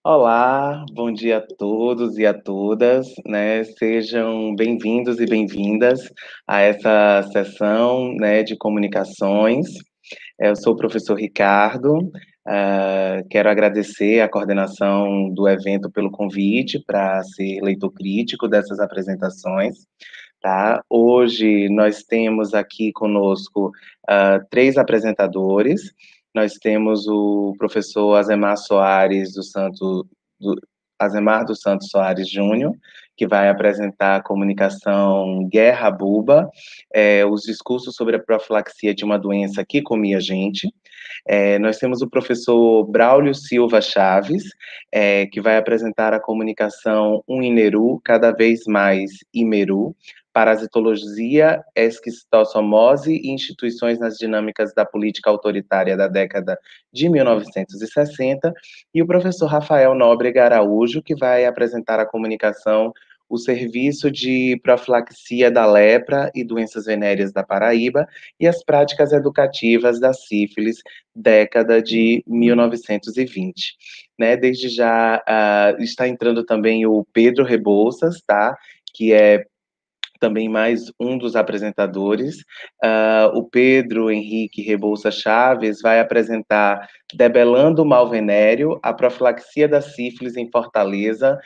Olá, bom dia a todos e a todas, né? Sejam bem-vindos e bem-vindas a essa sessão, né, de comunicações. Eu sou o professor Ricardo, quero agradecer a coordenação do evento pelo convite para ser leitor crítico dessas apresentações, tá? Hoje nós temos aqui conosco três apresentadores. Nós temos o professor Azemar Soares do, Azemar dos Santos Soares Júnior, que vai apresentar a comunicação Guerra Buba, os discursos sobre a profilaxia de uma doença que comia gente. Nós temos o professor Braulio Silva Chaves, que vai apresentar a comunicação Um Ineru, cada vez mais Imeru, parasitologia, esquistossomose e instituições nas dinâmicas da política autoritária da década de 1960, e o professor Rafael Nóbrega Araújo, que vai apresentar a comunicação O Serviço de Profilaxia da Lepra e Doenças Venéreas da Paraíba e as Práticas Educativas da Sífilis, década de 1920. Né? Desde já está entrando também o Pedro Rebouças, tá? Que é também mais um dos apresentadores. O Pedro Henrique Rebouças Chaves vai apresentar Debelando o Mal Venéreo, a profilaxia da sífilis em Fortaleza,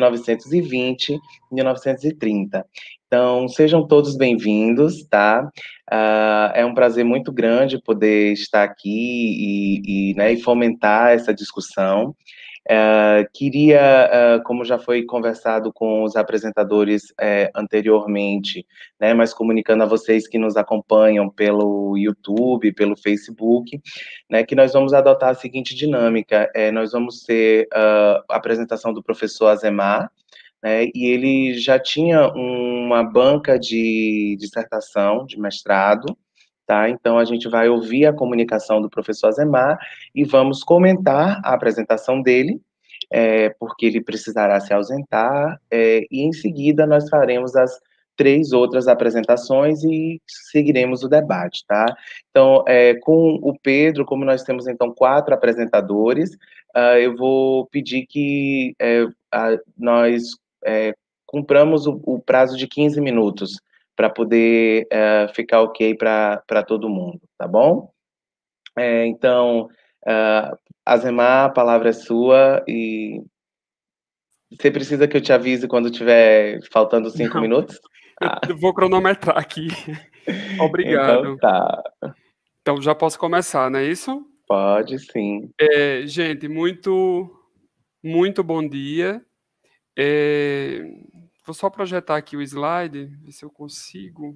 1920-1930. Então, sejam todos bem-vindos, tá? É um prazer muito grande poder estar aqui né, e fomentar essa discussão. Queria, como já foi conversado com os apresentadores anteriormente, né, mas comunicando a vocês que nos acompanham pelo YouTube, pelo Facebook, né, que nós vamos adotar a seguinte dinâmica: nós vamos ter a apresentação do professor Azemar, né, e ele já tinha uma banca de dissertação, de mestrado, tá? Então, a gente vai ouvir a comunicação do professor Azemar e vamos comentar a apresentação dele, porque ele precisará se ausentar, e em seguida nós faremos as três outras apresentações e seguiremos o debate, tá? Então, com o Pedro, como nós temos então quatro apresentadores, eu vou pedir que nós cumpramos o prazo de 15 minutos para poder ficar ok para todo mundo, tá bom? Então, Azemar, a palavra é sua e você precisa que eu te avise quando tiver faltando 5 minutos? Ah, Eu vou cronometrar aqui. então Obrigado. tá, Então, já posso começar, não é isso? pode sim. Gente, muito bom dia. É, Vou só projetar aqui o slide, ver se eu consigo.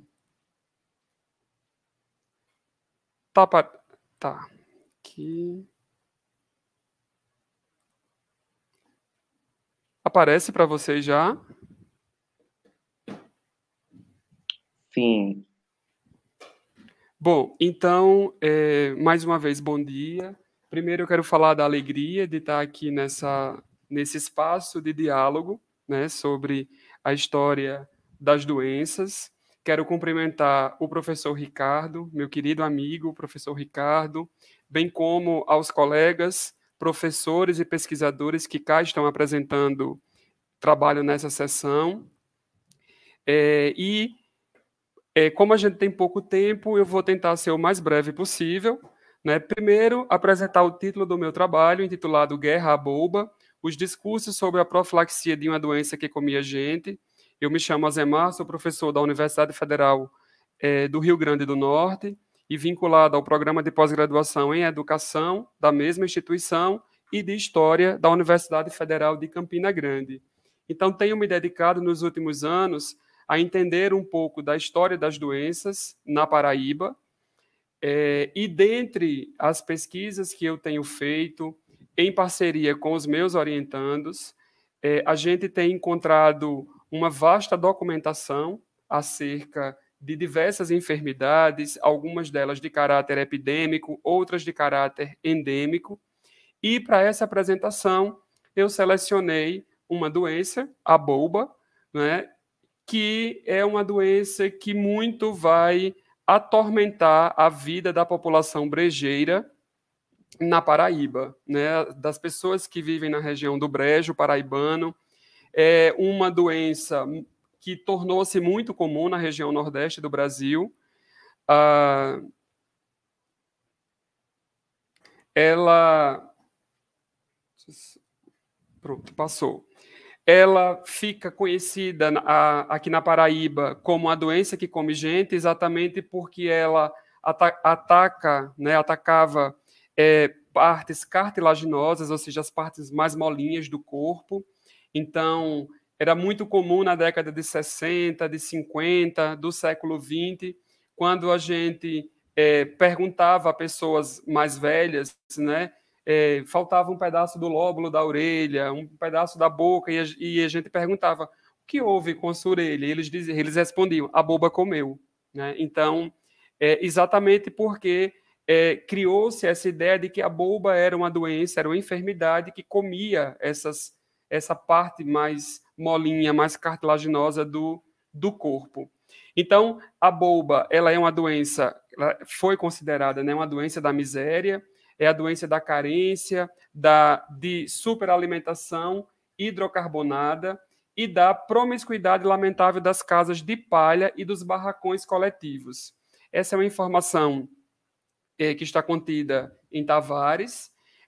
Tá, tá. Aqui. Aparece para vocês já? Sim, Bom, então, mais uma vez, bom dia. Primeiro, eu quero falar da alegria de estar aqui nesse espaço de diálogo, né, sobre a história das doenças. Quero cumprimentar o professor Ricardo, meu querido amigo, professor Ricardo, bem como aos colegas, professores e pesquisadores que cá estão apresentando trabalho nessa sessão. Como a gente tem pouco tempo, eu vou tentar ser o mais breve possível, né? Primeiro, apresentar o título do meu trabalho, intitulado Guerra à Boba, os discursos sobre a profilaxia de uma doença que comia gente. Eu me chamo Azemar, sou professor da Universidade Federal do Rio Grande do Norte e vinculado ao programa de pós-graduação em Educação da mesma instituição e de História da Universidade Federal de Campina Grande. Então, tenho me dedicado nos últimos anos a entender um pouco da história das doenças na Paraíba, e dentre as pesquisas que eu tenho feito, em parceria com os meus orientandos, a gente tem encontrado uma vasta documentação acerca de diversas enfermidades, algumas delas de caráter epidêmico, outras de caráter endêmico, e para essa apresentação eu selecionei uma doença, a bolba, né, que é uma doença que muito vai atormentar a vida da população brejeira na Paraíba, né, das pessoas que vivem na região do Brejo Paraibano. É uma doença que tornou-se muito comum na região nordeste do Brasil. Ela... Pronto, passou. Ela fica conhecida aqui na Paraíba como a doença que come gente, exatamente porque ela atacava partes cartilaginosas, ou seja, as partes mais molinhas do corpo. Então, era muito comum na década de 60, de 50, do século 20, quando a gente perguntava a pessoas mais velhas, né, faltava um pedaço do lóbulo da orelha, um pedaço da boca, e a gente perguntava, o que houve com a sua orelha? E eles respondiam, a boba comeu. Né? Então, exatamente porque criou-se essa ideia de que a boba era uma doença, era uma enfermidade que comia essa parte mais molinha, mais cartilaginosa do corpo. Então, a boba, ela é uma doença, ela foi considerada, né, uma doença da miséria, é a doença da carência, de superalimentação hidrocarbonada e da promiscuidade lamentável das casas de palha e dos barracões coletivos. Essa é uma informação que está contida em Tavares.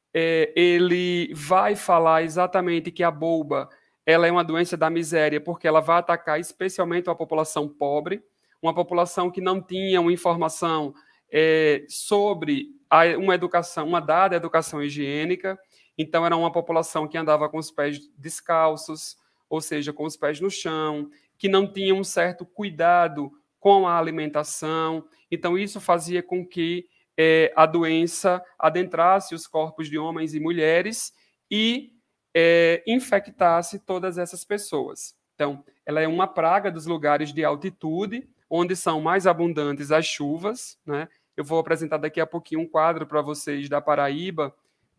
Ele vai falar exatamente que a boba ela é uma doença da miséria porque ela vai atacar especialmente a população pobre, uma população que não tinha uma informação sobre uma educação, uma dada educação higiênica. Então, era uma população que andava com os pés descalços, ou seja, com os pés no chão, que não tinha um certo cuidado com a alimentação. Então, isso fazia com que a doença adentrasse os corpos de homens e mulheres e infectasse todas essas pessoas. Então, ela é uma praga dos lugares de altitude, onde são mais abundantes as chuvas, né? Eu vou apresentar daqui a pouquinho um quadro para vocês da Paraíba,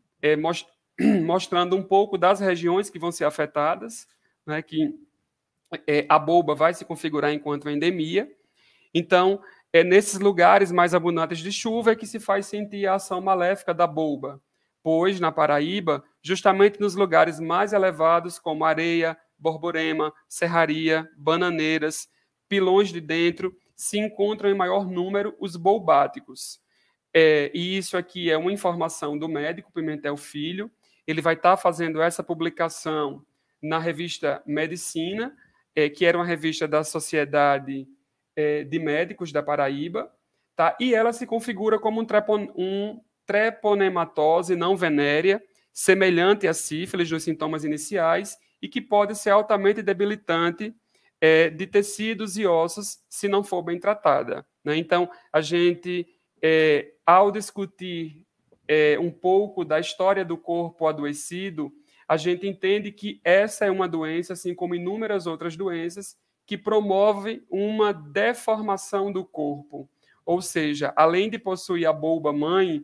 mostrando um pouco das regiões que vão ser afetadas, né? Que a boba vai se configurar enquanto uma endemia. Então, nesses lugares mais abundantes de chuva é que se faz sentir a ação maléfica da boba, pois, na Paraíba, justamente nos lugares mais elevados, como Areia, Borborema, Serraria, Bananeiras, Pilões de Dentro, se encontram em maior número os boubáticos. E isso aqui é uma informação do médico Pimentel Filho. Ele vai estar fazendo essa publicação na revista Medicina, que era uma revista da Sociedade de Médicos da Paraíba, tá? E ela se configura como um treponematose não venérea, semelhante à sífilis nos sintomas iniciais e que pode ser altamente debilitante de tecidos e ossos se não for bem tratada. Né? Então, a gente, ao discutir um pouco da história do corpo adoecido, a gente entende que essa é uma doença, assim como inúmeras outras doenças, que promove uma deformação do corpo. Ou seja, além de possuir a bulba mãe,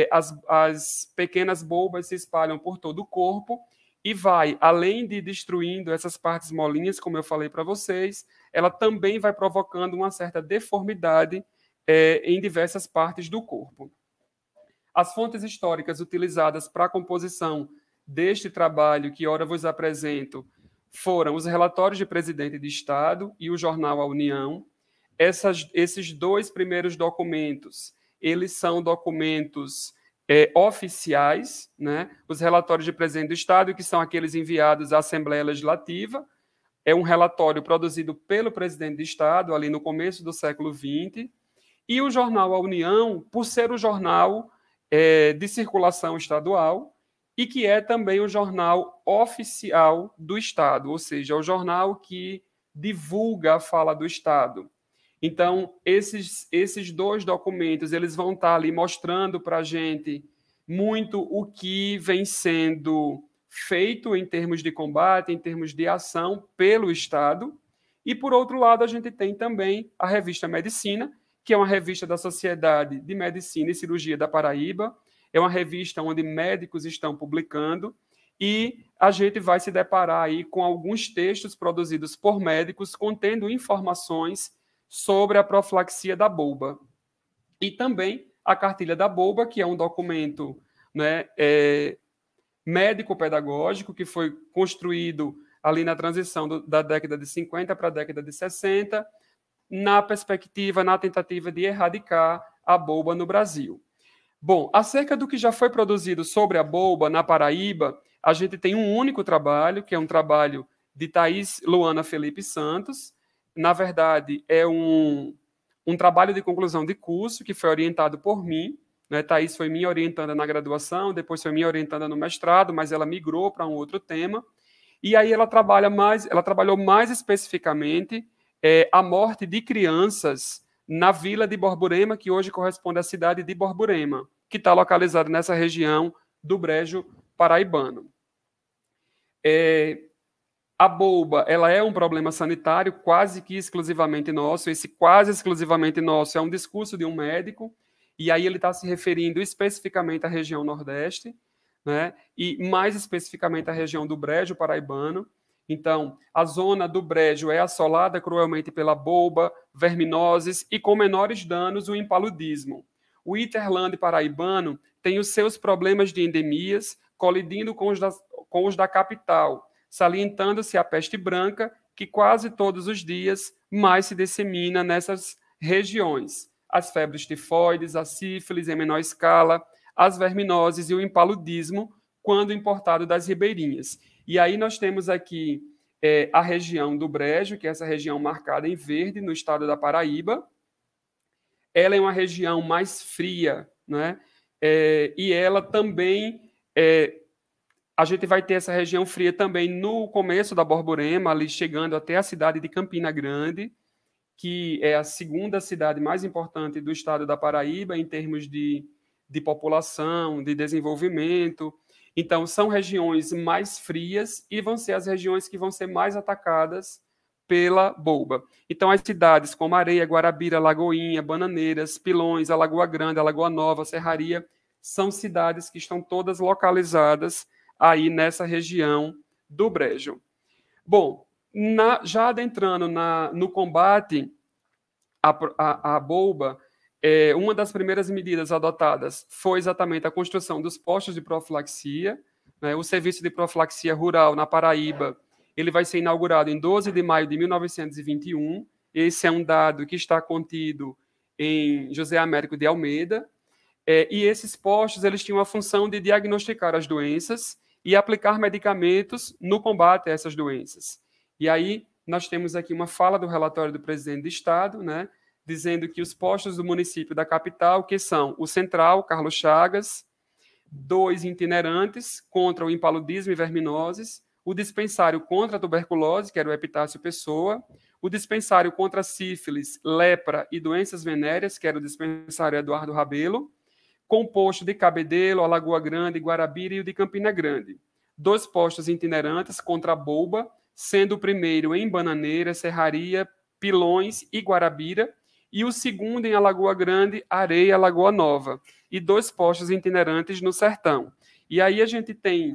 as pequenas bulbas se espalham por todo o corpo e vai, além de destruindo essas partes molinhas, como eu falei para vocês, ela também vai provocando uma certa deformidade em diversas partes do corpo. As fontes históricas utilizadas para a composição deste trabalho, que ora vos apresento, foram os relatórios de presidente de Estado e o jornal A União. Esses dois primeiros documentos, eles são documentos oficiais, né? Os relatórios de presidente do Estado, que são aqueles enviados à Assembleia Legislativa, é um relatório produzido pelo presidente de Estado, ali no começo do século XX, e o jornal A União, por ser o jornal de circulação estadual, e que é também o jornal oficial do Estado, ou seja, é o jornal que divulga a fala do Estado. Então, esses dois documentos, eles vão estar ali mostrando para a gente muito o que vem sendo feito em termos de combate, em termos de ação pelo Estado. E, por outro lado, a gente tem também a revista Medicina, que é uma revista da Sociedade de Medicina e Cirurgia da Paraíba. É uma revista onde médicos estão publicando e a gente vai se deparar aí com alguns textos produzidos por médicos contendo informações sobre a profilaxia da boba. E também a cartilha da boba, que é um documento né, médico-pedagógico, que foi construído ali na transição da década de 50 para a década de 60, na perspectiva, na tentativa de erradicar a boba no Brasil. Bom, acerca do que já foi produzido sobre a boba na Paraíba, a gente tem um único trabalho, que é um trabalho de Thaís Luana Felipe Santos. Na verdade, é um trabalho de conclusão de curso que foi orientado por mim, né? Thaís foi minha orientanda na graduação, depois foi minha orientanda no mestrado, mas ela migrou para um outro tema. E aí ela trabalhou mais especificamente a morte de crianças na vila de Borborema, que hoje corresponde à cidade de Borborema, que está localizada nessa região do Brejo Paraibano. A boba, ela é um problema sanitário quase que exclusivamente nosso. Esse quase exclusivamente nosso é um discurso de um médico, e aí ele está se referindo especificamente à região Nordeste, né? E mais especificamente à região do Brejo Paraibano. Então, a zona do Brejo é assolada cruelmente pela boba, verminoses e, com menores danos, o impaludismo. O hinterland paraibano tem os seus problemas de endemias, colidindo com os da capital, salientando-se a peste branca, que quase todos os dias mais se dissemina nessas regiões. As febres tifoides, a sífilis em menor escala, as verminoses e o impaludismo, quando importado das ribeirinhas. E aí nós temos aqui a região do Brejo, que é essa região marcada em verde, no estado da Paraíba. Ela é uma região mais fria, né? E ela também... a gente vai ter essa região fria também no começo da Borborema, ali chegando até a cidade de Campina Grande, que é a segunda cidade mais importante do estado da Paraíba em termos de população, de desenvolvimento. Então, são regiões mais frias e vão ser as regiões que vão ser mais atacadas pela boba. Então, as cidades como Areia, Guarabira, Lagoinha, Bananeiras, Pilões, Alagoa Grande, Alagoa Nova, Serraria, são cidades que estão todas localizadas aí nessa região do Brejo. Bom, já adentrando no combate à boba, uma das primeiras medidas adotadas foi exatamente a construção dos postos de profilaxia, né? O serviço de profilaxia rural na Paraíba, ele vai ser inaugurado em 12 de maio de 1921. Esse é um dado que está contido em José Américo de Almeida. E esses postos, eles tinham a função de diagnosticar as doenças e aplicar medicamentos no combate a essas doenças. E aí nós temos aqui uma fala do relatório do presidente do Estado, né, dizendo que os postos do município da capital, que são o Central, Carlos Chagas, 2 itinerantes contra o impaludismo e verminoses, o dispensário contra a tuberculose, que era o Epitácio Pessoa, o dispensário contra a sífilis, lepra e doenças venéreas, que era o dispensário Eduardo Rabelo, com o posto de Cabedelo, Alagoa Grande, Guarabira e o de Campina Grande. 2 postos itinerantes contra a boba, sendo o primeiro em Bananeira, Serraria, Pilões e Guarabira, e o segundo em Alagoa Grande, Areia, Alagoa Nova, e 2 postos itinerantes no Sertão. E aí a gente tem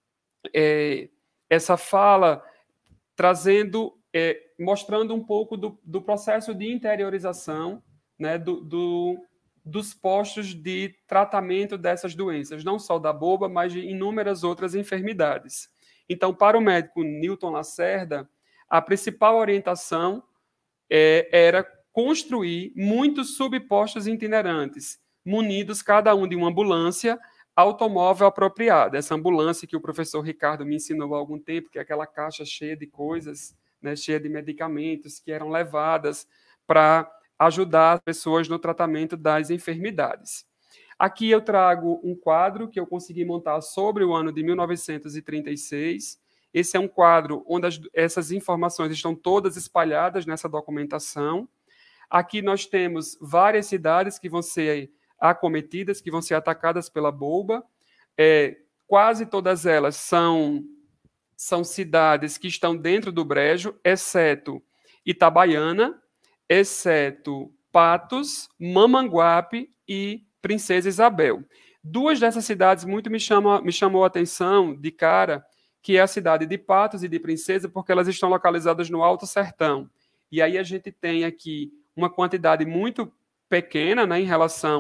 essa fala trazendo, mostrando um pouco do processo de interiorização, né, dos postos de tratamento dessas doenças, não só da boba, mas de inúmeras outras enfermidades. Então, para o médico Newton Lacerda, a principal orientação era construir muitos subpostos itinerantes, munidos cada um de uma ambulância automóvel apropriada. Essa ambulância que o professor Ricardo me ensinou há algum tempo, que é aquela caixa cheia de coisas, né, cheia de medicamentos que eram levadas para ajudar as pessoas no tratamento das enfermidades. Aqui eu trago um quadro que eu consegui montar sobre o ano de 1936. Esse é um quadro onde essas informações estão todas espalhadas nessa documentação. Aqui nós temos várias cidades que vão ser acometidas, que vão ser atacadas pela boba. Quase todas elas são cidades que estão dentro do Brejo, exceto Itabaiana, exceto Patos, Mamanguape e Princesa Isabel. 2 dessas cidades muito me chamou a atenção de cara, que é a cidade de Patos e de Princesa, porque elas estão localizadas no Alto Sertão. E aí a gente tem aqui uma quantidade muito pequena, né, em relação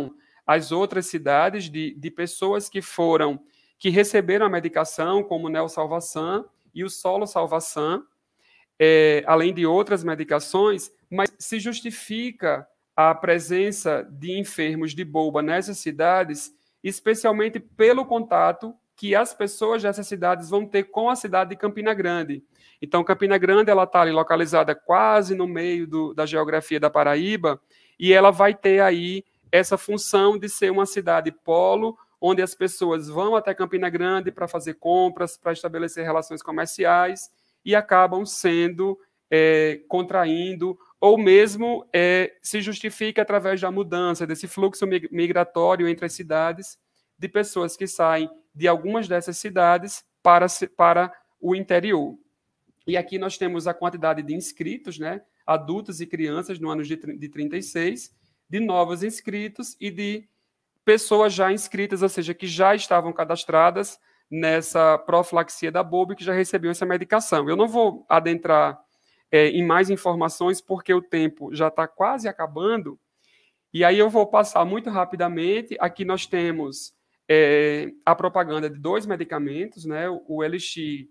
as outras cidades de pessoas que receberam a medicação, como o Neo-Salvasan e o Solo-Salvasan, além de outras medicações, mas se justifica a presença de enfermos de boba nessas cidades, especialmente pelo contato que as pessoas dessas cidades vão ter com a cidade de Campina Grande. Então, Campina Grande ela está ali localizada quase no meio da geografia da Paraíba, e ela vai ter aí essa função de ser uma cidade polo, onde as pessoas vão até Campina Grande para fazer compras, para estabelecer relações comerciais, e acabam sendo contraindo, ou mesmo se justifica através da mudança, desse fluxo migratório entre as cidades, de pessoas que saem de algumas dessas cidades para o interior. E aqui nós temos a quantidade de inscritos, né, adultos e crianças no ano de 36, de novos inscritos e de pessoas já inscritas, ou seja, que já estavam cadastradas nessa profilaxia da boba e que já recebiam essa medicação. Eu não vou adentrar em mais informações, porque o tempo já está quase acabando, e aí eu vou passar muito rapidamente. Aqui nós temos a propaganda de 2 medicamentos, né, o Elixir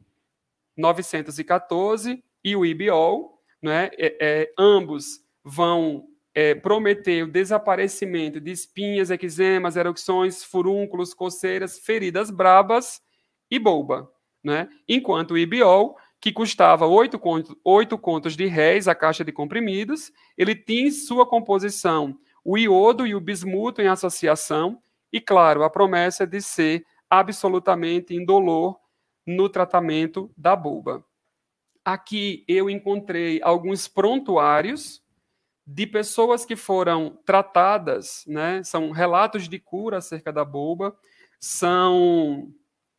914 e o Ibiol, né, ambos vão prometer o desaparecimento de espinhas, eczemas, erupções, furúnculos, coceiras, feridas brabas e boba, né? Enquanto o Ibiol, que custava 8 contos de réis a caixa de comprimidos, ele tinha em sua composição o iodo e o bismuto em associação e, claro, a promessa de ser absolutamente indolor no tratamento da boba. Aqui eu encontrei alguns prontuários de pessoas que foram tratadas, né? São relatos de cura acerca da boba, são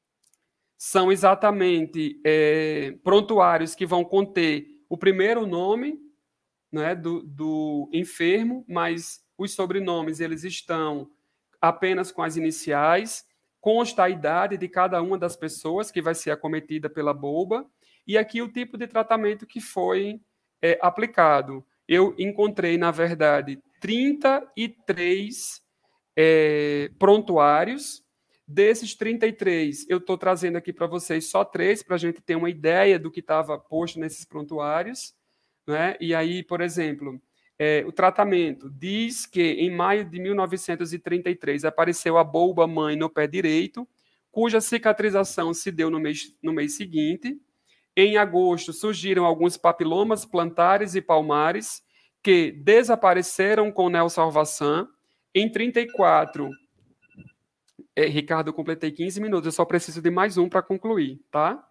exatamente prontuários que vão conter o primeiro nome, né, do enfermo, mas os sobrenomes eles estão apenas com as iniciais, consta a idade de cada uma das pessoas que vai ser acometida pela boba, e aqui o tipo de tratamento que foi aplicado. Eu encontrei, na verdade, 33 prontuários. Desses 33, eu estou trazendo aqui para vocês só 3, para a gente ter uma ideia do que estava posto nesses prontuários, né? E aí, por exemplo, o tratamento diz que em maio de 1933 apareceu a boba mãe no pé direito, cuja cicatrização se deu no mês seguinte. Em agosto, surgiram alguns papilomas plantares e palmares que desapareceram com Neo-Salvasan. Em 34, Ricardo, eu completei 15 minutos, eu só preciso de mais um para concluir, tá?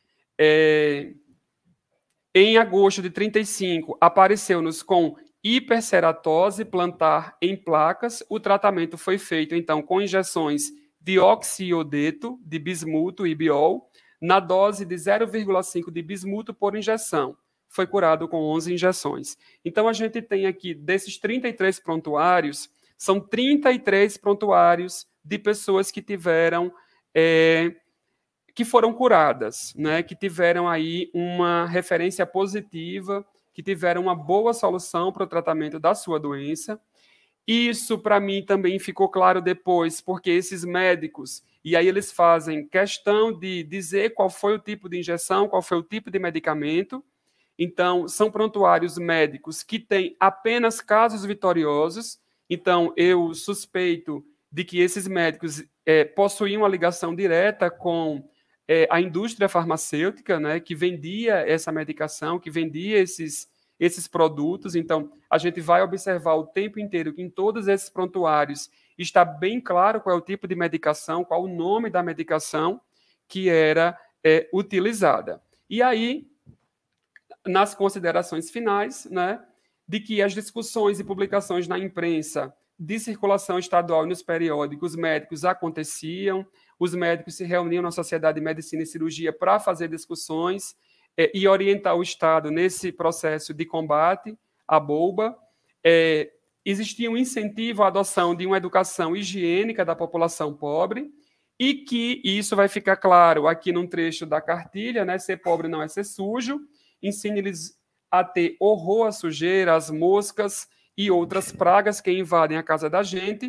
Em agosto de 35, apareceu-nos com hiperceratose plantar em placas. O tratamento foi feito, então, com injeções de oxiodeto, de bismuto e biol, na dose de 0,5 de bismuto por injeção. Foi curado com 11 injeções. Então, a gente tem aqui, desses 33 prontuários, são 33 prontuários de pessoas que tiveram, que foram curadas, né? Que tiveram aí uma referência positiva, que tiveram uma boa solução para o tratamento da sua doença. Isso, para mim, também ficou claro depois, porque esses médicos, e aí eles fazem questão de dizer qual foi o tipo de injeção, qual foi o tipo de medicamento. Então, são prontuários médicos que têm apenas casos vitoriosos. Então, eu suspeito de que esses médicos possuíam uma ligação direta com a indústria farmacêutica, né, que vendia essa medicação, que vendia esses produtos. Então, a gente vai observar o tempo inteiro que em todos esses prontuários está bem claro qual é o tipo de medicação, qual o nome da medicação que era utilizada. E aí, nas considerações finais, né, de que as discussões e publicações na imprensa de circulação estadual e nos periódicos médicos aconteciam, os médicos se reuniam na Sociedade de Medicina e Cirurgia para fazer discussões e orientar o Estado nesse processo de combate à boba. Existia um incentivo à adoção de uma educação higiênica da população pobre, e que isso vai ficar claro aqui num trecho da cartilha, né? Ser pobre não é ser sujo. Ensine-lhes a ter horror à sujeira, às moscas e outras pragas que invadem a casa da gente.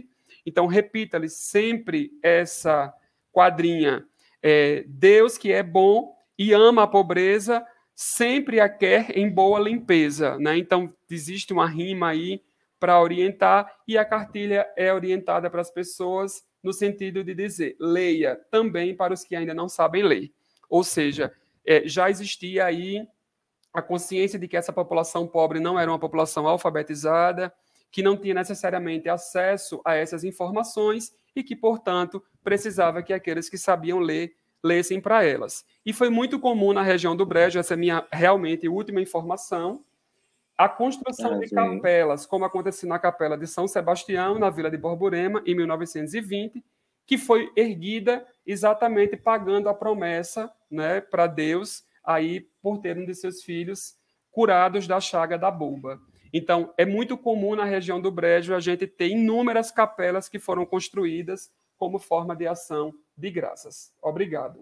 Então, repita-lhe sempre essa quadrinha. Deus que é bom e ama a pobreza, sempre a quer em boa limpeza, né? Então, existe uma rima aí para orientar, e a cartilha é orientada para as pessoas no sentido de dizer, leia também para os que ainda não sabem ler. Ou seja, já existia aí a consciência de que essa população pobre não era uma população alfabetizada, que não tinha necessariamente acesso a essas informações e que, portanto, precisava que aqueles que sabiam ler lessem para elas. E foi muito comum na região do Brejo, essa é a minha realmente última informação, a construção de capelas, como aconteceu na capela de São Sebastião, na Vila de Borborema, em 1920, que foi erguida exatamente pagando a promessa, né, para Deus, aí por ter um de seus filhos curados da chaga da bomba. Então, é muito comum na região do Brejo a gente ter inúmeras capelas que foram construídas como forma de ação de graças. Obrigado.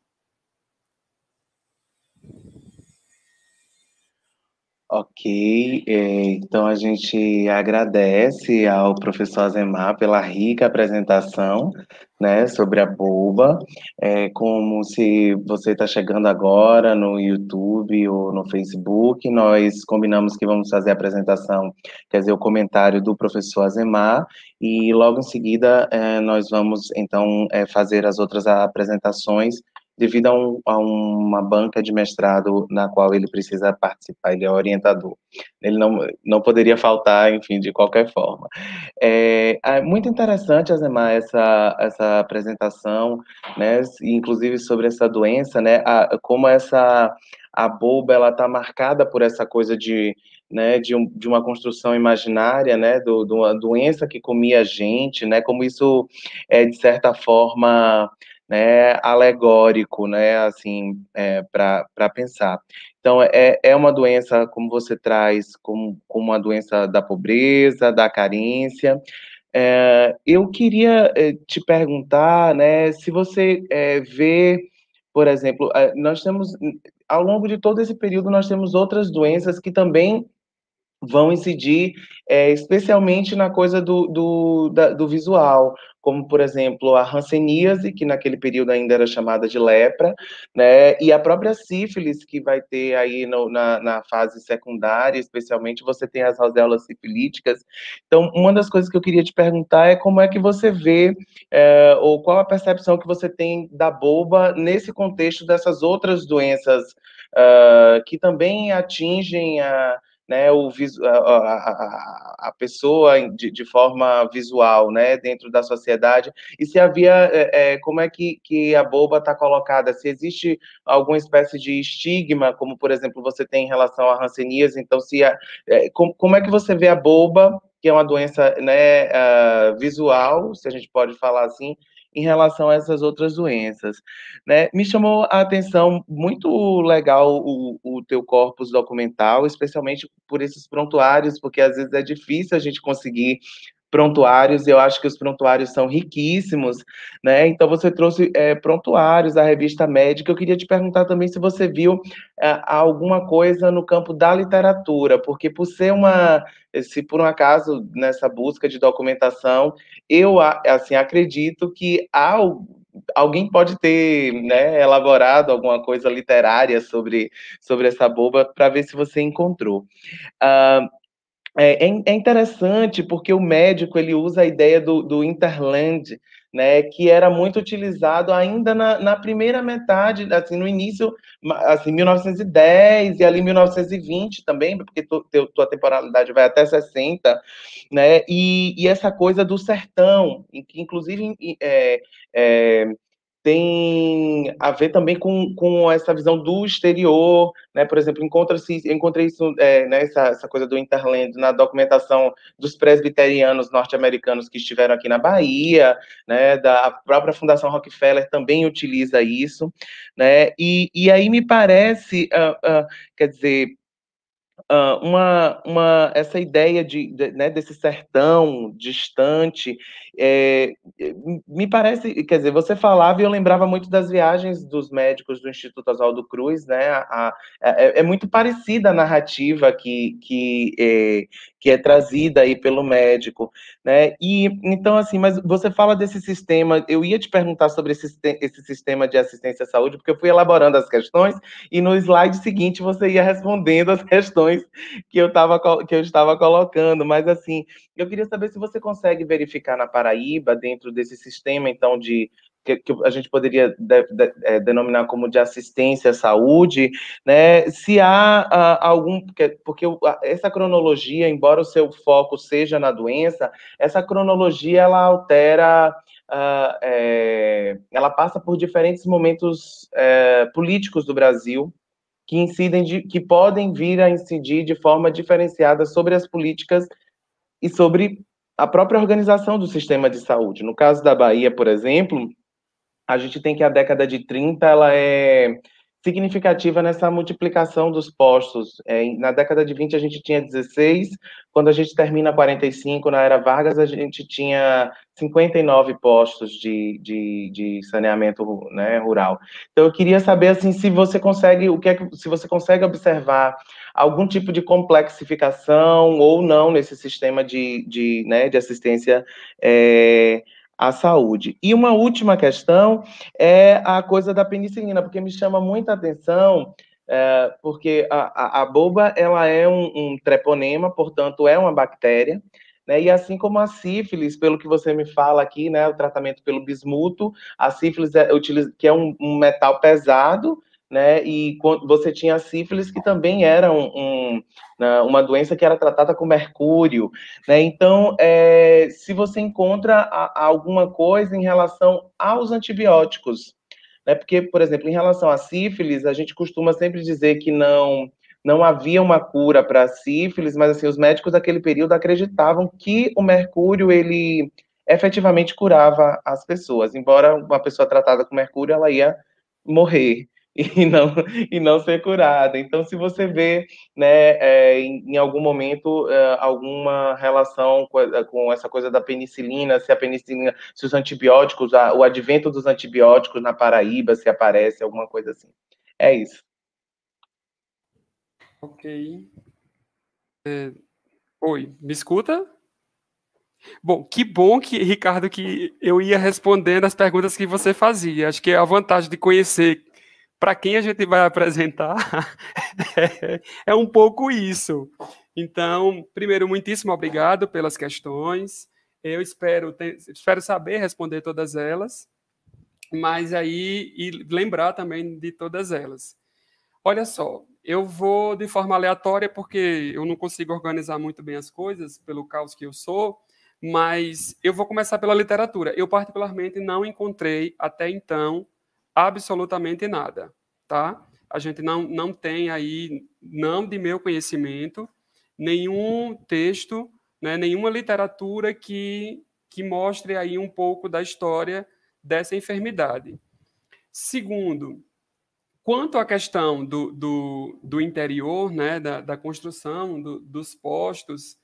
Ok, então a gente agradece ao professor Azemar pela rica apresentação, né, sobre a boba. Como se você está chegando agora no YouTube ou no Facebook, nós combinamos que vamos fazer a apresentação, quer dizer, o comentário do professor Azemar, e logo em seguida nós vamos, então, fazer as outras apresentações devido a uma banca de mestrado na qual ele precisa participar, ele é orientador. Ele não poderia faltar, enfim, de qualquer forma. É muito interessante, Azemar, essa apresentação, né, inclusive sobre essa doença, né, como a bulba, ela está marcada por essa coisa né, de uma construção imaginária, né, de uma doença que comia a gente, né, como isso é, de certa forma, né, alegórico, né, assim, para pensar. Então, é uma doença, como você traz, como uma doença da pobreza, da carência. Eu queria te perguntar, né, se você vê, por exemplo, nós temos, ao longo de todo esse período, nós temos outras doenças que também vão incidir especialmente na coisa do visual, como, por exemplo, a hanseníase, que naquele período ainda era chamada de lepra, né, e a própria sífilis, que vai ter aí na fase secundária, especialmente, você tem as roséolas sifilíticas. Então, uma das coisas que eu queria te perguntar é como é que você vê, ou qual a percepção que você tem da boba nesse contexto dessas outras doenças que também atingem né, a pessoa de forma visual, né, dentro da sociedade, e se havia, como é que a boba está colocada, se existe alguma espécie de estigma, como, por exemplo, você tem em relação à hanseníase, então, como é que você vê a boba, que é uma doença, né, visual, se a gente pode falar assim, em relação a essas outras doenças, né? Me chamou a atenção muito legal o teu corpus documental, especialmente por esses prontuários, porque às vezes é difícil a gente conseguir prontuários, e eu acho que os prontuários são riquíssimos, né? Então você trouxe prontuários da revista médica. Eu queria te perguntar também se você viu alguma coisa no campo da literatura, porque se por um acaso nessa busca de documentação, eu assim acredito que alguém pode ter, né, elaborado alguma coisa literária sobre essa boba, para ver se você encontrou. Uh, é interessante porque o médico ele usa a ideia do Interland, né, que era muito utilizado ainda na primeira metade, assim, no início, assim, 1910 e ali 1920 também, porque tua temporalidade vai até 60, né, e essa coisa do sertão, que inclusive tem a ver também com essa visão do exterior, né? Por exemplo, encontrei isso, né, essa coisa do Interland na documentação dos presbiterianos norte-americanos que estiveram aqui na Bahia, né? A própria Fundação Rockefeller também utiliza isso, né? E aí me parece, quer dizer, essa ideia né, desse sertão distante, Me parece, quer dizer, você falava e eu lembrava muito das viagens dos médicos do Instituto Oswaldo Cruz, né? É muito parecida a narrativa que é trazida aí pelo médico, né? E então, assim, mas você fala desse sistema, eu ia te perguntar sobre esse sistema de assistência à saúde, porque eu fui elaborando as questões e no slide seguinte você ia respondendo as questões que eu estava colocando, mas assim, eu queria saber se você consegue verificar na Paraíba, dentro desse sistema, então, que a gente poderia denominar como de assistência à saúde, né? Se há algum. Porque essa cronologia, embora o seu foco seja na doença, essa cronologia ela altera. Ela passa por diferentes momentos políticos do Brasil que incidem, que podem vir a incidir de forma diferenciada sobre as políticas e sobre a própria organização do sistema de saúde. No caso da Bahia, por exemplo, a gente tem que a década de 30 ela é significativa nessa multiplicação dos postos. Na década de 20 a gente tinha 16, quando a gente termina 45, na era Vargas, a gente tinha 59 postos de saneamento, né, rural. Então eu queria saber assim, se você consegue, se você consegue observar algum tipo de complexificação ou não nesse sistema né, de assistência à saúde. E uma última questão é a coisa da penicilina, porque me chama muita atenção, porque a boba ela é um treponema, portanto é uma bactéria, né? E assim como a sífilis, pelo que você me fala aqui, né, o tratamento pelo bismuto, a sífilis que é um metal pesado, né? E você tinha a sífilis que também era uma doença que era tratada com mercúrio, né? Então, se você encontra alguma coisa em relação aos antibióticos, né? Porque, por exemplo, em relação à sífilis, a gente costuma sempre dizer que não havia uma cura para a sífilis, mas assim, os médicos daquele período acreditavam que o mercúrio ele efetivamente curava as pessoas, embora uma pessoa tratada com mercúrio ela ia morrer e não, e não ser curada. Então, se você vê, né, em algum momento alguma relação com essa coisa da penicilina, se a penicilina, se os antibióticos, o advento dos antibióticos na Paraíba, se aparece alguma coisa assim. É isso. Ok. Oi, me escuta? Bom que, Ricardo, que eu ia respondendo as perguntas que você fazia. Acho que a vantagem de conhecer para quem a gente vai apresentar é um pouco isso. Então, primeiro, muitíssimo obrigado pelas questões. Eu espero saber responder todas elas, mas aí e lembrar também de todas elas. Olha só, eu vou de forma aleatória porque eu não consigo organizar muito bem as coisas pelo caos que eu sou, mas eu vou começar pela literatura. Eu particularmente não encontrei até então absolutamente nada, tá? A gente não tem aí, não de meu conhecimento, nenhum texto, né, nenhuma literatura que mostre aí um pouco da história dessa enfermidade. Segundo, quanto à questão do interior, né, da construção dos postos,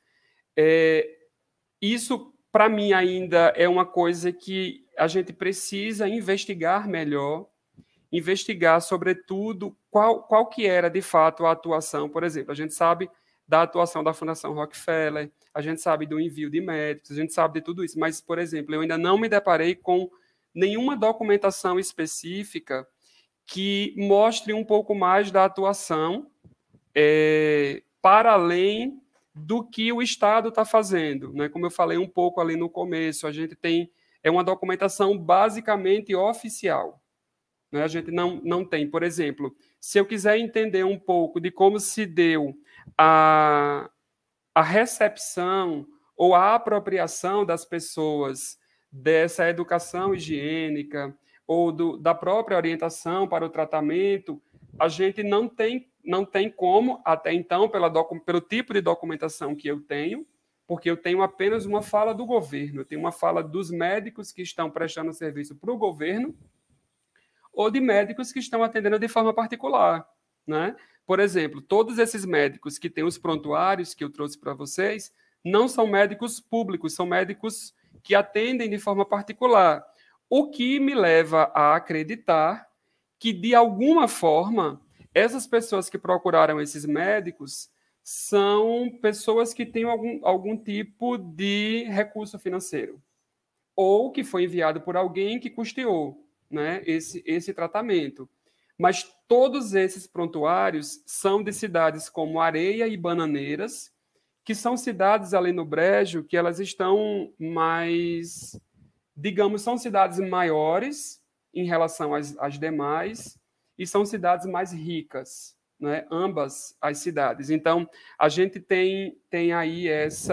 isso, para mim, ainda é uma coisa que a gente precisa investigar melhor, investigar, sobretudo, qual que era, de fato, a atuação. Por exemplo, a gente sabe da atuação da Fundação Rockefeller, a gente sabe do envio de médicos, a gente sabe de tudo isso, mas, por exemplo, eu ainda não me deparei com nenhuma documentação específica que mostre um pouco mais da atuação para além do que o Estado está fazendo. Né? Como eu falei um pouco ali no começo, a gente tem uma documentação basicamente oficial. Né? A gente não tem, por exemplo, se eu quiser entender um pouco de como se deu a recepção ou a apropriação das pessoas dessa educação higiênica ou da própria orientação para o tratamento, a gente não tem como, até então, pelo tipo de documentação que eu tenho, porque eu tenho apenas uma fala do governo, eu tenho uma fala dos médicos que estão prestando serviço para o governo ou de médicos que estão atendendo de forma particular, né? Por exemplo, todos esses médicos que têm os prontuários que eu trouxe para vocês não são médicos públicos, são médicos que atendem de forma particular, o que me leva a acreditar que, de alguma forma, essas pessoas que procuraram esses médicos são pessoas que têm algum tipo de recurso financeiro, ou que foi enviado por alguém que custeou, né, esse tratamento. Mas todos esses prontuários são de cidades como Areia e Bananeiras, que são cidades ali no Brejo que elas estão mais, digamos, são cidades maiores em relação às demais e são cidades mais ricas, né? Ambas as cidades. Então, a gente tem aí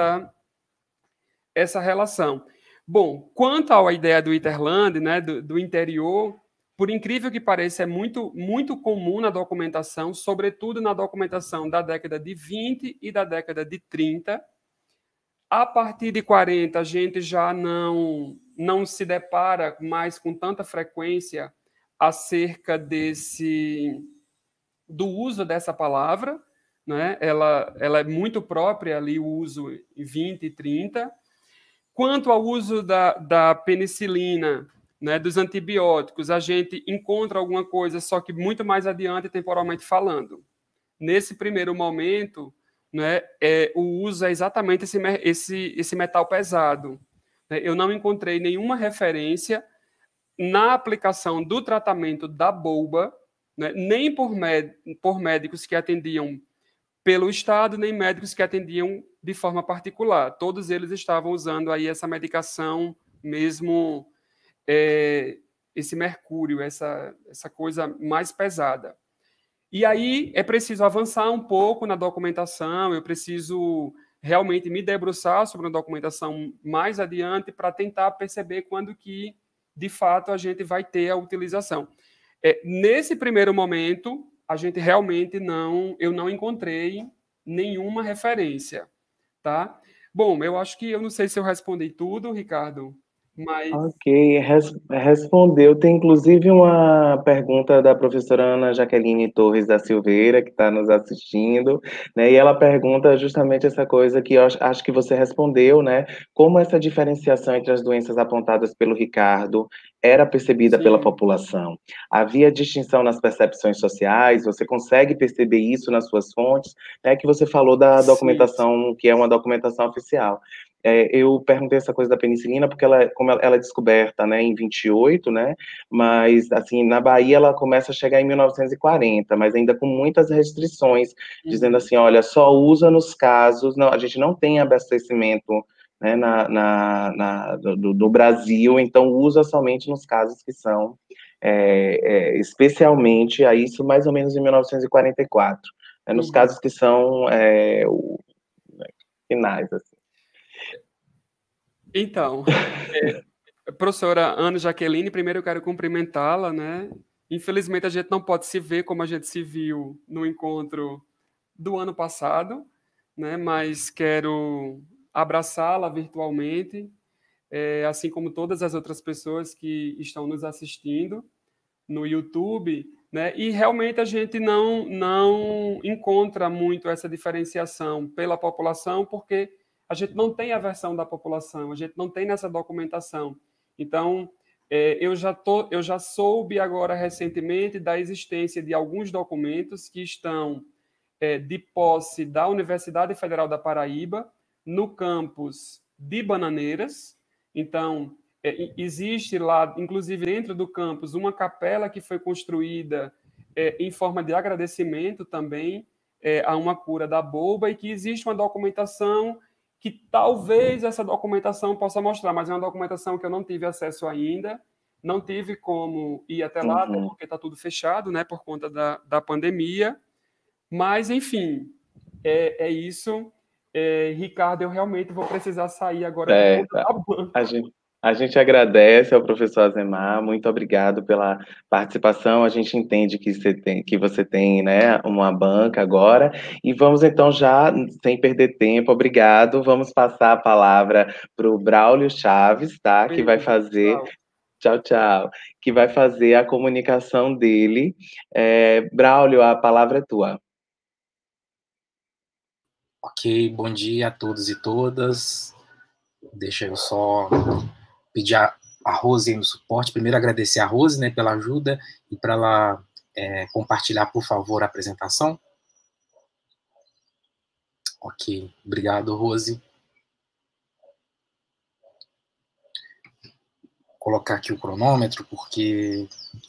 essa relação. Bom, quanto à ideia do Interland, né, do interior, por incrível que pareça, é muito comum na documentação, sobretudo na documentação da década de 20 e da década de 30. A partir de 40, a gente já não se depara mais com tanta frequência acerca do uso dessa palavra, né? Ela é muito própria ali, o uso em 20 e 30. Quanto ao uso da penicilina, né, dos antibióticos, a gente encontra alguma coisa, só que muito mais adiante, temporalmente falando. Nesse primeiro momento, né, o uso é exatamente esse metal pesado. Eu não encontrei nenhuma referência na aplicação do tratamento da bolba, né, nem por médicos que atendiam pelo Estado, nem médicos que atendiam de forma particular. Todos eles estavam usando aí essa medicação mesmo, esse mercúrio, essa coisa mais pesada. E aí é preciso avançar um pouco na documentação, eu preciso realmente me debruçar sobre a documentação mais adiante para tentar perceber quando que, de fato, a gente vai ter a utilização. Nesse primeiro momento, a gente realmente eu não encontrei nenhuma referência, tá? Bom, eu acho que eu não sei se eu respondi tudo, Ricardo, mas Ok, respondeu. Tem inclusive uma pergunta da professora Ana Jaqueline Torres da Silveira, que está nos assistindo, né? E ela pergunta justamente essa coisa que eu acho que você respondeu, né? Como essa diferenciação entre as doenças apontadas pelo Ricardo era percebida pela sim, população? Havia distinção nas percepções sociais? Você consegue perceber isso nas suas fontes? É que você falou da sim, documentação, que é uma documentação oficial. Eu perguntei essa coisa da penicilina porque como ela é descoberta, né, em 28, né, mas, assim, na Bahia ela começa a chegar em 1940, mas ainda com muitas restrições, dizendo uhum, assim, olha, só usa nos casos, não, a gente não tem abastecimento, né, do Brasil, então usa somente nos casos que são, especialmente, a isso mais ou menos em 1944, nos uhum. casos que são finais, assim. Então, professora Ana Jaqueline, primeiro eu quero cumprimentá-la, né? Infelizmente a gente não pode se ver como a gente se viu no encontro do ano passado, né? Mas quero abraçá-la virtualmente, assim como todas as outras pessoas que estão nos assistindo no YouTube, né? E realmente a gente não encontra muito essa diferenciação pela população, porque a gente não tem a versão da população, a gente não tem nessa documentação. Então, eu já soube agora recentemente da existência de alguns documentos que estão de posse da Universidade Federal da Paraíba, no campus de Bananeiras. Então, existe lá, inclusive dentro do campus, uma capela que foi construída em forma de agradecimento também a uma cura da bolba e que existe uma documentação que talvez essa documentação possa mostrar, mas é uma documentação que eu não tive acesso ainda, não tive como ir até lá, até Uhum. porque está tudo fechado, né, por conta da pandemia. Mas, enfim, é isso. Ricardo, eu realmente vou precisar sair agora por conta Tá. da banca. A gente agradece ao professor Azemar, muito obrigado pela participação. A gente entende que você tem, né, uma banca agora. E vamos então já, sem perder tempo, obrigado. Vamos passar a palavra para o Braulio Chaves, tá? Que vai Beijo, fazer, tchau. tchau, tchau, que vai fazer a comunicação dele. Braulio, a palavra é tua. Ok, bom dia a todos e todas. Deixa eu só pedir a Rose aí no suporte. Primeiro, agradecer a Rose, né, pela ajuda e para ela compartilhar, por favor, a apresentação. Ok, obrigado, Rose. Vou colocar aqui o cronômetro, porque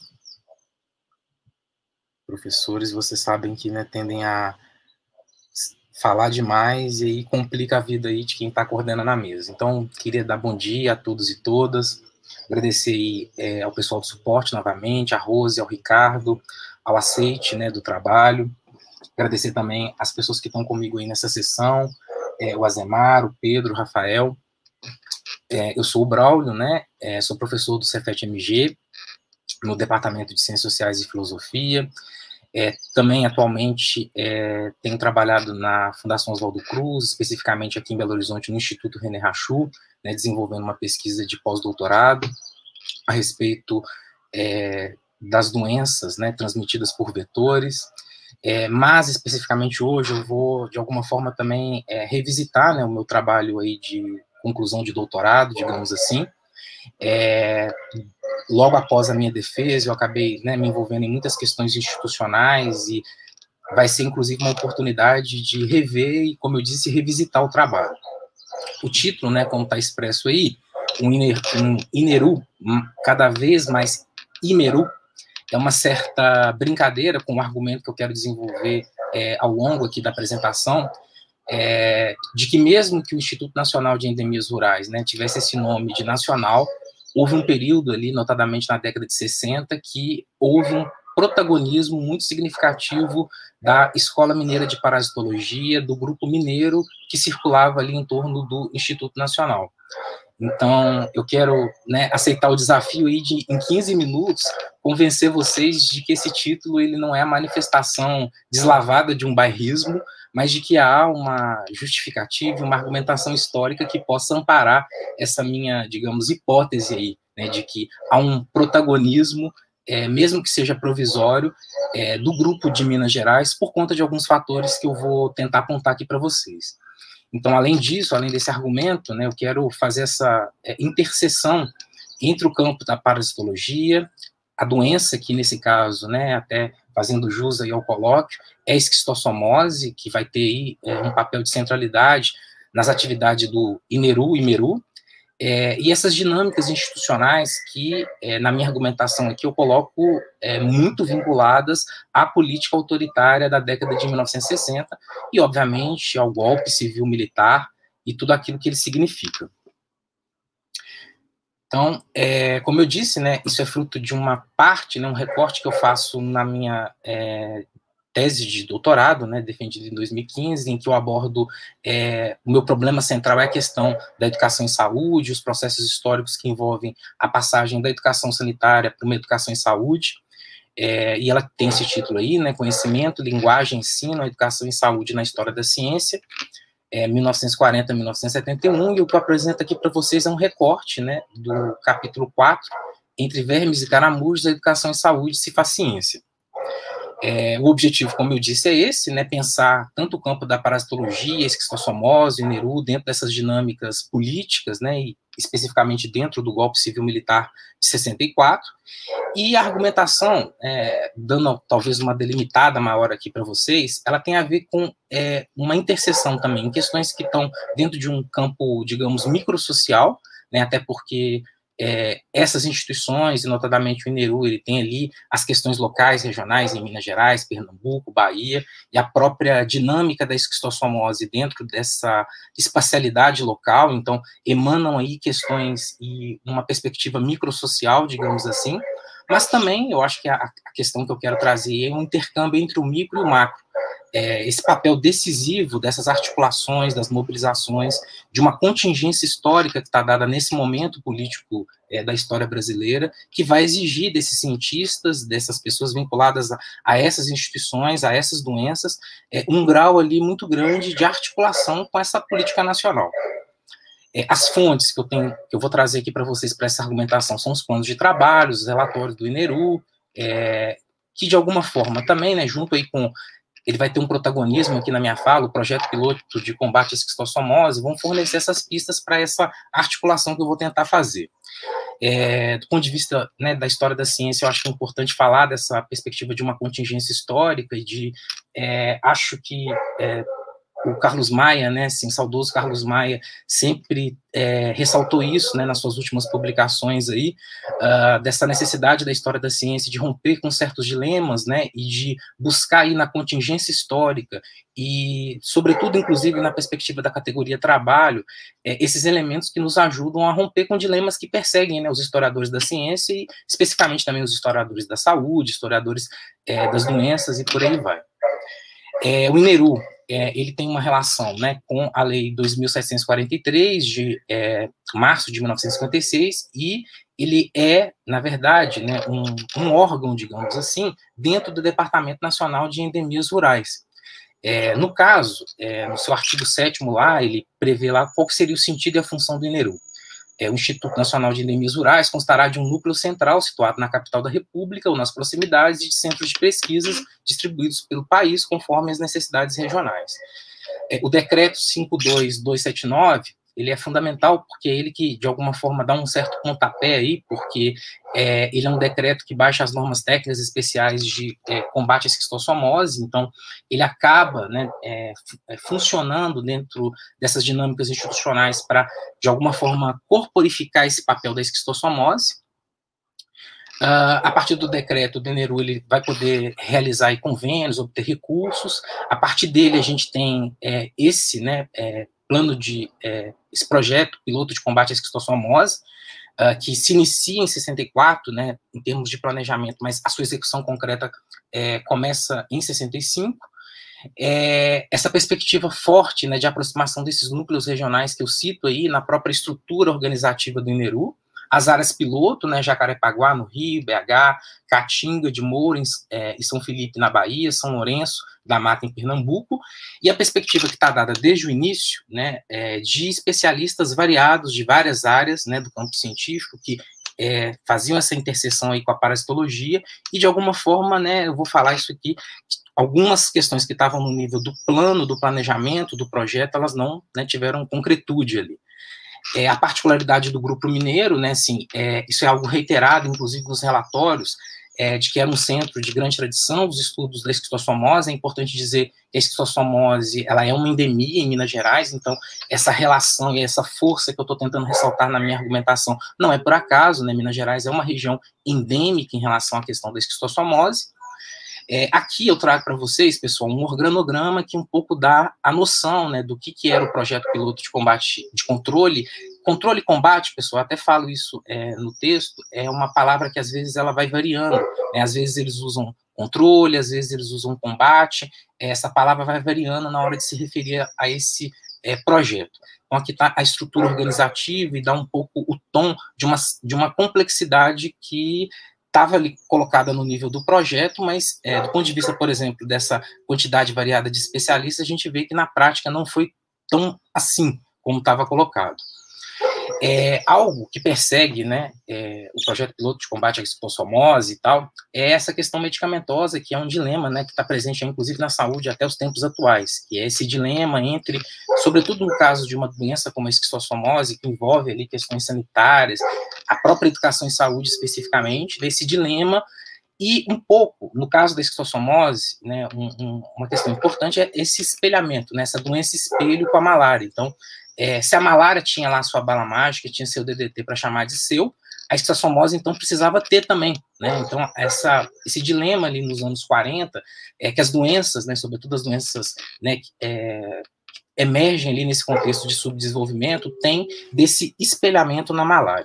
professores, vocês sabem que, né, tendem a falar demais e aí complica a vida aí de quem está coordenando a mesa. Então, queria dar bom dia a todos e todas, agradecer aí, ao pessoal do suporte novamente, a Rose, ao Ricardo, ao Aceite, né, do trabalho, agradecer também as pessoas que estão comigo aí nessa sessão, o Azemar, o Pedro, o Rafael. Eu sou o Braulio, né, sou professor do Cefet-MG, no Departamento de Ciências Sociais e Filosofia. Também, atualmente, tenho trabalhado na Fundação Oswaldo Cruz, especificamente aqui em Belo Horizonte, no Instituto René Rachou, né, desenvolvendo uma pesquisa de pós-doutorado a respeito das doenças, né, transmitidas por vetores. Mas, especificamente hoje, eu vou, de alguma forma, também revisitar, né, o meu trabalho aí de conclusão de doutorado, digamos assim. Logo após a minha defesa, eu acabei, né, me envolvendo em muitas questões institucionais e vai ser, inclusive, uma oportunidade de rever e, como eu disse, revisitar o trabalho. O título, né, como está expresso aí, um Ineru, cada vez mais Imeru, é uma certa brincadeira com o argumento que eu quero desenvolver ao longo aqui da apresentação, de que mesmo que o Instituto Nacional de Endemias Rurais, né, tivesse esse nome de nacional, houve um período ali, notadamente na década de 60, que houve um protagonismo muito significativo da Escola Mineira de Parasitologia, do grupo mineiro que circulava ali em torno do Instituto Nacional. Então, eu quero, né, aceitar o desafio aí de, em 15 minutos, convencer vocês de que esse título ele não é a manifestação deslavada de um bairrismo, mas de que há uma justificativa, uma argumentação histórica que possa amparar essa minha, digamos, hipótese aí, né, de que há um protagonismo, mesmo que seja provisório, do grupo de Minas Gerais, por conta de alguns fatores que eu vou tentar apontar aqui para vocês. Então, além disso, além desse argumento, né, eu quero fazer essa interseção entre o campo da parasitologia, a doença, que nesse caso, né, até fazendo jus aí ao colóquio, é a esquistossomose, que vai ter aí um papel de centralidade nas atividades do Ineru e Meru, e essas dinâmicas institucionais que, na minha argumentação aqui, eu coloco muito vinculadas à política autoritária da década de 1960 e, obviamente, ao golpe civil-militar e tudo aquilo que ele significa. Então, como eu disse, né, isso é fruto de uma parte, né, um recorte que eu faço na minha tese de doutorado, né, defendida em 2015, em que eu abordo o meu problema central é a questão da educação em saúde, os processos históricos que envolvem a passagem da educação sanitária para uma educação em saúde, e ela tem esse título aí, né, Conhecimento, Linguagem, Ensino, Educação em Saúde na História da Ciência, 1940 a 1971, e o que eu apresento aqui para vocês é um recorte, né, do capítulo 4, Entre Vermes e Caramujos, a Educação em Saúde se faz ciência. O objetivo, como eu disse, é esse, né, pensar tanto o campo da parasitologia, esquistossomose, Ineru, dentro dessas dinâmicas políticas, né, e especificamente dentro do golpe civil-militar de 64, e a argumentação, dando talvez uma delimitada maior aqui para vocês, ela tem a ver com uma interseção também, em questões que estão dentro de um campo, digamos, microsocial, né, até porque essas instituições, e notadamente o Ineru, ele tem ali as questões locais, regionais, em Minas Gerais, Pernambuco, Bahia, e a própria dinâmica da esquistossomose dentro dessa espacialidade local, então emanam aí questões e uma perspectiva microsocial, digamos assim, mas também eu acho que a questão que eu quero trazer é um intercâmbio entre o micro e o macro, esse papel decisivo dessas articulações, das mobilizações, de uma contingência histórica que está dada nesse momento político da história brasileira, que vai exigir desses cientistas, dessas pessoas vinculadas a essas instituições, a essas doenças, um grau ali muito grande de articulação com essa política nacional. As fontes que eu vou trazer aqui para vocês para essa argumentação são os planos de trabalho, os relatórios do Ineru, que de alguma forma também, né, junto aí com ele vai ter um protagonismo aqui na minha fala, o projeto piloto de combate à esquistossomose, vão fornecer essas pistas para essa articulação que eu vou tentar fazer. Do ponto de vista, né, da história da ciência, eu acho que é importante falar dessa perspectiva de uma contingência histórica e de, acho que o Carlos Maia, né, assim, saudoso Carlos Maia, sempre ressaltou isso, né, nas suas últimas publicações aí, dessa necessidade da história da ciência de romper com certos dilemas, né, e de buscar aí na contingência histórica e, sobretudo, inclusive, na perspectiva da categoria trabalho, esses elementos que nos ajudam a romper com dilemas que perseguem, né, os historiadores da ciência e, especificamente, também os historiadores da saúde, historiadores das doenças e por aí vai. O INERU, ele tem uma relação, né, com a Lei 2.743, de março de 1956, e ele é, na verdade, né, um órgão, digamos assim, dentro do Departamento Nacional de Endemias Rurais. No caso, no seu artigo 7º lá, ele prevê lá qual seria o sentido e a função do INERU. O Instituto Nacional de Endemias Rurais constará de um núcleo central situado na capital da República ou nas proximidades de centros de pesquisas distribuídos pelo país conforme as necessidades regionais. O decreto 52279, ele é fundamental porque é ele que, de alguma forma, dá um certo pontapé aí, porque ele é um decreto que baixa as normas técnicas especiais de combate à esquistossomose, então ele acaba, né, funcionando dentro dessas dinâmicas institucionais para, de alguma forma, corporificar esse papel da esquistossomose. A partir do decreto, o INERU ele vai poder realizar aí convênios, obter recursos. A partir dele, a gente tem esse, né, plano de esse projeto piloto de combate à esquistossomose, que se inicia em 64, né, em termos de planejamento, mas a sua execução concreta começa em 65. Essa perspectiva forte, né, de aproximação desses núcleos regionais que eu cito aí na própria estrutura organizativa do INERU, as áreas piloto, né, Jacarepaguá, no Rio, BH, Caatinga, de Moura, e São Felipe, na Bahia, São Lourenço da Mata, em Pernambuco, e a perspectiva que está dada desde o início, né, de especialistas variados de várias áreas, né, do campo científico, que faziam essa interseção aí com a parasitologia, e de alguma forma, né, eu vou falar isso aqui, algumas questões que estavam no nível do plano, do planejamento, do projeto, elas não, né, tiveram concretude ali. A particularidade do Grupo Mineiro, né, assim, isso é algo reiterado, inclusive, nos relatórios, de que era um centro de grande tradição dos estudos da esquistossomose. É importante dizer que a esquistossomose, ela é uma endemia em Minas Gerais, então essa relação e essa força que eu estou tentando ressaltar na minha argumentação não é por acaso, né, Minas Gerais é uma região endêmica em relação à questão da esquistossomose. Aqui eu trago para vocês, pessoal, um organograma que um pouco dá a noção, né, do que era o projeto piloto de combate, de controle. Controle e combate, pessoal, até falo isso no texto, é uma palavra que às vezes ela vai variando, né, às vezes eles usam controle, às vezes eles usam combate, essa palavra vai variando na hora de se referir a esse projeto. Então aqui está a estrutura organizativa e dá um pouco o tom de uma complexidade que estava ali colocada no nível do projeto, mas do ponto de vista, por exemplo, dessa quantidade variada de especialistas, a gente vê que na prática não foi tão assim como estava colocado. Algo que persegue, né, o projeto piloto de combate à esquistossomose e tal, é essa questão medicamentosa, que é um dilema, né, que está presente, inclusive, na saúde até os tempos atuais, que é esse dilema entre, sobretudo no caso de uma doença como a esquistossomose, que envolve ali questões sanitárias, a própria educação em saúde especificamente, desse dilema, e um pouco, no caso da esquistossomose, né, uma questão importante é esse espelhamento, né, essa doença espelho com a malária. Então, se a malária tinha lá sua bala mágica, tinha seu DDT para chamar de seu, a esquistossomose, então, precisava ter também, né? Então, esse dilema ali nos anos 40, que as doenças, né, sobretudo as doenças, né, emergem ali nesse contexto de subdesenvolvimento, tem desse espelhamento na malária.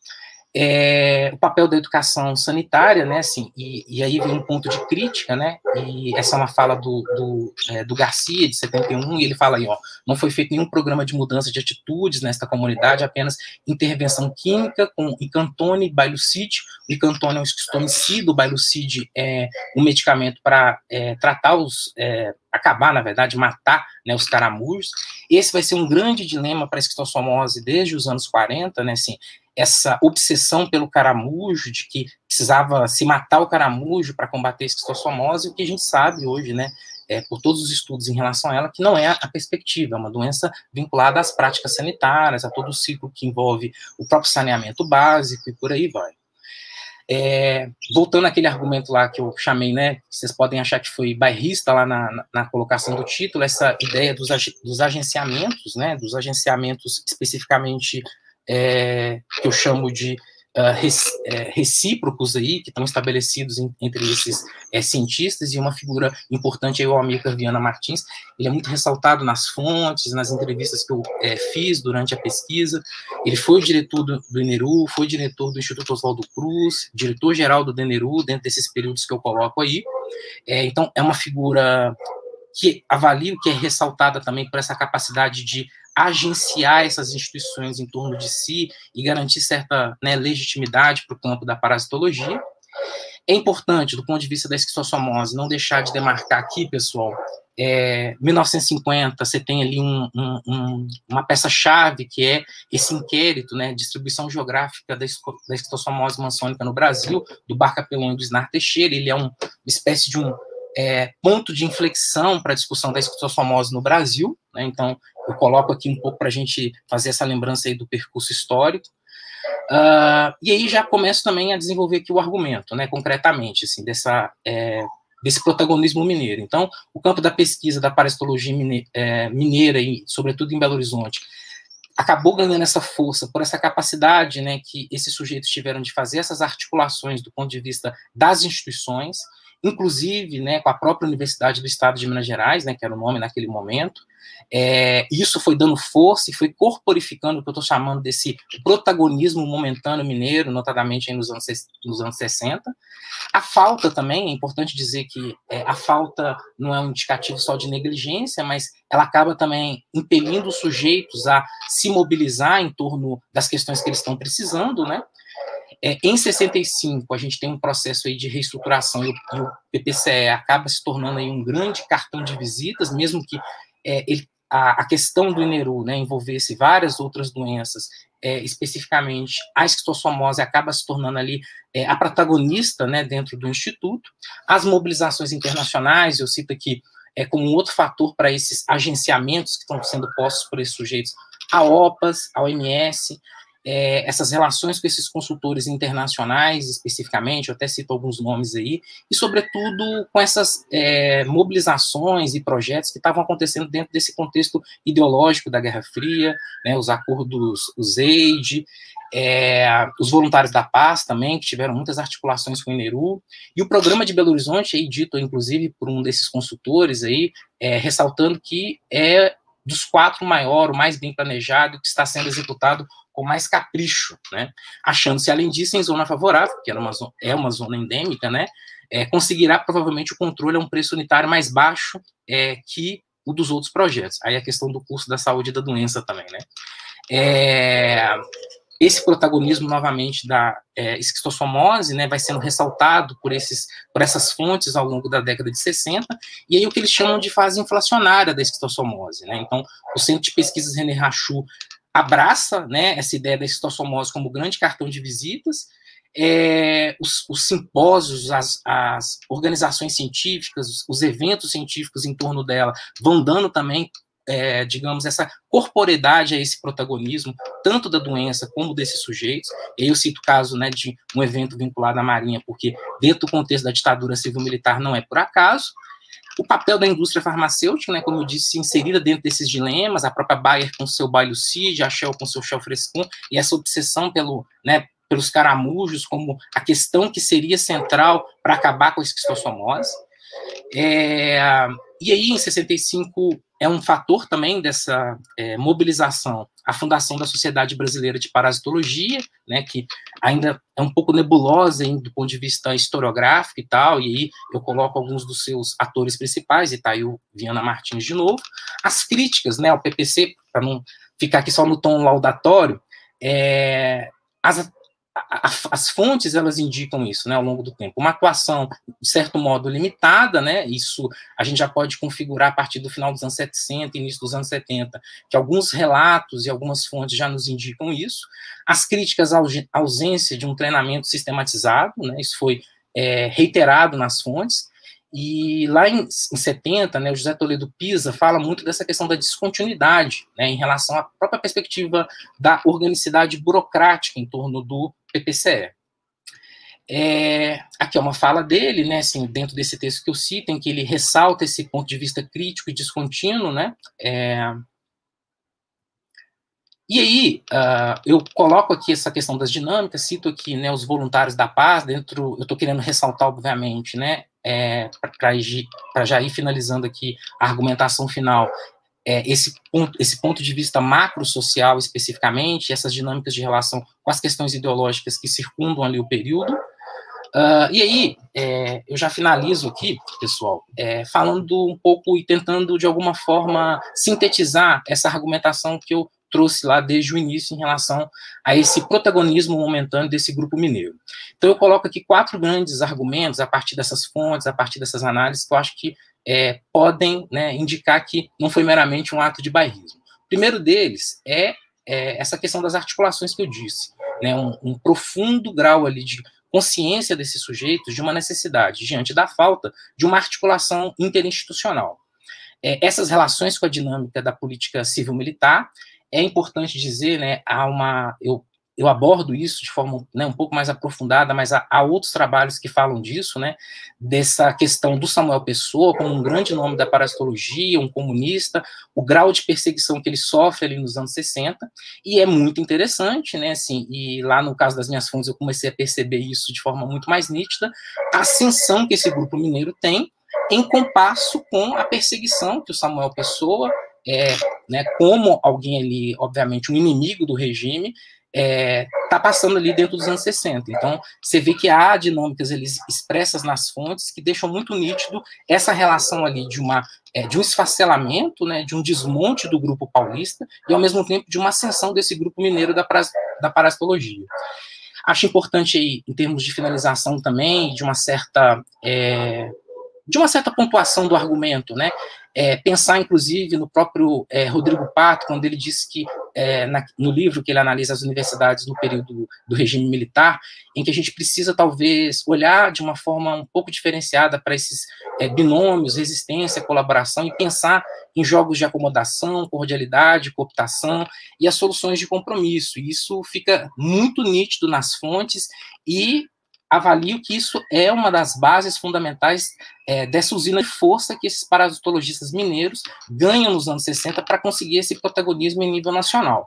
O papel da educação sanitária, né, assim, e aí vem um ponto de crítica, né, e essa é uma fala do Garcia, de 71, e ele fala aí, ó, não foi feito nenhum programa de mudança de atitudes nesta comunidade, apenas intervenção química com Icantone e Bailucide. O Icantone é um esquistomicida, o Bailucide é um medicamento para tratar acabar, na verdade, matar, né, os caramujos. Esse vai ser um grande dilema para a esquistossomose desde os anos 40, né, assim, essa obsessão pelo caramujo, de que precisava se matar o caramujo para combater a esquistossomose, o que a gente sabe hoje, né, por todos os estudos em relação a ela, que não é a perspectiva, é uma doença vinculada às práticas sanitárias, a todo o ciclo que envolve o próprio saneamento básico e por aí vai. Voltando àquele argumento lá que eu chamei, né, vocês podem achar que foi bairrista lá na colocação do título, essa ideia dos agenciamentos, né, dos agenciamentos especificamente que eu chamo de recíprocos aí, que estão estabelecidos entre esses cientistas, e uma figura importante é o Amilcar Viana Martins. Ele é muito ressaltado nas fontes, nas entrevistas que eu fiz durante a pesquisa. Ele foi o diretor do INERU, foi diretor do Instituto Oswaldo Cruz, diretor-geral do DENERU, dentro desses períodos que eu coloco aí. Então, é uma figura que avalio que é ressaltada também por essa capacidade de agenciar essas instituições em torno de si e garantir certa, né, legitimidade para o campo da parasitologia. É importante, do ponto de vista da esquistossomose, não deixar de demarcar aqui, pessoal, 1950, você tem ali uma peça-chave, que é esse inquérito, né, distribuição geográfica da esquistossomose mansônica no Brasil, do Barcapelon e do Snar Teixeira. Ele é uma espécie de ponto de inflexão para a discussão da esquistossomose no Brasil, né? Então, eu coloco aqui um pouco para a gente fazer essa lembrança aí do percurso histórico. E aí já começo também a desenvolver aqui o argumento, né, concretamente, assim, desse protagonismo mineiro. Então, o campo da pesquisa da parasitologia mineira, e sobretudo em Belo Horizonte, acabou ganhando essa força por essa capacidade, né, que esses sujeitos tiveram de fazer essas articulações do ponto de vista das instituições, inclusive, né, com a própria Universidade do Estado de Minas Gerais, né, que era o nome naquele momento. Isso foi dando força e foi corporificando o que eu estou chamando desse protagonismo momentâneo mineiro, notadamente aí nos anos 60. A falta também, é importante dizer que a falta não é um indicativo só de negligência, mas ela acaba também impelindo os sujeitos a se mobilizar em torno das questões que eles estão precisando, né? Em 65, a gente tem um processo aí de reestruturação, e o PPCE acaba se tornando aí um grande cartão de visitas, mesmo que a questão do INERU, né, envolvesse várias outras doenças, especificamente a esquistossomose acaba se tornando ali a protagonista, né, dentro do Instituto. As mobilizações internacionais, eu cito aqui como um outro fator para esses agenciamentos que estão sendo postos por esses sujeitos, a OPAS, a OMS, essas relações com esses consultores internacionais, especificamente, eu até cito alguns nomes aí, e, sobretudo, com essas mobilizações e projetos que estavam acontecendo dentro desse contexto ideológico da Guerra Fria, né, os acordos, os EID, os voluntários da paz também, que tiveram muitas articulações com o INERU, e o programa de Belo Horizonte, aí, dito, inclusive, por um desses consultores, aí, ressaltando que dos 4 o maior, o mais bem planejado, que está sendo executado com mais capricho, né? Achando-se, além disso, em zona favorável, que é uma zona endêmica, né? Conseguirá provavelmente o controle a um preço unitário mais baixo que o dos outros projetos. Aí a questão do custo da saúde e da doença também, né? Esse protagonismo, novamente, da esquistossomose, né, vai sendo ressaltado por essas fontes ao longo da década de 60, e aí o que eles chamam de fase inflacionária da esquistossomose, né? Então, o Centro de Pesquisas René Rachou abraça, né, essa ideia da esquistossomose como grande cartão de visitas. Os simpósios, as organizações científicas, os eventos científicos em torno dela vão dando também, digamos, essa corporeidade a esse protagonismo, tanto da doença como desses sujeitos. E aí eu cito o caso, né, de um evento vinculado à Marinha, porque dentro do contexto da ditadura civil-militar não é por acaso. O papel da indústria farmacêutica, né, como eu disse, inserida dentro desses dilemas, a própria Bayer com seu Bailucid, a Shell com seu Shell Frescon, e essa obsessão pelos caramujos como a questão que seria central para acabar com a esquistossomose. E aí, em 65, é um fator também dessa mobilização, a fundação da Sociedade Brasileira de Parasitologia, né, que ainda é um pouco nebulosa do ponto de vista historiográfico e tal, e aí eu coloco alguns dos seus atores principais, e tá aí o Viana Martins de novo. As críticas, né, ao PPC, para não ficar aqui só no tom laudatório, as fontes, elas indicam isso, né, ao longo do tempo. Uma atuação, de certo modo, limitada, né, isso a gente já pode configurar a partir do final dos anos 60, início dos anos 70, que alguns relatos e algumas fontes já nos indicam isso. As críticas à ausência de um treinamento sistematizado, né, isso foi reiterado nas fontes, E lá em 70, né, o José Toledo Pisa fala muito dessa questão da descontinuidade, né, em relação à própria perspectiva da organicidade burocrática em torno do PPCE. Aqui é uma fala dele, né, assim, dentro desse texto que eu cito, em que ele ressalta esse ponto de vista crítico e descontínuo, né, e aí, eu coloco aqui essa questão das dinâmicas, cito aqui, né, os voluntários da paz, eu estou querendo ressaltar, obviamente, né, para já ir finalizando aqui a argumentação final, esse ponto de vista macro-social especificamente, essas dinâmicas de relação com as questões ideológicas que circundam ali o período. E aí, eu já finalizo aqui, pessoal, falando um pouco e tentando, de alguma forma, sintetizar essa argumentação que eu trouxe lá desde o início em relação a esse protagonismo momentâneo desse grupo mineiro. Então, eu coloco aqui 4 grandes argumentos, a partir dessas fontes, a partir dessas análises, que eu acho que podem, né, indicar que não foi meramente um ato de bairrismo. O primeiro deles é essa questão das articulações que eu disse, né, um profundo grau ali de consciência desses sujeitos de uma necessidade, diante da falta de uma articulação interinstitucional. Essas relações com a dinâmica da política civil-militar, é importante dizer, né, eu abordo isso de forma, né, um pouco mais aprofundada, mas há outros trabalhos que falam disso, né, dessa questão do Samuel Pessoa como um grande nome da parasitologia, um comunista, o grau de perseguição que ele sofre ali nos anos 60, e é muito interessante, né, assim, e lá no caso das minhas fontes eu comecei a perceber isso de forma muito mais nítida, a ascensão que esse grupo mineiro tem em compasso com a perseguição que o Samuel Pessoa, né, como alguém ali, obviamente, um inimigo do regime, está passando ali dentro dos anos 60. Então, você vê que há dinâmicas eles expressas nas fontes que deixam muito nítido essa relação ali de um esfacelamento, né, de um desmonte do grupo paulista e, ao mesmo tempo, de uma ascensão desse grupo mineiro da parasitologia. Acho importante aí, em termos de finalização também, de uma certa pontuação do argumento, né? Pensar, inclusive, no próprio Rodrigo Pato, quando ele disse que, no livro que ele analisa as universidades no período do regime militar, em que a gente precisa, talvez, olhar de uma forma um pouco diferenciada para esses binômios, resistência, colaboração, e pensar em jogos de acomodação, cordialidade, cooptação e as soluções de compromisso. E isso fica muito nítido nas fontes e avalio que isso é uma das bases fundamentais dessa usina de força que esses parasitologistas mineiros ganham nos anos 60 para conseguir esse protagonismo em nível nacional.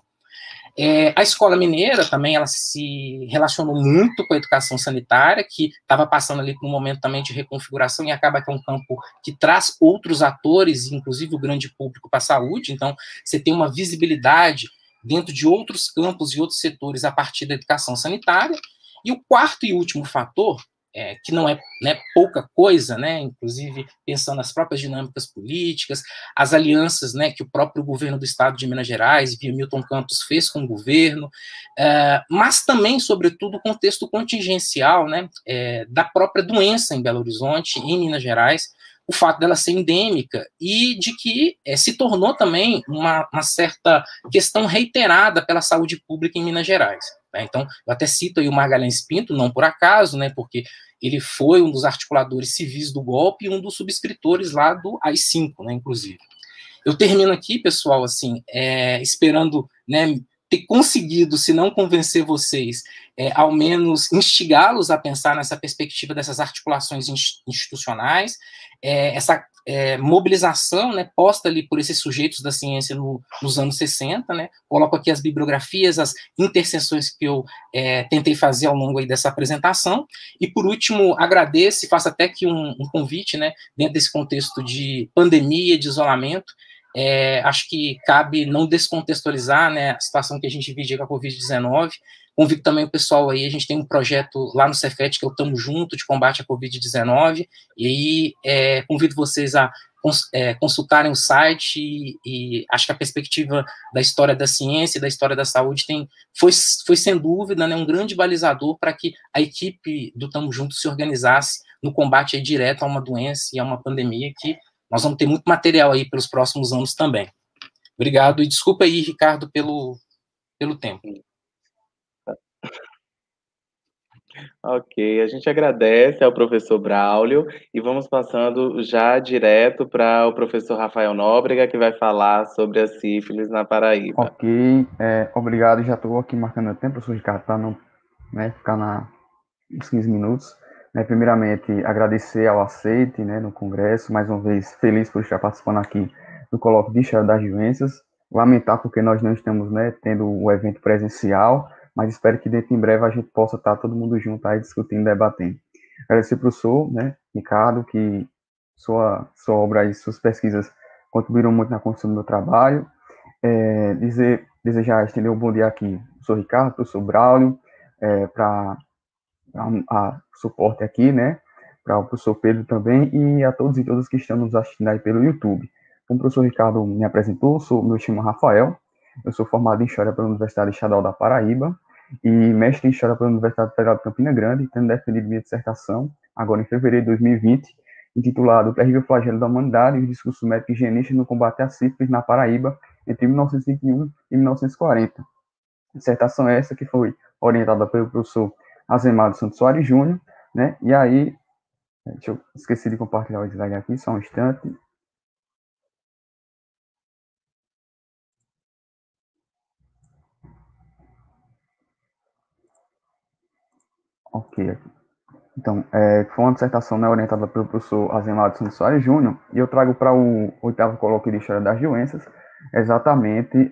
A escola mineira também, ela se relacionou muito com a educação sanitária, que estava passando ali por um momento também de reconfiguração, e acaba que é um campo que traz outros atores, inclusive o grande público para a saúde. Então, você tem uma visibilidade dentro de outros campos e outros setores a partir da educação sanitária. E o quarto e último fator, que não é, né, pouca coisa, né, inclusive pensando nas próprias dinâmicas políticas, as alianças, né, que o próprio governo do estado de Minas Gerais, via Milton Campos, fez com o governo, mas também, sobretudo, o contexto contingencial, né, da própria doença em Belo Horizonte, em Minas Gerais, o fato dela ser endêmica e de que se tornou também uma certa questão reiterada pela saúde pública em Minas Gerais. Né? Então, eu até cito aí o Magalhães Pinto, não por acaso, né, porque ele foi um dos articuladores civis do golpe e um dos subscritores lá do AI-5, né, inclusive. Eu termino aqui, pessoal, assim, esperando, né, ter conseguido, se não convencer vocês, ao menos instigá-los a pensar nessa perspectiva dessas articulações institucionais, essa mobilização, né, posta ali por esses sujeitos da ciência nos anos 60, né, coloco aqui as bibliografias, as interseções que eu tentei fazer ao longo aí dessa apresentação, e por último, agradeço e faço até aqui um convite, né, dentro desse contexto de pandemia, de isolamento, acho que cabe não descontextualizar, né, a situação que a gente vive com a Covid-19. Convido também o pessoal aí, a gente tem um projeto lá no Cefet, que é o Tamo Junto, de combate à Covid-19, e aí convido vocês a consultarem o site, e acho que a perspectiva da história da ciência e da história da saúde foi sem dúvida, né, um grande balizador para que a equipe do Tamo Junto se organizasse no combate aí direto a uma doença e a uma pandemia que nós vamos ter muito material aí pelos próximos anos também. Obrigado, e desculpa aí, Ricardo, pelo tempo. Ok, a gente agradece ao professor Braulio e vamos passando já direto para o professor Rafael Nóbrega, que vai falar sobre a sífilis na Paraíba. Ok, obrigado. Já estou aqui marcando o tempo, professor Ricardo, para não, né, ficar nos 15 minutos. Primeiramente, agradecer ao aceite, né, no Congresso, mais uma vez feliz por estar participando aqui do Colóquio de História das Doenças. Lamentar porque nós não estamos, né, tendo o evento presencial, mas espero que dentro em breve a gente possa estar todo mundo junto aí discutindo, debatendo. Agradecer ao professor, né, Ricardo, que sua obra e suas pesquisas contribuíram muito na construção do meu trabalho. Desejar estender um bom dia aqui, professor Ricardo, professor Braulio, para a suporte aqui, né, para o professor Pedro também e a todos e todas que estão nos assistindo aí pelo YouTube. Como o professor Ricardo me apresentou, me chamo Rafael, eu sou formado em História pela Universidade Estadual da Paraíba e mestre em História pela Universidade Federal de Campina Grande, tendo defendido minha dissertação, agora em fevereiro de 2020, intitulado O Terrível Flagelo da Humanidade e os Discursos Médicos e Higienistas no Combate à Sífilis na Paraíba, entre 1921 e 1940. Dissertação essa que foi orientada pelo professor Azemado Santos Soares Júnior, né? E aí, esqueci de compartilhar o slide aqui, só um instante. Ok. Então, foi uma dissertação, né, orientada pelo professor Azemado Santos Soares Júnior, e eu trago para o 8º colóquio de História das Doenças, exatamente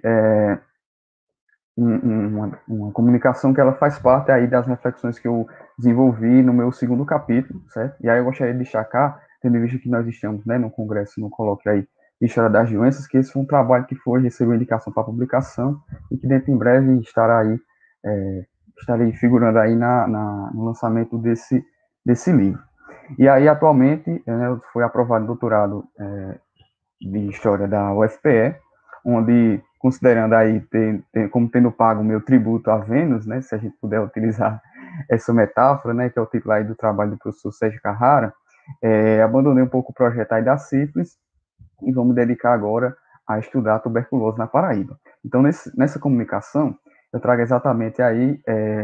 uma comunicação que ela faz parte aí das reflexões que eu desenvolvi no meu 2º capítulo, certo? E aí eu gostaria de destacar, tendo em vista que nós estamos, né, no congresso, no colóquio aí de História das Doenças, que esse foi um trabalho que recebeu indicação para publicação e que dentro em breve estarei figurando aí no lançamento desse livro. E aí, atualmente, foi aprovado o doutorado de História da UFPE, onde, considerando aí como tendo pago o meu tributo a Vênus, né, se a gente puder utilizar essa metáfora, né, que é o título aí do trabalho do professor Sérgio Carrara, abandonei um pouco o projeto aí da sífilis e vou me dedicar agora a estudar a tuberculose na Paraíba. Então, nessa comunicação, eu trago exatamente aí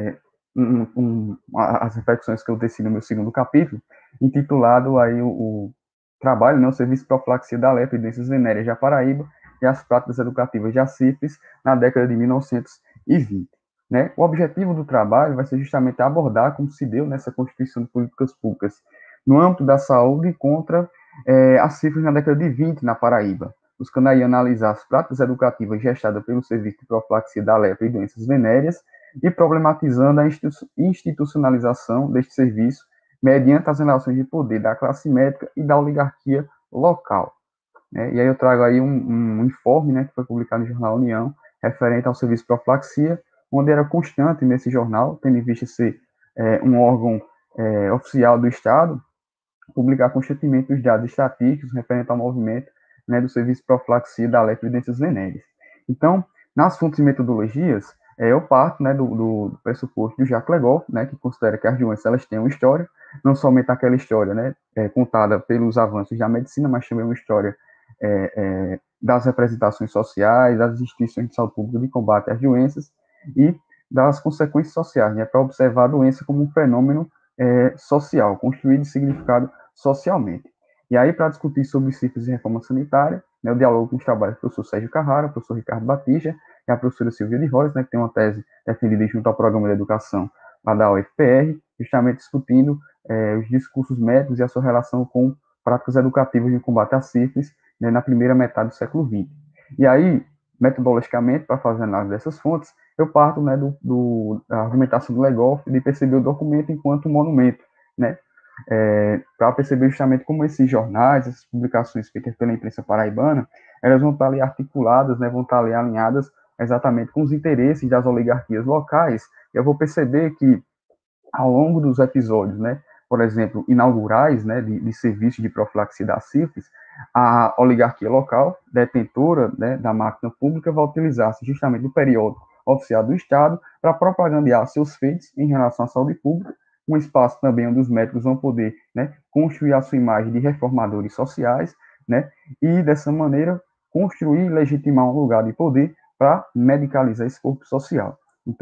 as reflexões que eu teci no meu 2º capítulo, intitulado aí o trabalho, né, o Serviço de Profilaxia da Lepra e Doenças Venéreas da Paraíba e as práticas educativas de sífilis na década de 1920. Né? O objetivo do trabalho vai ser justamente abordar como se deu nessa constituição de políticas públicas no âmbito da saúde contra a sífilis na década de 20 na Paraíba, buscando aí analisar as práticas educativas gestadas pelo Serviço de Profilaxia da Lepra e Doenças Venéreas e problematizando a institucionalização deste serviço mediante as relações de poder da classe médica e da oligarquia local. Né? E aí eu trago aí um informe, né, que foi publicado no jornal União, referente ao serviço de profilaxia, onde era constante nesse jornal, tendo em vista ser um órgão oficial do Estado, publicar constantemente os dados estatísticos referentes ao movimento, né, do serviço de profilaxia da lepra e doenças venéreas. Então, nas fontes e metodologias, eu parto, né, do pressuposto do Jacques Legoff, né, que considera que as doenças elas têm uma história, não somente aquela história, né, contada pelos avanços da medicina, mas também uma história das representações sociais, das instituições de saúde pública de combate às doenças e das consequências sociais, né, para observar a doença como um fenômeno social, construído e significado socialmente. E aí, para discutir sobre sífilis e reforma sanitária, né, eu dialogo com os trabalhos do professor Sérgio Carrara, o professor Ricardo Batista e a professora Silvia de Rosa, né, que tem uma tese defendida junto ao Programa de Educação lá da UFPR, justamente discutindo os discursos médicos e a sua relação com práticas educativas de combate à sífilis, né, na primeira metade do século XX. E aí, metodologicamente, para fazer análise dessas fontes, eu parto, né, da argumentação do Legoff de perceber o documento enquanto monumento, né, para perceber justamente como esses jornais, essas publicações feitas pela imprensa paraibana, elas vão estar ali articuladas, né, vão estar ali alinhadas exatamente com os interesses das oligarquias locais. Eu vou perceber que, ao longo dos episódios, né, por exemplo, inaugurais, né, de serviços de profilaxia da sífilis, a oligarquia local, detentora, né, da máquina pública, vai utilizar-se justamente do periódico oficial do Estado para propagandear seus feitos em relação à saúde pública, um espaço também onde os médicos vão poder, né, construir a sua imagem de reformadores sociais, né, e dessa maneira construir e legitimar um lugar de poder para medicalizar esse corpo social. Então,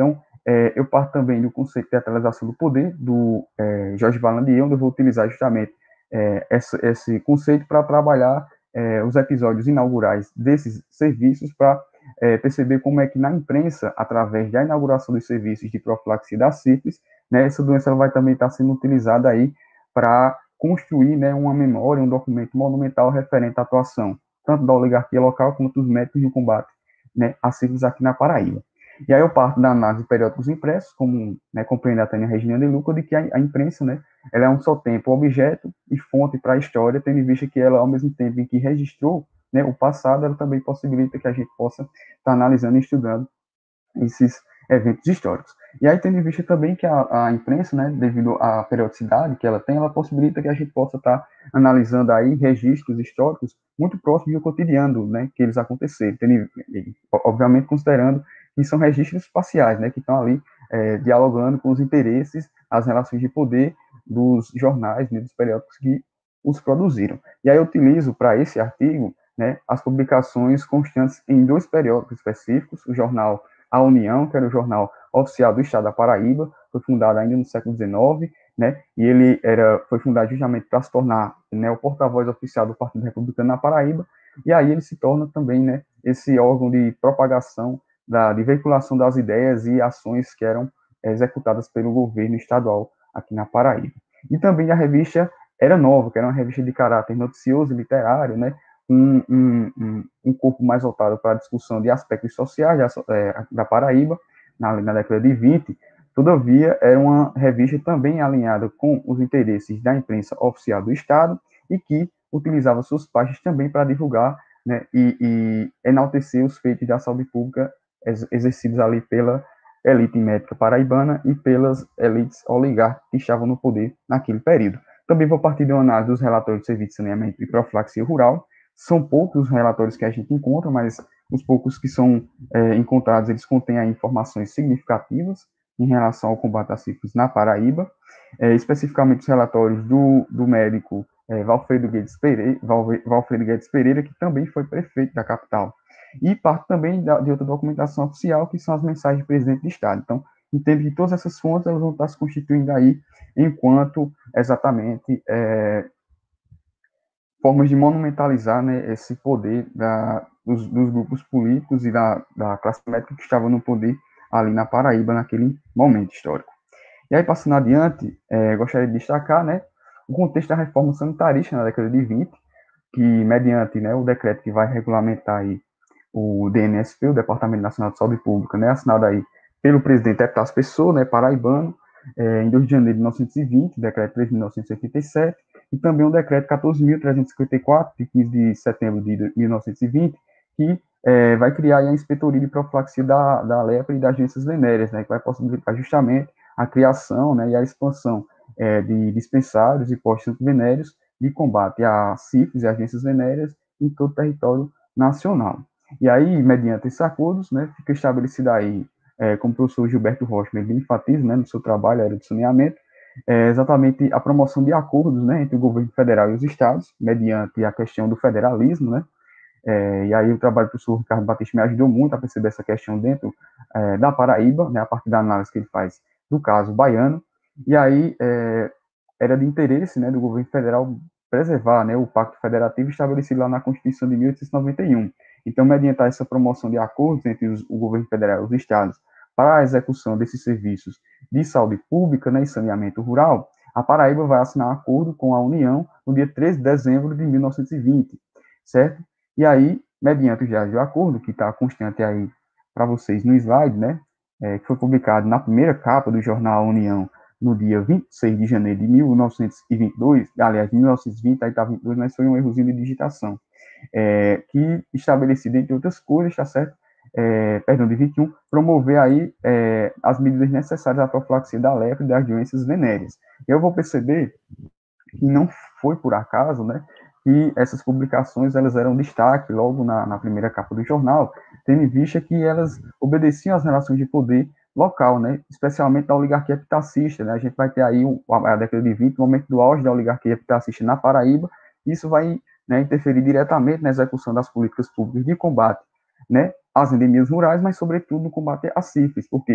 eu parto também do conceito de teatralização do poder, do Jorge Vallandier, onde eu vou utilizar justamente esse conceito para trabalhar os episódios inaugurais desses serviços, para perceber como é que na imprensa, através da inauguração dos serviços de profilaxia da sífilis, né, essa doença ela vai também estar sendo utilizada aí para construir, né, uma memória, um documento monumental referente à atuação, tanto da oligarquia local quanto dos médicos no combate, né, a sífilis aqui na Paraíba. E aí eu parto da análise de periódicos impressos, como, né, compreende a Tânia Regina de Luca, de que a imprensa, né, ela é um só tempo objeto e fonte para a história, tendo em vista que ela, ao mesmo tempo em que registrou, né, o passado, ela também possibilita que a gente possa estar analisando e estudando esses eventos históricos. E aí, tendo em vista também que a imprensa, né, devido à periodicidade que ela tem, ela possibilita que a gente possa estar analisando aí registros históricos muito próximos do cotidiano, né, que eles aconteceram, obviamente considerando que são registros espaciais, né, que estão ali dialogando com os interesses, as relações de poder dos jornais, né, dos periódicos que os produziram. E aí eu utilizo para esse artigo, né, as publicações constantes em 2 periódicos específicos, o jornal A União, que era o jornal oficial do Estado da Paraíba, foi fundado ainda no século XIX, né, e ele foi fundado justamente para se tornar, né, o porta-voz oficial do Partido Republicano na Paraíba, e aí ele se torna também, né, esse órgão de propagação, de veiculação das ideias e ações que eram executadas pelo governo estadual aqui na Paraíba. E também a revista Era Nova, que era uma revista de caráter noticioso e literário, né, um corpo mais voltado para a discussão de aspectos sociais da Paraíba, na década de 20, todavia, era uma revista também alinhada com os interesses da imprensa oficial do Estado e que utilizava suas páginas também para divulgar, né, e enaltecer os feitos da saúde pública exercidos ali pela elite médica paraibana e pelas elites oligárquicas que estavam no poder naquele período. Também vou partir de uma análise dos relatórios de serviço de saneamento e profilaxia rural. São poucos os relatórios que a gente encontra, mas os poucos que são encontrados, eles contêm aí informações significativas em relação ao combate à sífilis na Paraíba, especificamente os relatórios do médico Valfredo Guedes Pereira, que também foi prefeito da capital. E parte também de outra documentação oficial, que são as mensagens do presidente do Estado. Então, entendo que todas essas fontes elas vão estar se constituindo aí enquanto exatamente formas de monumentalizar, né, esse poder dos grupos políticos e da classe médica que estavam no poder ali na Paraíba naquele momento histórico. E aí, passando adiante, gostaria de destacar, né, o contexto da reforma sanitarista na década de 20, que mediante, né, o decreto que vai regulamentar aí o DNSP, o Departamento Nacional de Saúde Pública, né, assinado aí pelo presidente Epitácio Pessoa, né, paraibano, em 2 de janeiro de 1920, decreto 3.987, e também o decreto 14.354, de 15 de setembro de 1920, que vai criar a inspetoria de profilaxia da lepra e das doenças venéreas, né, que vai possibilitar justamente a criação, né, e a expansão de dispensários e postos antivenéreos de combate à sífilis e às doenças venéreas em todo o território nacional. E aí, mediante esses acordos, né, fica estabelecida aí, como o professor Gilberto Rocha bem enfatiza, né, no seu trabalho, área de saneamento, exatamente a promoção de acordos, né, entre o governo federal e os estados, mediante a questão do federalismo, né, e aí o trabalho do professor Ricardo Batista me ajudou muito a perceber essa questão dentro da Paraíba, né, a partir da análise que ele faz do caso baiano, e aí era de interesse, né, do governo federal preservar, né, o Pacto Federativo estabelecido lá na Constituição de 1891. Então, mediante essa promoção de acordos entre o governo federal e os estados para a execução desses serviços de saúde pública, né, e saneamento rural, a Paraíba vai assinar um acordo com a União no dia 13 de dezembro de 1920, certo? E aí, mediante o acordo, que está constante aí para vocês no slide, né, que foi publicado na primeira capa do jornal União no dia 26 de janeiro de 1922, aliás, de 1920, aí está 22, mas foi um errozinho de digitação, que estabelecido, entre outras coisas, tá certo? De 21, promover aí as medidas necessárias à profilaxia da lepra e das doenças venéreas. Eu vou perceber que não foi por acaso, né, que essas publicações elas eram destaque logo na primeira capa do jornal, tendo em vista que elas obedeciam às relações de poder local, né, especialmente da oligarquia epitacista, né, a gente vai ter aí a década de 20, o momento do auge da oligarquia epitacista na Paraíba, isso vai, né, interferir diretamente na execução das políticas públicas de combate, né, às endemias rurais, mas sobretudo no combate à sífilis, porque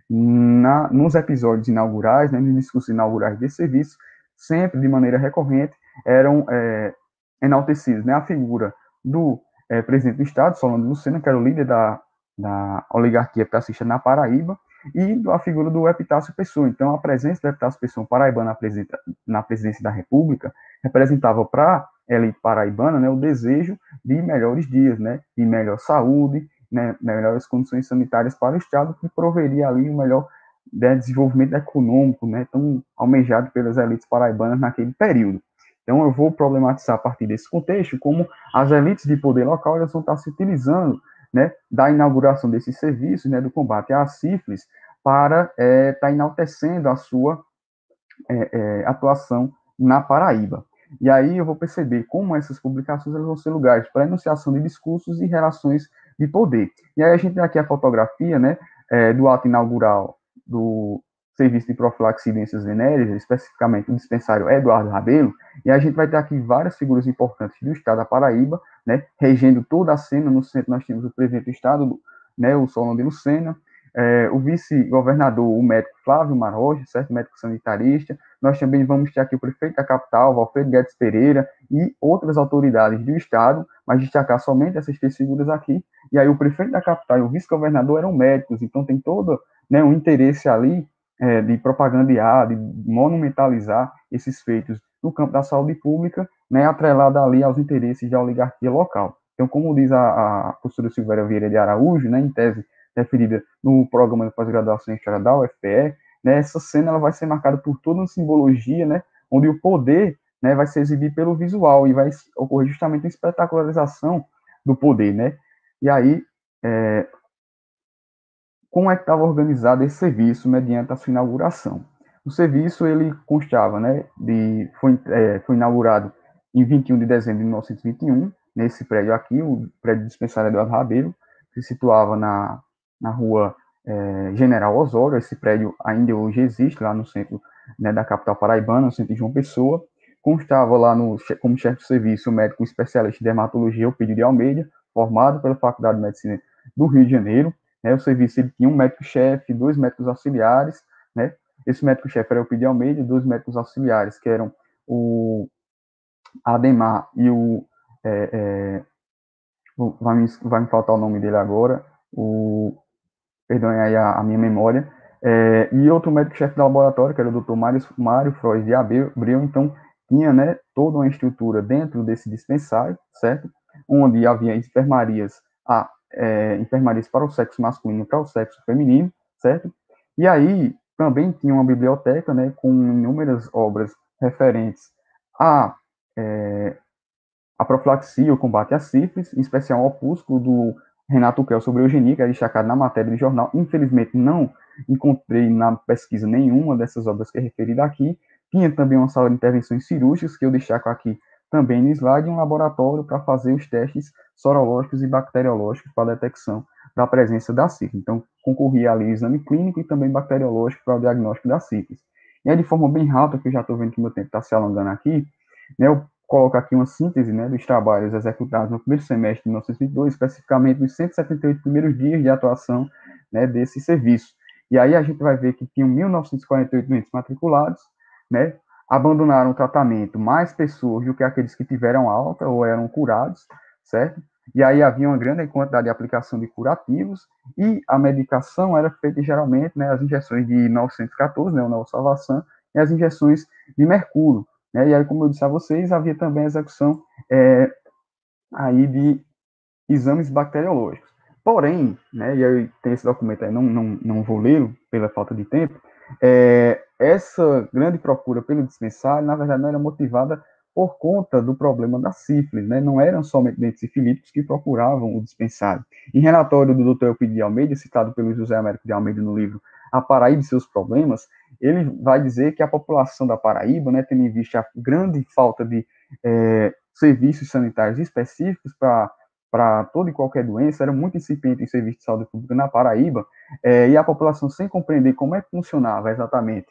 nos episódios inaugurais, né, nos discursos inaugurais desse serviço, sempre de maneira recorrente eram enaltecidos, né, a figura do presidente do Estado, Solano Lucena, que era o líder da oligarquia passista na Paraíba, e a figura do Epitácio Pessoa. Então, a presença do Epitácio Pessoa paraibano na presidência da República representava para a elite paraibana, né, o desejo de melhores dias, né, de melhor saúde, né, melhores condições sanitárias para o Estado, que proveria ali o melhor desenvolvimento econômico, né, tão almejado pelas elites paraibanas naquele período. Então, eu vou problematizar a partir desse contexto como as elites de poder local elas vão estar se utilizando, né, da inauguração desses serviços, né, do combate à sífilis, para estar enaltecendo a sua atuação na Paraíba. E aí eu vou perceber como essas publicações elas vão ser lugares para enunciação de discursos e relações de poder. E aí a gente tem aqui a fotografia, né, do ato inaugural do Serviço de Profilaxia de Doenças Venéreas, especificamente o dispensário Eduardo Rabelo, e a gente vai ter aqui várias figuras importantes do estado da Paraíba, né, regendo toda a cena. No centro nós temos o presidente do estado, né, o Solano de Lucena, o vice-governador, o médico Flávio Maroja, certo, médico sanitarista. Nós também vamos ter aqui o prefeito da capital, Valfredo Guedes Pereira, e outras autoridades do estado, mas destacar somente essas 3 figuras aqui. E aí o prefeito da capital e o vice-governador eram médicos, então tem todo, né, um interesse ali de propagandear, de monumentalizar esses feitos no campo da saúde pública, né, atrelada ali aos interesses da oligarquia local. Então, como diz a professora Silvéria Vieira de Araújo, né, em tese referida no programa de pós-graduação em História da UFPE, né, essa cena ela vai ser marcada por toda uma simbologia, né, onde o poder, né, vai ser exibido pelo visual e vai ocorrer justamente a espetacularização do poder, né. E aí, como é que estava organizado esse serviço mediante a sua inauguração? O serviço ele constava, né, foi inaugurado em 21 de dezembro de 1921, nesse prédio aqui, o prédio dispensário Eduardo Rabelo, que se situava na rua General Osório. Esse prédio ainda hoje existe lá no centro, né, da capital paraibana, no centro de João Pessoa. Constava lá como chefe de serviço o médico especialista em dermatologia Eupídio de Almeida, formado pela Faculdade de Medicina do Rio de Janeiro. O serviço ele tinha um médico-chefe, 2 médicos auxiliares, né? Esse médico-chefe era o Eupídio de Almeida, 2 médicos auxiliares, que eram o Ademar e vai me faltar o nome dele agora, perdoem aí a minha memória, e outro médico-chefe do laboratório, que era o Dr. Mário Frois de Abreu. Então, tinha, né, toda uma estrutura dentro desse dispensário, certo? Onde havia enfermarias para o sexo masculino e para o sexo feminino, certo? E aí também tinha uma biblioteca, né, com inúmeras obras referentes a profilaxia, o combate à sífilis, em especial um opúsculo do Renato Kell sobre eugenia, que é destacado na matéria do jornal. Infelizmente, não encontrei na pesquisa nenhuma dessas obras que é referida aqui. Tinha também uma sala de intervenções cirúrgicas, que eu destaco aqui também no slide, e um laboratório para fazer os testes sorológicos e bacteriológicos para a detecção da presença da sífilis. Então, concorria ali o exame clínico e também bacteriológico para o diagnóstico da sífilis. E aí, de forma bem rápida, que eu já estou vendo que meu tempo está se alongando aqui, né, eu coloco aqui uma síntese, né, dos trabalhos executados no primeiro semestre de 1922, especificamente nos 178 primeiros dias de atuação, né, desse serviço. E aí a gente vai ver que tinham 1.948 doentes matriculados, né, abandonaram o tratamento mais pessoas do que aqueles que tiveram alta ou eram curados, certo? E aí havia uma grande quantidade de aplicação de curativos, e a medicação era feita geralmente, né, as injeções de 914, né, o Neosalvasan, e as injeções de mercúrio. E aí, como eu disse a vocês, havia também a execução aí de exames bacteriológicos. Porém, né, e aí tem esse documento aí, não vou lê-lo pela falta de tempo, essa grande procura pelo dispensário, na verdade, não era motivada por conta do problema da sífilis, né? Não eram somente dentes sifilíticos que procuravam o dispensário. Em relatório do Dr. Eupídio de Almeida, citado pelo José Américo de Almeida no livro A Paraíba e Seus Problemas, ele vai dizer que a população da Paraíba, né, tendo em vista a grande falta de serviços sanitários específicos para toda e qualquer doença, era muito incipiente em serviço de saúde pública na Paraíba, e a população, sem compreender como é que funcionava exatamente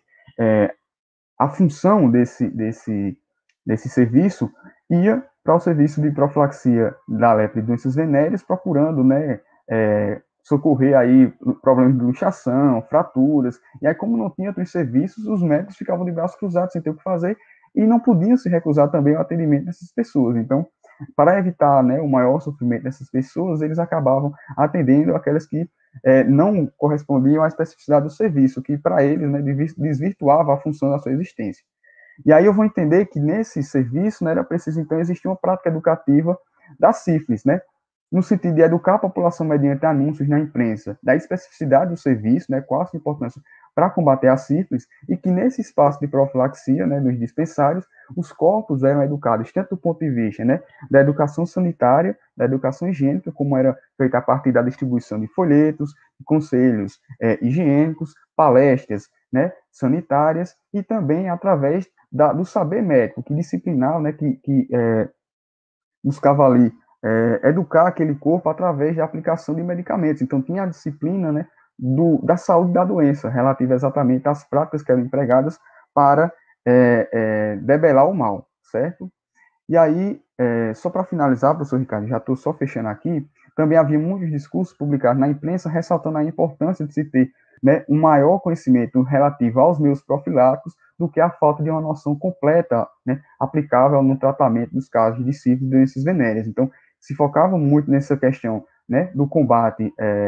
a função desse serviço, ia para o serviço de profilaxia da lepra e doenças venéreas, procurando, né, socorrer aí problemas de luxação, fraturas, e aí como não tinha outros serviços, os médicos ficavam de braços cruzados sem ter o que fazer, e não podiam se recusar também ao atendimento dessas pessoas. Então, para evitar, né, o maior sofrimento dessas pessoas, eles acabavam atendendo aquelas que não correspondiam à especificidade do serviço, que para eles, né, desvirtuava a função da sua existência. E aí eu vou entender que nesse serviço, né, era preciso, então, existir uma prática educativa da sífilis, né, no sentido de educar a população mediante anúncios na imprensa, da especificidade do serviço, né, qual a sua importância para combater a sífilis, e que nesse espaço de profilaxia, né, nos dispensários, os corpos eram educados tanto do ponto de vista, né, da educação sanitária, da educação higiênica, como era feita a partir da distribuição de folhetos, de conselhos higiênicos, palestras, né, sanitárias, e também através do saber médico, que disciplinar, né, que buscava ali educar aquele corpo através da aplicação de medicamentos. Então, tinha a disciplina, né, da saúde da doença, relativa exatamente às práticas que eram empregadas para debelar o mal, certo? E aí, só para finalizar, professor Ricardo, já estou só fechando aqui, também havia muitos discursos publicados na imprensa ressaltando a importância de se ter, né, um maior conhecimento relativo aos meios profiláticos do que a falta de uma noção completa, né, aplicável no tratamento dos casos de sífilis e doenças venéreas. Então, se focava muito nessa questão, né, do combate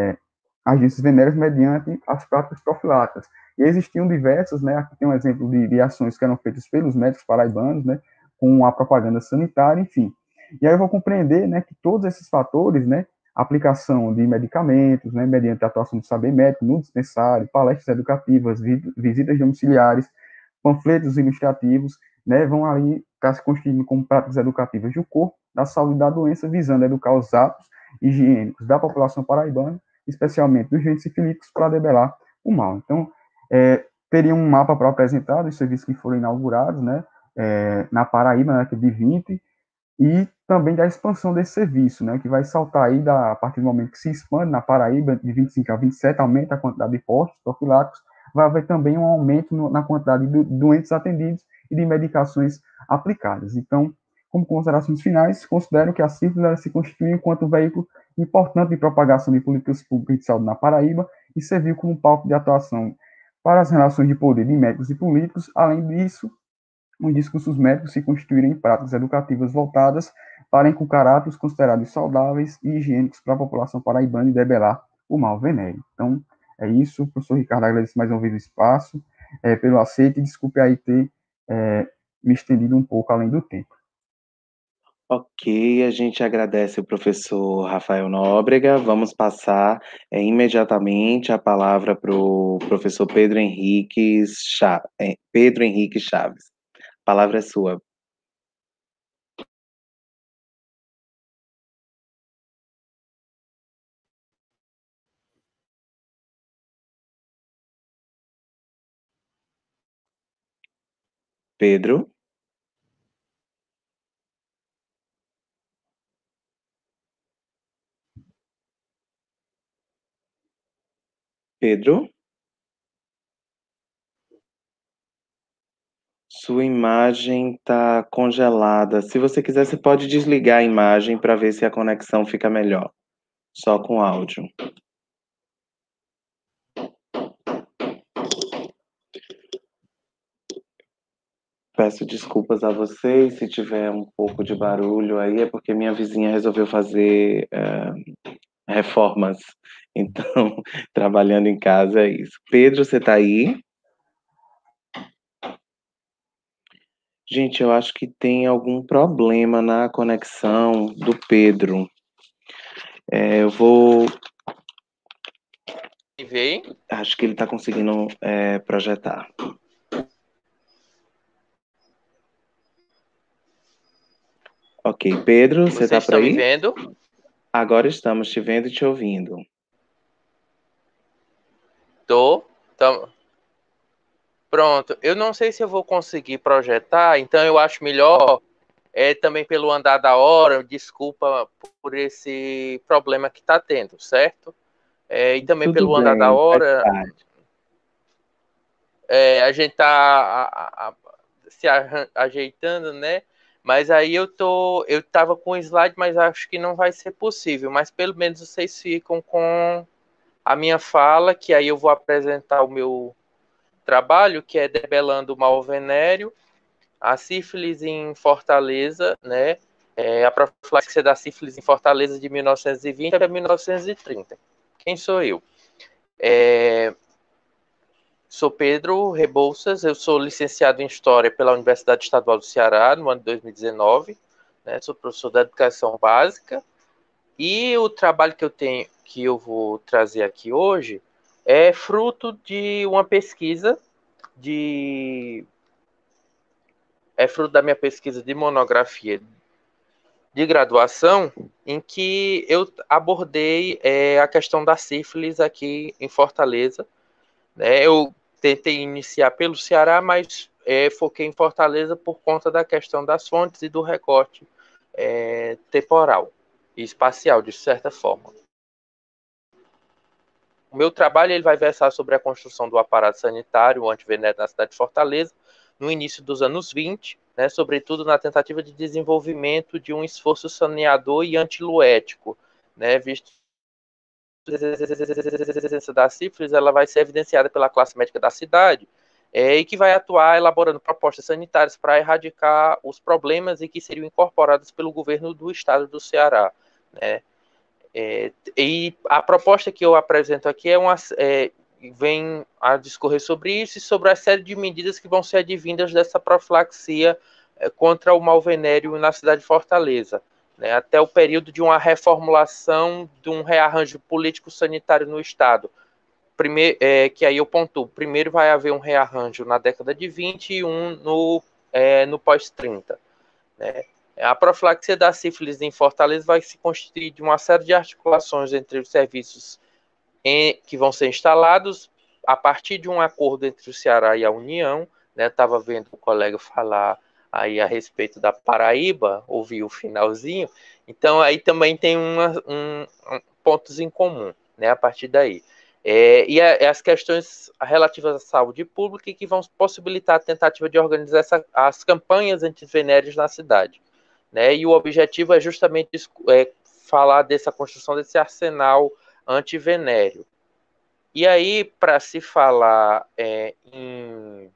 às doenças venéreas mediante as práticas profiláticas. E existiam diversas, né, aqui tem um exemplo de ações que eram feitas pelos médicos paraibanos, né, com a propaganda sanitária, enfim. E aí eu vou compreender, né, que todos esses fatores, né, aplicação de medicamentos, né, mediante a atuação do saber médico no dispensário, palestras educativas, visitas domiciliares, panfletos ilustrativos, né, vão ali estar se constituindo como práticas educativas do corpo, da saúde e da doença, visando educar os atos higiênicos da população paraibana, especialmente dos doentes sifilíticos, para debelar o mal. Então, teria um mapa para apresentar dos serviços que foram inaugurados, né, na Paraíba, na década de 20, e também da expansão desse serviço, né, que vai saltar aí a partir do momento que se expande na Paraíba, de 25 a 27, aumenta a quantidade de postos profiláticos, vai haver também um aumento na quantidade de doentes atendidos e de medicações aplicadas. Então, como considerações finais, considero que a sífilis se constitui enquanto um veículo importante de propagação de políticas públicas de saúde na Paraíba e serviu como palco de atuação para as relações de poder de médicos e políticos. Além disso, os discursos médicos se constituíram em práticas educativas voltadas para inculcar atos considerados saudáveis e higiênicos para a população paraibana e debelar o mal venéreo. Então, é isso. Professor Ricardo, agradeço mais uma vez o espaço, pelo aceite, e desculpe aí ter me estendido um pouco além do tempo. Ok, a gente agradece o professor Rafael Nóbrega. Vamos passar imediatamente a palavra para o professor Pedro Henrique Chaves. A palavra é sua. Pedro? Pedro? Sua imagem está congelada. Se você quiser, você pode desligar a imagem para ver se a conexão fica melhor. Só com áudio. Peço desculpas a vocês se tiver um pouco de barulho aí, é porque minha vizinha resolveu fazer reformas. Então, trabalhando em casa é isso. Pedro, você está aí? Gente, eu acho que tem algum problema na conexão do Pedro. Eu vou... Acho que ele está conseguindo projetar. Ok, Pedro, você está por aí? Vocês estão me vendo? Agora estamos te vendo e te ouvindo. Tô. Pronto. Eu não sei se eu vou conseguir projetar, então eu acho melhor, também pelo andar da hora, desculpa por esse problema que está tendo, certo? E também Tudo pelo bem, andar da hora, faz parte. a gente está se ajeitando, né? Mas aí eu tava com o slide, mas acho que não vai ser possível. Mas pelo menos vocês ficam com a minha fala, que aí eu vou apresentar o meu trabalho, que é Debelando o Mal Venério, a sífilis em Fortaleza, né? A profilaxia da sífilis em Fortaleza de 1920 a 1930. Quem sou eu? Sou Pedro Rebouças, eu sou licenciado em História pela Universidade Estadual do Ceará, no ano de 2019, né? Sou professor da Educação Básica, e o trabalho que eu vou trazer aqui hoje, é fruto de uma pesquisa é fruto da minha pesquisa de monografia de graduação, em que eu abordei a questão da sífilis aqui em Fortaleza, né? Eu tentei iniciar pelo Ceará, mas foquei em Fortaleza por conta da questão das fontes e do recorte temporal e espacial, de certa forma. O meu trabalho ele vai versar sobre a construção do aparato sanitário antivenério na cidade de Fortaleza, no início dos anos 20, né, sobretudo na tentativa de desenvolvimento de um esforço saneador e antiluético, né, visto que a existência da sífilis ela vai ser evidenciada pela classe médica da cidade, e que vai atuar elaborando propostas sanitárias para erradicar os problemas e que seriam incorporadas pelo governo do estado do Ceará, né. E a proposta que eu apresento aqui vem a discorrer sobre isso e sobre a série de medidas que vão ser advindas dessa profilaxia contra o mal venéreo na cidade de Fortaleza, né, até o período de uma reformulação de um rearranjo político-sanitário no Estado. Primeiro, que aí eu pontuo, primeiro vai haver um rearranjo na década de 20 e um no pós-30, né. A profilaxia da sífilis em Fortaleza vai se constituir de uma série de articulações entre os serviços que vão ser instalados a partir de um acordo entre o Ceará e a União, né? Estava vendo o colega falar aí a respeito da Paraíba, ouvi o finalzinho, então aí também tem pontos em comum, né? A partir daí. As questões relativas à saúde pública que vão possibilitar a tentativa de organizar as campanhas antivenéreas na cidade, né? E o objetivo é justamente falar dessa construção desse arsenal antivenéreo. E aí, para se falar em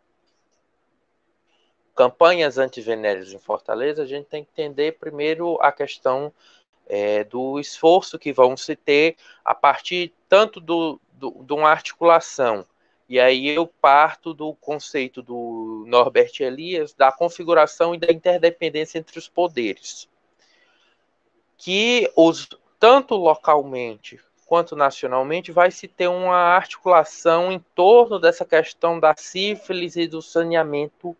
campanhas antivenéreas em Fortaleza, a gente tem que entender primeiro a questão do esforço que vão se ter a partir tanto de uma articulação. E aí eu parto do conceito do Norbert Elias, da configuração e da interdependência entre os poderes, que tanto localmente quanto nacionalmente vai se ter uma articulação em torno dessa questão da sífilis e do saneamento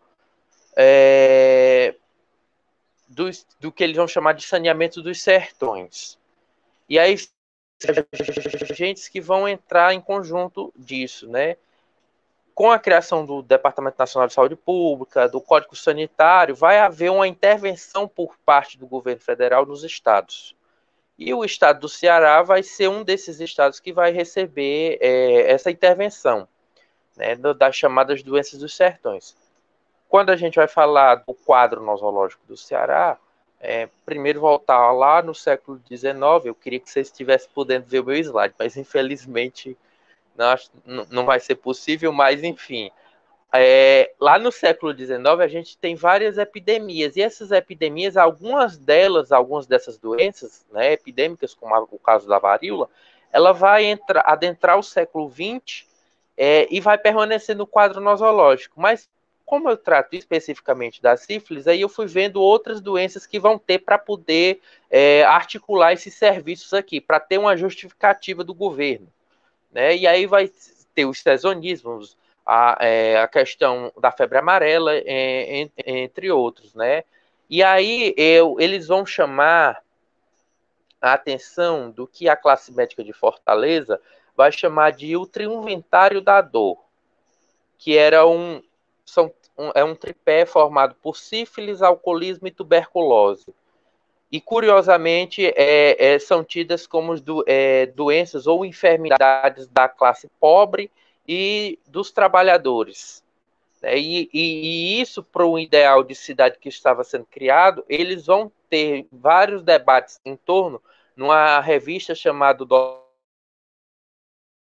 do que eles vão chamar de saneamento dos sertões. E aí agentes que vão entrar em conjunto disso, né? Com a criação do Departamento Nacional de Saúde Pública, do Código Sanitário, vai haver uma intervenção por parte do governo federal nos estados. E o estado do Ceará vai ser um desses estados que vai receber essa intervenção, né, das chamadas doenças dos sertões. Quando a gente vai falar do quadro nosológico do Ceará, primeiro voltar lá no século XIX, eu queria que vocês estivessem podendo ver o meu slide, mas infelizmente não vai ser possível, mas enfim. Lá no século XIX a gente tem várias epidemias, e essas epidemias, algumas dessas doenças, né, epidêmicas, como o caso da varíola, ela vai adentrar o século XX e vai permanecer no quadro nosológico. Mas como eu trato especificamente da sífilis, aí eu fui vendo outras doenças que vão ter para poder articular esses serviços aqui, para ter uma justificativa do governo, né? E aí vai ter os sezonismos, a questão da febre amarela, entre outros, né? E aí eles vão chamar a atenção do que a classe médica de Fortaleza vai chamar de o triunventário da dor, que era um tripé formado por sífilis, alcoolismo e tuberculose. E, curiosamente, são tidas como doenças ou enfermidades da classe pobre e dos trabalhadores. Né? E isso, para o ideal de cidade que estava sendo criado, eles vão ter vários debates em torno, numa revista chamada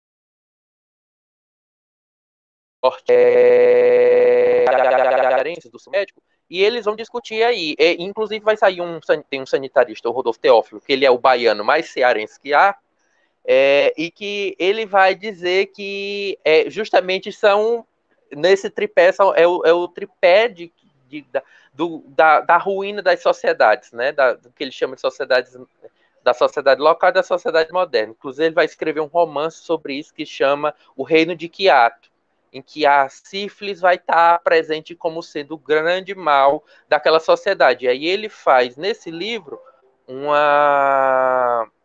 do médico, e eles vão discutir aí. Inclusive vai sair tem um sanitarista, o Rodolfo Teófilo, que ele é o baiano mais cearense que há, e que ele vai dizer que justamente são, nesse tripé, é o tripé da ruína das sociedades, né? Do que ele chama de sociedades, da sociedade local e da sociedade moderna. Inclusive, ele vai escrever um romance sobre isso que chama O Reino de Quiato, em que a sífilis vai estar presente como sendo o grande mal daquela sociedade. E aí ele faz, nesse livro, uma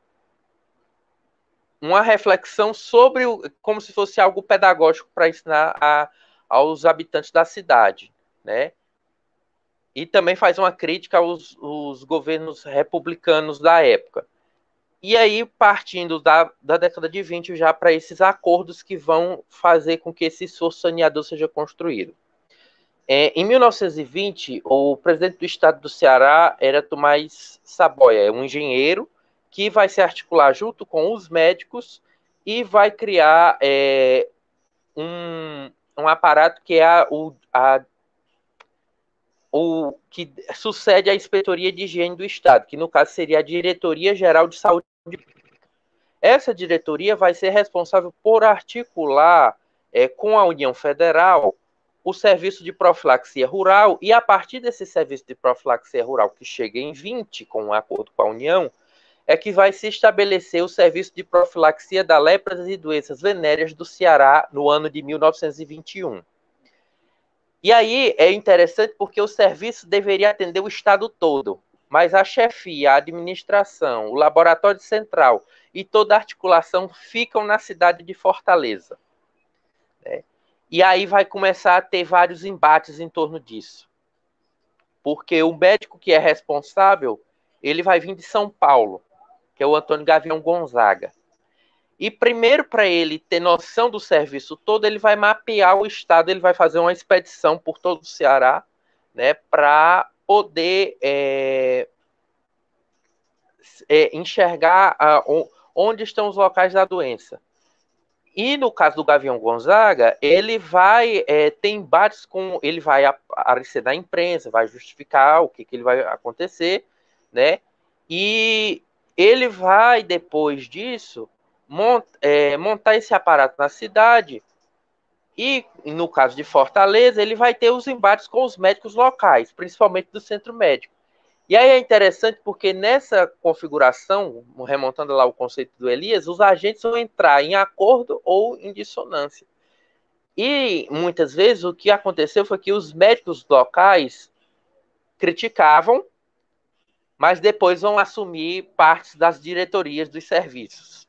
reflexão sobre, como se fosse algo pedagógico para ensinar aos habitantes da cidade, né? E também faz uma crítica aos governos republicanos da época. E aí, partindo da década de 20 já para esses acordos que vão fazer com que esse esforço saneador seja construído. Em 1920, o presidente do estado do Ceará era Tomás Saboia, um engenheiro que vai se articular junto com os médicos e vai criar um aparato que é o que sucede à Inspetoria de Higiene do Estado, que no caso seria a Diretoria Geral de Saúde. Essa diretoria vai ser responsável por articular com a União Federal o serviço de profilaxia rural, e a partir desse serviço de profilaxia rural, que chega em 20, com um acordo com a União, é que vai se estabelecer o serviço de profilaxia da lepra e doenças venéreas do Ceará no ano de 1921. E aí é interessante porque o serviço deveria atender o estado todo, mas a chefia, a administração, o laboratório central e toda a articulação ficam na cidade de Fortaleza, né? E aí vai começar a ter vários embates em torno disso. Porque o médico que é responsável, ele vai vir de São Paulo, que é o Antônio Gavião Gonzaga. E primeiro, para ele ter noção do serviço todo, ele vai mapear o estado, ele vai fazer uma expedição por todo o Ceará, né, para poder enxergar onde estão os locais da doença. E no caso do Gavião Gonzaga, ele vai ter embates ele vai aparecer na imprensa, vai justificar o que ele vai acontecer, né? E ele vai, depois disso, montar esse aparato na cidade, e no caso de Fortaleza, ele vai ter os embates com os médicos locais, principalmente do centro médico. E aí é interessante porque nessa configuração, remontando lá o conceito do Elias, os agentes vão entrar em acordo ou em dissonância. E muitas vezes o que aconteceu foi que os médicos locais criticavam, mas depois vão assumir partes das diretorias dos serviços.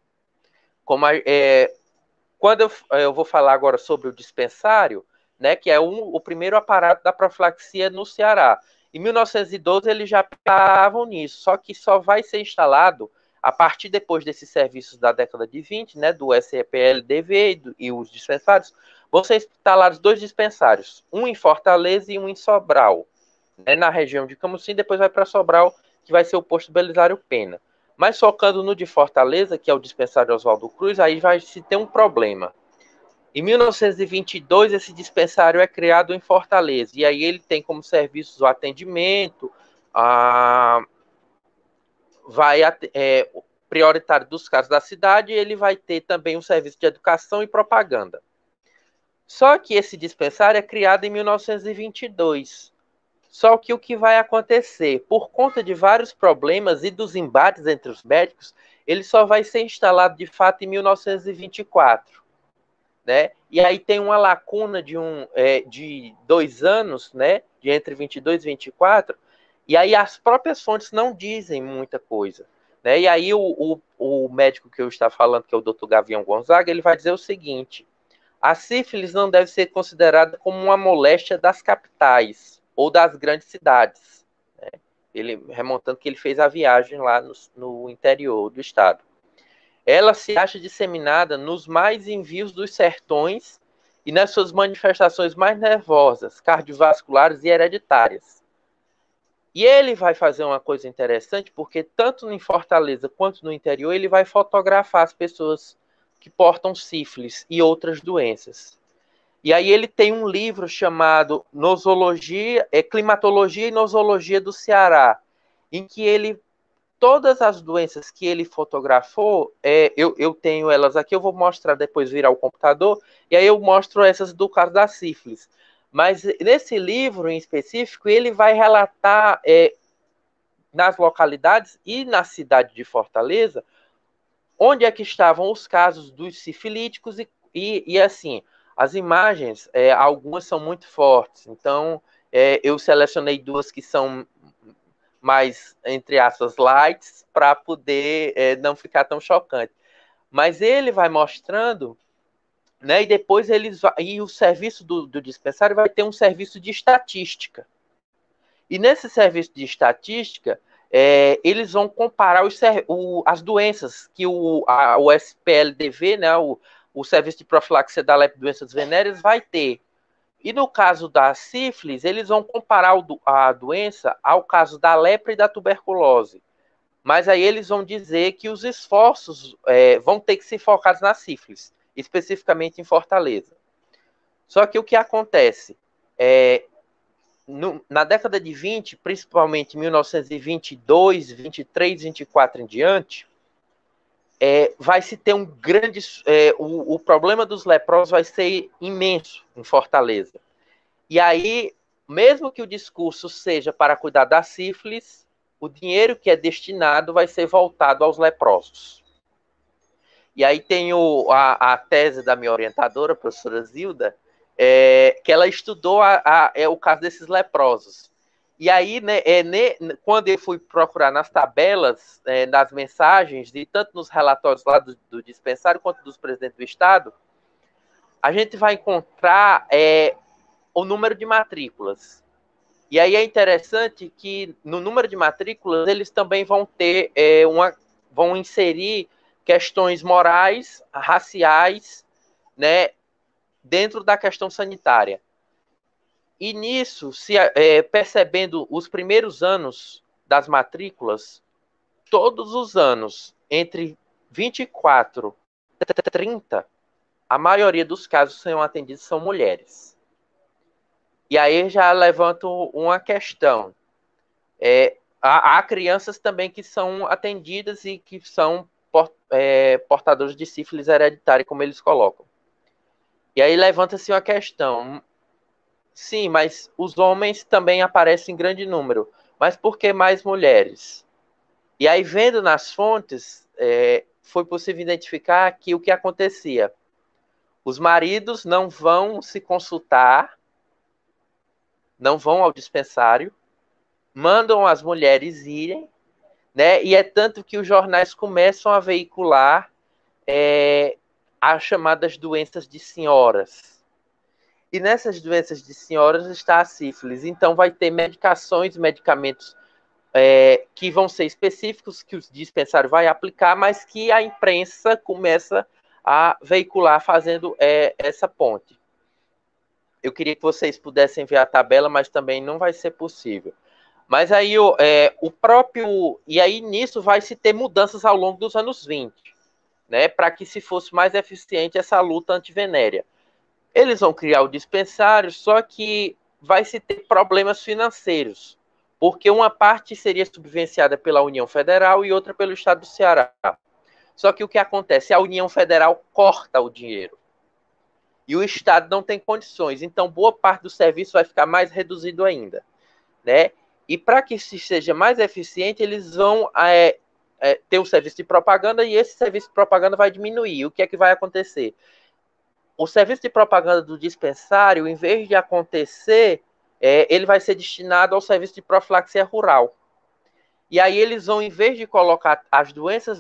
Quando eu vou falar agora sobre o dispensário, né, que é o primeiro aparato da profilaxia no Ceará. Em 1912 eles já estavam nisso, só que só vai ser instalado a partir depois desses serviços da década de 20, né, do SEPLDV e os dispensários, vão ser instalados 2 dispensários, um em Fortaleza e um em Sobral, né, na região de Camusim, depois vai para Sobral, que vai ser o posto Belisário Pena. Mas focando no de Fortaleza, que é o dispensário Oswaldo Cruz, aí vai se ter um problema. Em 1922, esse dispensário é criado em Fortaleza, e aí ele tem como serviços o atendimento, prioritário dos casos da cidade, e ele vai ter também um serviço de educação e propaganda. Só que esse dispensário é criado em 1922. Só que o que vai acontecer? Por conta de vários problemas e dos embates entre os médicos, ele só vai ser instalado de fato em 1924. Né? E aí tem uma lacuna de 2 anos, né? De entre 22 e 24, e aí as próprias fontes não dizem muita coisa. Né? E aí o médico que eu estava falando, que é o Dr. Gavião Gonzaga, ele vai dizer o seguinte: a sífilis não deve ser considerada como uma moléstia das capitais ou das grandes cidades. Né? Ele, remontando que ele fez a viagem lá no interior do estado. Ela se acha disseminada nos mais envios dos sertões e nas suas manifestações mais nervosas, cardiovasculares e hereditárias. E ele vai fazer uma coisa interessante, porque tanto em Fortaleza quanto no interior, ele vai fotografar as pessoas que portam sífilis e outras doenças. E aí ele tem um livro chamado Climatologia e Nosologia do Ceará, em que ele, todas as doenças que ele fotografou, eu tenho elas aqui, eu vou mostrar depois, virar o computador, e aí eu mostro essas do caso da sífilis. Mas nesse livro em específico, ele vai relatar nas localidades e na cidade de Fortaleza, onde é que estavam os casos dos sifilíticos e assim, as imagens, algumas são muito fortes, então eu selecionei duas que são mais, entre aspas, lights, para poder não ficar tão chocante. Mas ele vai mostrando, né, e depois e o serviço do dispensário vai ter um serviço de estatística. E nesse serviço de estatística, eles vão comparar as doenças que o SPLDV, né, o Serviço de Profilaxia da Lepra e Doenças Venéreas, vai ter. E no caso da sífilis, eles vão comparar a doença ao caso da lepra e da tuberculose. Mas aí eles vão dizer que os esforços vão ter que ser focados na sífilis, especificamente em Fortaleza. Só que o que acontece? Na década de 20, principalmente 1922, 23, 24 em diante, vai se ter um grande... o problema dos leprosos vai ser imenso em Fortaleza. E aí, mesmo que o discurso seja para cuidar da sífilis, o dinheiro que é destinado vai ser voltado aos leprosos. E aí tem a tese da minha orientadora, a professora Zilda, que ela estudou o caso desses leprosos. E aí, né, quando eu fui procurar nas tabelas, nas mensagens, e tanto nos relatórios lá do dispensário quanto dos presidentes do Estado, a gente vai encontrar o número de matrículas. E aí é interessante que no número de matrículas eles também vão ter vão inserir questões morais, raciais, né, dentro da questão sanitária. E nisso, percebendo os primeiros anos das matrículas, todos os anos, entre 24 e 30, a maioria dos casos são atendidos são mulheres. E aí já levanto uma questão. Há crianças também que são atendidas e que são portadores de sífilis hereditária, como eles colocam. E aí levanta-se uma questão. Sim, mas os homens também aparecem em grande número. Mas por que mais mulheres? E aí, vendo nas fontes, foi possível identificar que o que acontecia. Os maridos não vão se consultar, não vão ao dispensário, mandam as mulheres irem, né? E é tanto que os jornais começam a veicular as chamadas doenças de senhoras. E nessas doenças de senhoras está a sífilis. Então vai ter medicamentos que vão ser específicos, que o dispensário vai aplicar, mas que a imprensa começa a veicular fazendo essa ponte. Eu queria que vocês pudessem ver a tabela, mas também não vai ser possível. Mas aí e aí nisso vai se ter mudanças ao longo dos anos 20, né, para que se fosse mais eficiente essa luta antivenérea. Eles vão criar o dispensário, só que vai se ter problemas financeiros, porque uma parte seria subvenciada pela União Federal e outra pelo Estado do Ceará. Só que o que acontece? A União Federal corta o dinheiro. E o Estado não tem condições. Então, boa parte do serviço vai ficar mais reduzido ainda, né? E para que isso seja mais eficiente, eles vão ter o serviço de propaganda e esse serviço de propaganda vai diminuir. O que é que vai acontecer? O serviço de propaganda do dispensário, em vez de acontecer, ele vai ser destinado ao serviço de profilaxia rural. E aí eles vão, em vez de colocar as doenças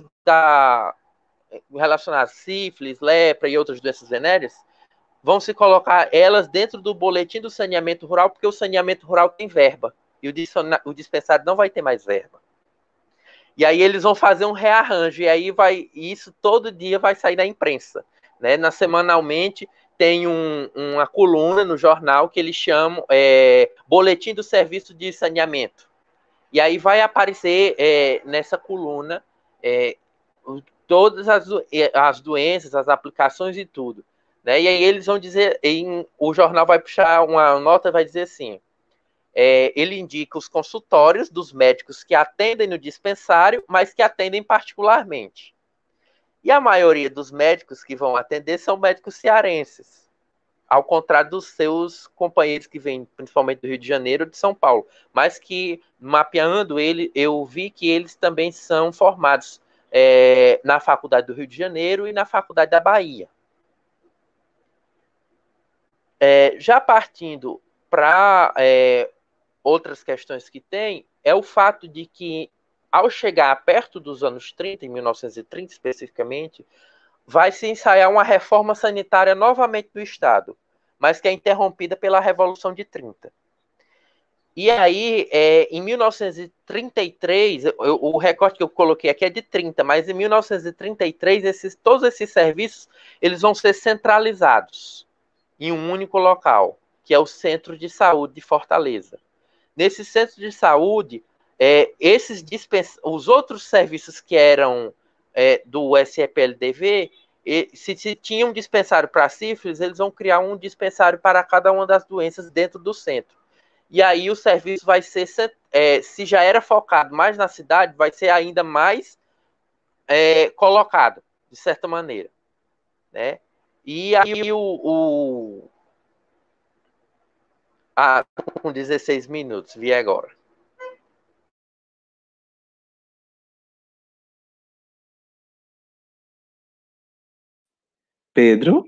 relacionadas a sífilis, lepra e outras doenças venéreas, vão se colocar elas dentro do boletim do saneamento rural, porque o saneamento rural tem verba. E o dispensário não vai ter mais verba. E aí eles vão fazer um rearranjo. E aí isso todo dia vai sair na imprensa, né? Semanalmente tem uma coluna no jornal que eles chamam Boletim do Serviço de Saneamento. E aí vai aparecer nessa coluna todas as doenças, as aplicações e tudo. né? E aí eles vão dizer, o jornal vai puxar uma nota, vai dizer assim, ele indica os consultórios dos médicos que atendem no dispensário, mas que atendem particularmente. E a maioria dos médicos que vão atender são médicos cearenses, ao contrário dos seus companheiros que vêm principalmente do Rio de Janeiro ou de São Paulo, mas que, mapeando ele, eu vi que eles também são formados na Faculdade do Rio de Janeiro e na Faculdade da Bahia. Já partindo para outras questões que tem, é o fato de que, ao chegar perto dos anos 30, em 1930 especificamente, vai se ensaiar uma reforma sanitária novamente do Estado, mas que é interrompida pela Revolução de 30. E aí, em 1933, o recorte que eu coloquei aqui é de 30, mas em 1933, todos esses serviços eles vão ser centralizados em um único local, que é o Centro de Saúde de Fortaleza. Nesse centro de saúde, os outros serviços que eram do SEPLDV, se tinha um dispensário para sífilis, eles vão criar um dispensário para cada uma das doenças dentro do centro. E aí o serviço vai ser, se já era focado mais na cidade, vai ser ainda mais colocado, de certa maneira, né? E aí com 16 minutos, vi agora. Pedro?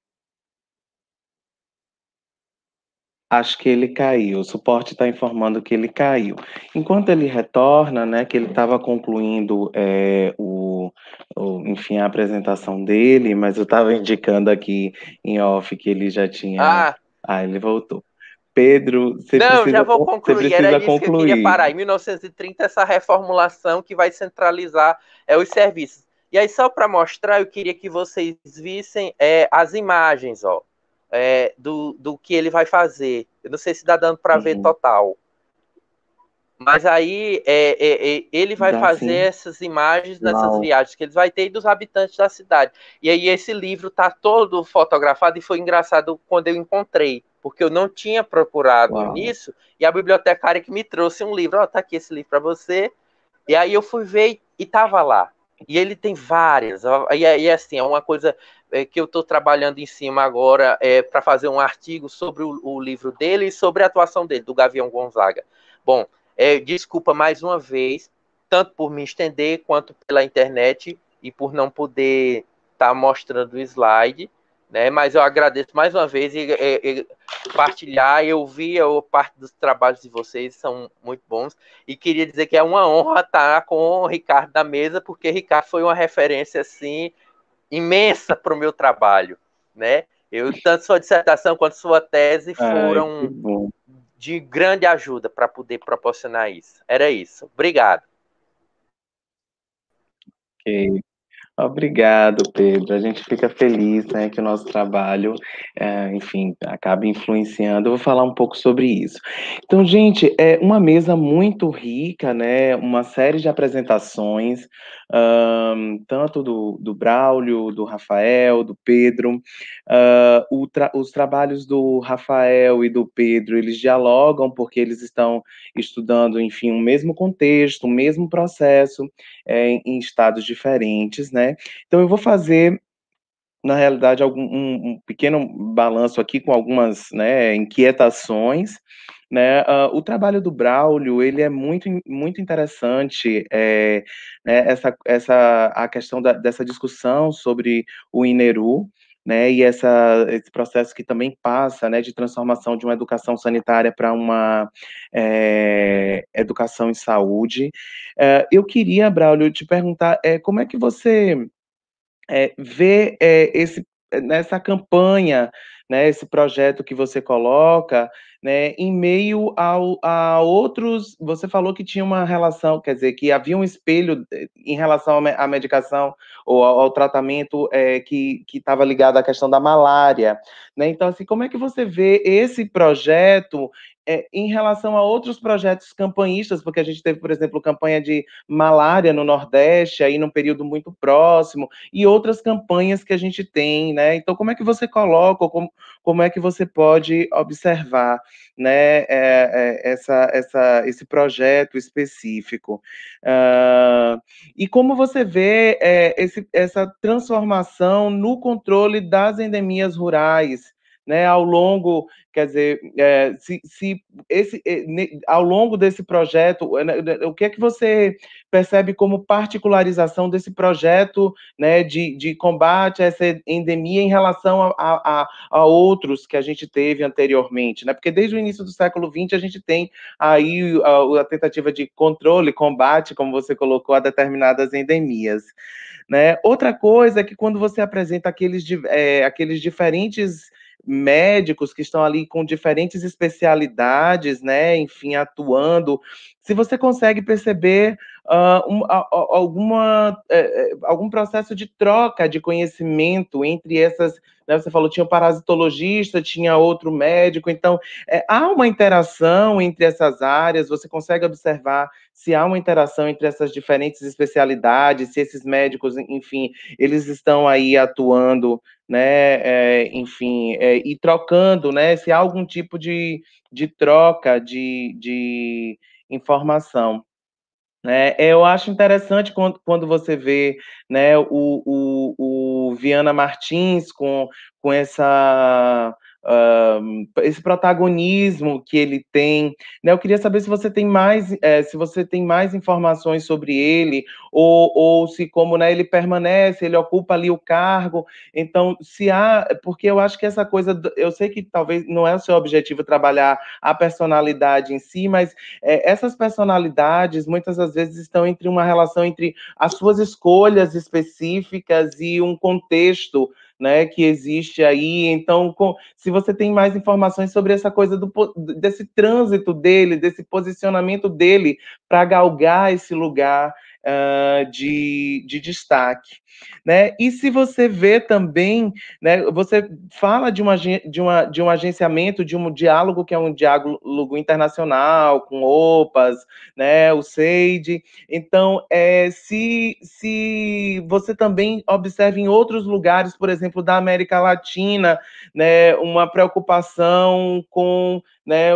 Acho que ele caiu. O suporte está informando que ele caiu. Enquanto ele retorna, né, que ele estava concluindo enfim, a apresentação dele, mas eu estava indicando aqui em off que ele já tinha. Ele voltou. Pedro, já vou concluir. Você precisa Era isso concluir. Que eu queria parar. Em 1930, essa reformulação que vai centralizar os serviços. E aí, só para mostrar, eu queria que vocês vissem as imagens, ó. Do que ele vai fazer. Eu não sei se dá dando para ver total. Mas aí ele vai fazer essas imagens nessas viagens que ele vai ter dos habitantes da cidade. E aí esse livro está todo fotografado e foi engraçado quando eu encontrei, porque eu não tinha procurado nisso, e a bibliotecária que me trouxe um livro, tá aqui esse livro para você. E aí eu fui ver e estava lá. E ele tem várias. E assim, é uma coisa que eu estou trabalhando em cima agora para fazer um artigo sobre o livro dele e sobre a atuação dele, do Gavião Gonzaga. Bom, desculpa mais uma vez, tanto por me estender quanto pela internet e por não poder estar mostrando o slide, né? Mas eu agradeço mais uma vez e partilhar. Eu vi parte dos trabalhos de vocês, são muito bons, e queria dizer que é uma honra estar com o Ricardo na mesa, porque Ricardo foi uma referência assim imensa para o meu trabalho, né? Tanto sua dissertação quanto sua tese foram de grande ajuda para poder proporcionar isso. Era isso. Obrigado. Ok. Obrigado, Pedro. A gente fica feliz, né, que o nosso trabalho, enfim, acaba influenciando. Eu vou falar um pouco sobre isso. Então, gente, é uma mesa muito rica, né, uma série de apresentações, tanto do Braulio, do Rafael, do Pedro. Os trabalhos do Rafael e do Pedro, eles dialogam porque eles estão estudando, enfim, o mesmo contexto, o mesmo processo, em estados diferentes, né? Então eu vou fazer, na realidade, um pequeno balanço aqui com algumas, né, inquietações, né? O trabalho do Braulio, ele é muito, muito interessante, né, a questão dessa discussão sobre o Ineru, né, e esse processo que também passa, né, de transformação de uma educação sanitária para uma educação em saúde. Eu queria, Braulio, te perguntar como é que você vê nessa campanha, né, esse projeto que você coloca, né, em meio a outros. Você falou que tinha uma relação, quer dizer, que havia um espelho em relação à medicação ou ao tratamento que estava ligado à questão da malária, né? Então, assim, como é que você vê esse projeto em relação a outros projetos campanhistas, porque a gente teve, por exemplo, campanha de malária no Nordeste, aí num período muito próximo, e outras campanhas que a gente tem, né? Então, como é que você coloca, como é que você pode observar, né, esse projeto específico? E como você vê essa transformação no controle das endemias rurais, né, ao longo, quer dizer, ao longo desse projeto, o que é que você percebe como particularização desse projeto, né, de combate a essa endemia em relação a outros que a gente teve anteriormente, né? Porque desde o início do século XX a gente tem aí a tentativa de controle, combate, como você colocou, a determinadas endemias, né? Outra coisa é que quando você apresenta aqueles diferentes médicos que estão ali com diferentes especialidades, né, enfim, atuando, se você consegue perceber algum processo de troca de conhecimento entre essas, né, você falou, tinha um parasitologista, tinha outro médico, então há uma interação entre essas áreas, você consegue observar se há uma interação entre essas diferentes especialidades, se esses médicos, enfim, eles estão aí atuando, né, enfim, e trocando, né, se há algum tipo de troca de informação, né? Eu acho interessante quando você vê, né, o Viana Martins com esse protagonismo que ele tem, né? Eu queria saber se você tem mais informações sobre ele, ou se como, né, ele permanece, ele ocupa ali o cargo. Então, se há, porque eu acho que essa coisa, eu sei que talvez não é o seu objetivo trabalhar a personalidade em si, mas essas personalidades muitas das vezes estão entre uma relação entre as suas escolhas específicas e um contexto, né, que existe aí. Então, se você tem mais informações sobre essa coisa desse trânsito dele, desse posicionamento dele para galgar esse lugar de destaque, né? E se você vê também, né, você fala de um agenciamento, de um diálogo que é um diálogo internacional com OPAS, né, o SEID. Então, se você também observa em outros lugares, por exemplo, da América Latina, né, uma preocupação com, né,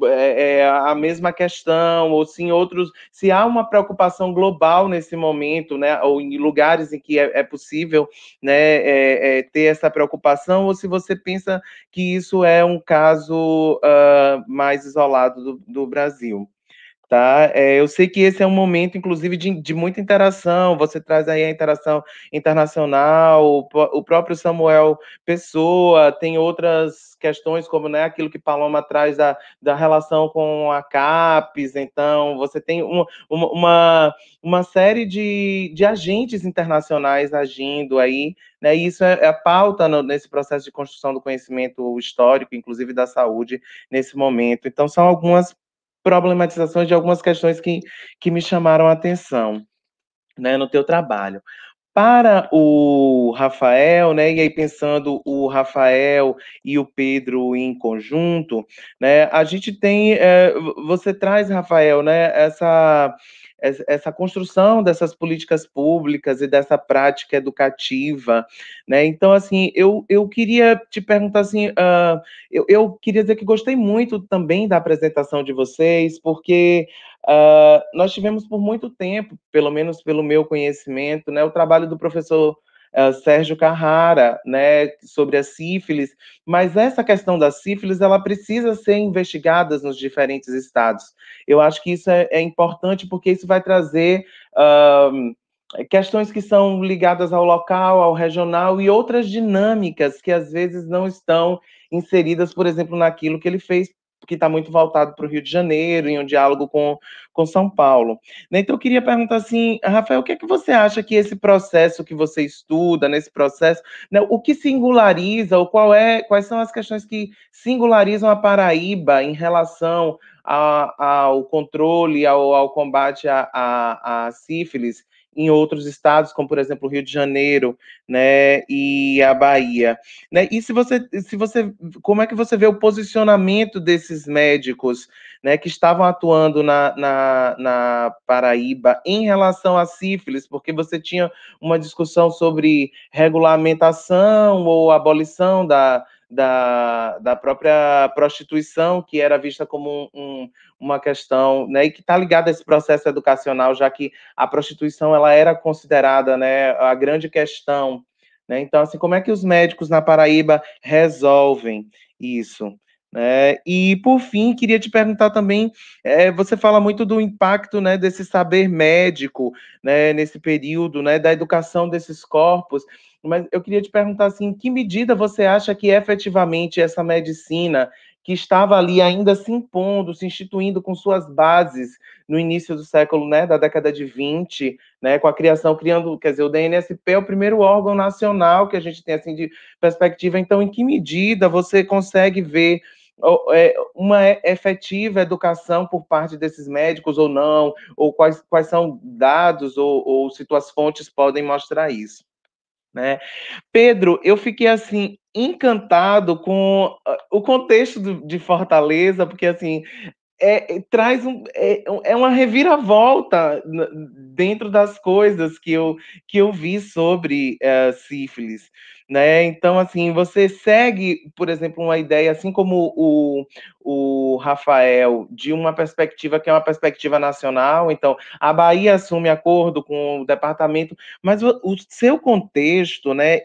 a mesma questão, ou se há uma preocupação global nesse momento, né, ou em lugares em que é possível, né, ter essa preocupação, ou se você pensa que isso é um caso mais isolado do Brasil. Tá? Eu sei que esse é um momento, inclusive, de muita interação, você traz aí a interação internacional, o próprio Samuel Pessoa, tem outras questões, como, né, aquilo que Paloma traz da relação com a CAPES, então você tem uma série de agentes internacionais agindo aí, né, e isso é a pauta nesse processo de construção do conhecimento histórico, inclusive da saúde, nesse momento. Então, são algumas problematizações de algumas questões que me chamaram a atenção, né, no teu trabalho. Para o Rafael, né, e aí pensando o Rafael e o Pedro em conjunto, né, a gente tem, você traz, Rafael, né, essa construção dessas políticas públicas e dessa prática educativa, né, então, assim, eu queria te perguntar, assim, eu queria dizer que gostei muito também da apresentação de vocês, porque nós tivemos por muito tempo, pelo menos pelo meu conhecimento, né, o trabalho do professor Sérgio Carrara, né, sobre a sífilis, mas essa questão da sífilis, ela precisa ser investigada nos diferentes estados. Eu acho que isso é importante, porque isso vai trazer questões que são ligadas ao local, ao regional, e outras dinâmicas que às vezes não estão inseridas, por exemplo, naquilo que ele fez, que está muito voltado para o Rio de Janeiro, em um diálogo com São Paulo. Então, eu queria perguntar assim, Rafael, o que é que você acha que esse processo que você estuda, nesse processo, né, o que singulariza, ou quais são as questões que singularizam a Paraíba em relação ao controle, ao combate à sífilis em outros estados, como, por exemplo, o Rio de Janeiro, né, e a Bahia, né? E como é que você vê o posicionamento desses médicos, né, que estavam atuando na Paraíba em relação à sífilis? Porque você tinha uma discussão sobre regulamentação ou abolição da própria prostituição, que era vista como uma questão, né, e que está ligada a esse processo educacional, já que a prostituição ela era considerada, né, a grande questão, né? Então, assim, como é que os médicos na Paraíba resolvem isso? Né? E, por fim, queria te perguntar também, você fala muito do impacto, né, desse saber médico, né, nesse período, né, da educação desses corpos, mas eu queria te perguntar, assim, em que medida você acha que efetivamente essa medicina que estava ali ainda se impondo, se instituindo com suas bases no início do século, né, da década de 20, né, com a criação, quer dizer, o DNSP é o primeiro órgão nacional que a gente tem, assim, de perspectiva. Então, em que medida você consegue ver uma efetiva educação por parte desses médicos ou não, ou quais são dados ou se tuas fontes podem mostrar isso, né? Pedro, eu fiquei assim encantado com o contexto de Fortaleza, porque assim traz uma reviravolta dentro das coisas que eu vi sobre sífilis, né? Então, assim, você segue, por exemplo, uma ideia, assim como o Rafael, de uma perspectiva que é uma perspectiva nacional. Então, a Bahia assume acordo com o departamento, mas o seu contexto, né,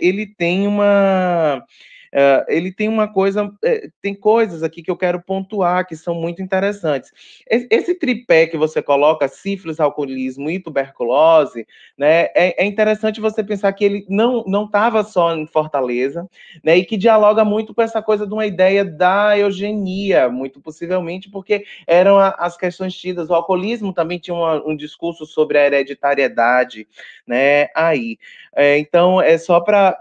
ele tem uma coisa, tem coisas aqui que eu quero pontuar que são muito interessantes. Esse tripé que você coloca, sífilis, alcoolismo e tuberculose, né, é interessante você pensar que ele não estava só em Fortaleza, né, e que dialoga muito com essa coisa de uma ideia da eugenia, muito possivelmente, porque eram as questões tidas. O alcoolismo também tinha um discurso sobre a hereditariedade, né, aí. Então, é só para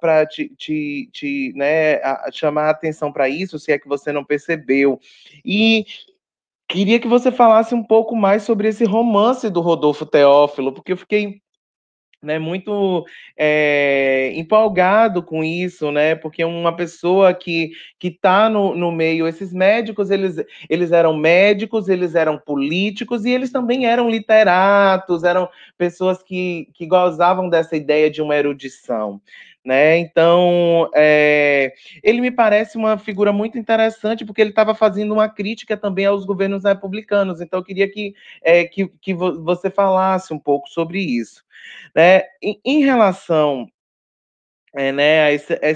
né, chamar a atenção para isso, se é que você não percebeu. E queria que você falasse um pouco mais sobre esse romance do Rodolfo Teófilo, porque eu fiquei, né, muito empolgado com isso, né, porque uma pessoa que está no meio, esses médicos, eles eram médicos, eles eram políticos, e eles também eram literatos, eram pessoas que gozavam dessa ideia de uma erudição, né? Então, ele me parece uma figura muito interessante, porque ele estava fazendo uma crítica também aos governos republicanos. Então, eu queria que você falasse um pouco sobre isso, né? Em relação né, a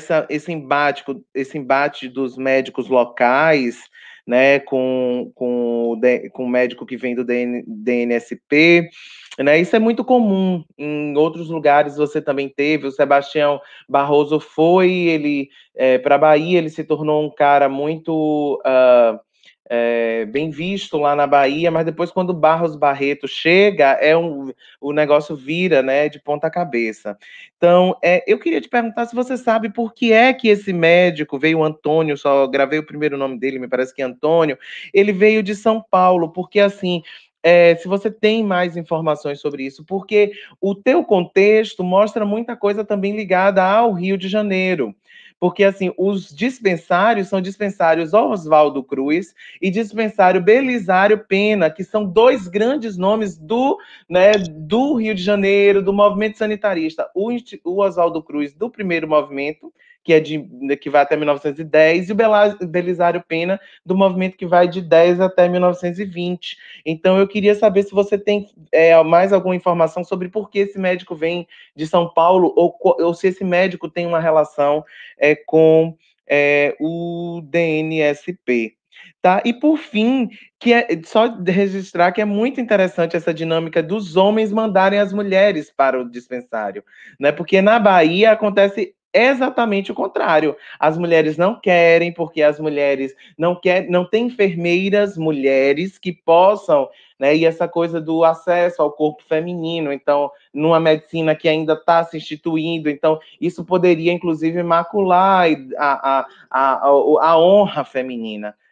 esse embate dos médicos locais, né, com o médico que vem do DNSP, né, isso é muito comum. Em outros lugares você também teve. O Sebastião Barroso ele para a Bahia, ele se tornou um cara muito bem visto lá na Bahia, mas depois, quando Barros Barreto chega, o negócio vira, né, de ponta cabeça. Então, eu queria te perguntar se você sabe por que é que esse médico veio, Antônio, só gravei o primeiro nome dele, me parece que é Antônio, ele veio de São Paulo, porque assim, se você tem mais informações sobre isso, porque o teu contexto mostra muita coisa também ligada ao Rio de Janeiro. Porque, assim, os dispensários são dispensários Oswaldo Cruz e dispensário Belisário Pena, que são dois grandes nomes do Rio de Janeiro, do movimento sanitarista. O Oswaldo Cruz, do primeiro movimento, que vai até 1910, e o Belisário Pena, do movimento que vai de 10 até 1920. Então, eu queria saber se você tem mais alguma informação sobre por que esse médico vem de São Paulo, ou se esse médico tem uma relação com o DNSP. Tá? E, por fim, só registrar que é muito interessante essa dinâmica dos homens mandarem as mulheres para o dispensário, né? Porque na Bahia acontece exatamente o contrário. As mulheres não querem, porque as mulheres não têm enfermeiras mulheres que possam, né? E essa coisa do acesso ao corpo feminino, então, numa medicina que ainda está se instituindo, então, isso poderia, inclusive, macular a honra feminina.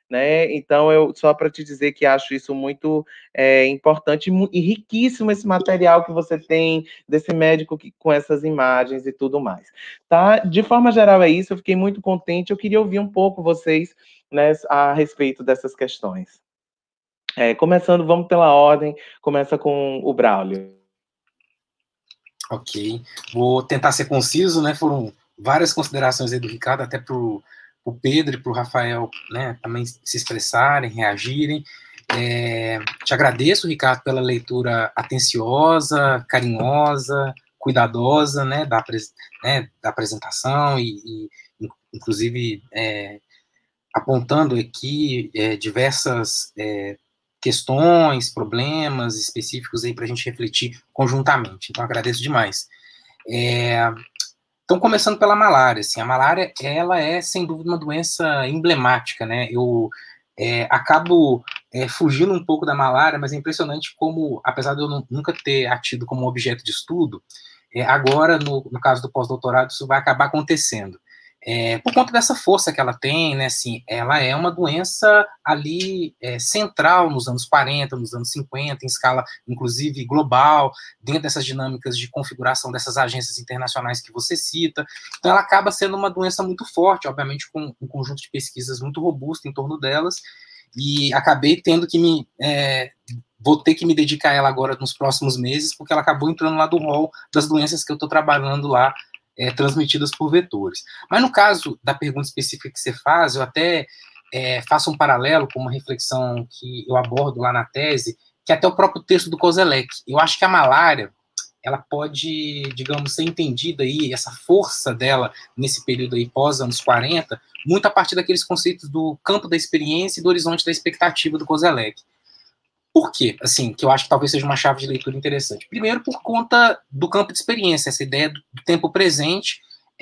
né? Então, só para te dizer que acho isso muito importante e riquíssimo esse material que você tem desse médico com essas imagens e tudo mais, tá? De forma geral é isso, eu fiquei muito contente, eu queria ouvir um pouco vocês, né, a respeito dessas questões. Começando, vamos pela ordem, começa com o Braulio. Ok, vou tentar ser conciso, né? Foram várias considerações aí do Ricardo, até para o Pedro e para o Rafael, né, também se expressarem, reagirem. Te agradeço, Ricardo, pela leitura atenciosa, carinhosa, cuidadosa, né, da apresentação e inclusive, apontando aqui diversas questões, problemas específicos aí para a gente refletir conjuntamente. Então, agradeço demais. Então, começando pela malária, assim, a malária, ela é, sem dúvida, uma doença emblemática, né? Eu acabo fugindo um pouco da malária, mas é impressionante como, apesar de eu nunca ter a tido como objeto de estudo, agora, no caso do pós-doutorado, isso vai acabar acontecendo. Por conta dessa força que ela tem, né, assim, ela é uma doença ali central nos anos 40, nos anos 50, em escala, inclusive, global, dentro dessas dinâmicas de configuração dessas agências internacionais que você cita. Então, ela acaba sendo uma doença muito forte, obviamente, com um conjunto de pesquisas muito robusto em torno delas, e acabei tendo que vou ter que me dedicar a ela agora nos próximos meses, porque ela acabou entrando lá do rol das doenças que eu estou trabalhando lá, transmitidas por vetores. Mas no caso da pergunta específica que você faz, eu até faço um paralelo com uma reflexão que eu abordo lá na tese, que é até o próprio texto do Kozelek. Eu acho que a malária, ela pode, digamos, ser entendida aí, essa força dela nesse período aí pós anos 40, muito a partir daqueles conceitos do campo da experiência e do horizonte da expectativa do Kozelek. Por quê? Assim, que eu acho que talvez seja uma chave de leitura interessante. Primeiro, por conta do campo de experiência, essa ideia do tempo presente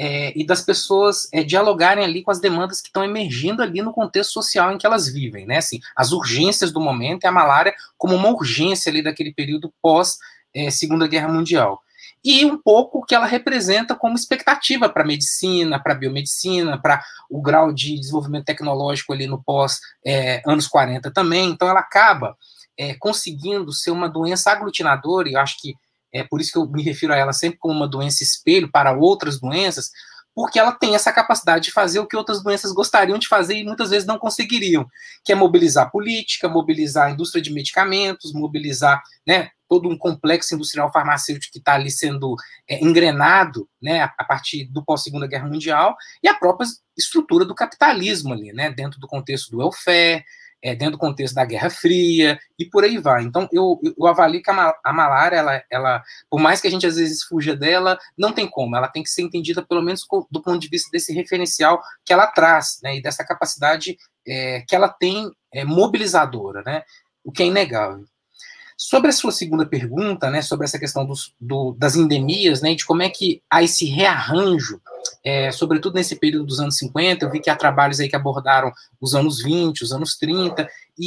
e das pessoas dialogarem ali com as demandas que estão emergindo ali no contexto social em que elas vivem, né? Assim, as urgências do momento e a malária como uma urgência ali daquele período pós Segunda Guerra Mundial. E um pouco o que ela representa como expectativa para a medicina, para a biomedicina, para o grau de desenvolvimento tecnológico ali no pós anos 40 também. Então, ela acaba conseguindo ser uma doença aglutinadora, e eu acho que é por isso que eu me refiro a ela sempre como uma doença espelho para outras doenças, porque ela tem essa capacidade de fazer o que outras doenças gostariam de fazer e muitas vezes não conseguiriam, que é mobilizar a política, mobilizar a indústria de medicamentos, mobilizar, né, todo um complexo industrial farmacêutico que está ali sendo engrenado, né, a partir do pós-Segunda Guerra Mundial, e a própria estrutura do capitalismo ali, né, dentro do contexto do welfare, dentro do contexto da Guerra Fria, e por aí vai. Então, eu avalio que a malária, ela, por mais que a gente às vezes fuja dela, não tem como, ela tem que ser entendida pelo menos do ponto de vista desse referencial que ela traz, né, e dessa capacidade que ela tem mobilizadora, né, o que é inegável. Sobre a sua segunda pergunta, né, sobre essa questão das endemias, né, de como é que há esse rearranjo, sobretudo nesse período dos anos 50, eu vi que há trabalhos aí que abordaram os anos 20, os anos 30,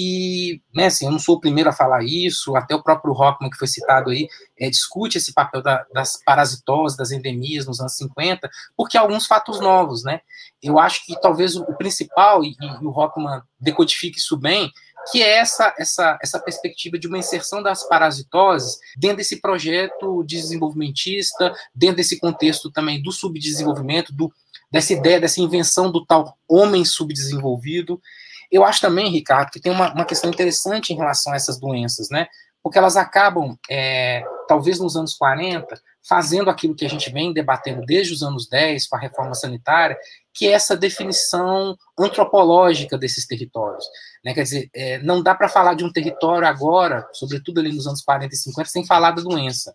e, né, assim, eu não sou o primeiro a falar isso, até o próprio Hockman, que foi citado aí, discute esse papel das parasitoses, das endemias nos anos 50, porque há alguns fatos novos, né. Eu acho que talvez o principal, e o Hockman decodifica isso bem, que é essa perspectiva de uma inserção das parasitoses dentro desse projeto desenvolvimentista, dentro desse contexto também do subdesenvolvimento, dessa ideia, dessa invenção do tal homem subdesenvolvido. Eu acho também, Ricardo, que tem uma questão interessante em relação a essas doenças, né? Porque elas acabam, talvez nos anos 40, fazendo aquilo que a gente vem debatendo desde os anos 10, com a reforma sanitária, que é essa definição antropológica desses territórios. Né? Quer dizer, não dá para falar de um território agora, sobretudo ali nos anos 40 e 50, sem falar da doença.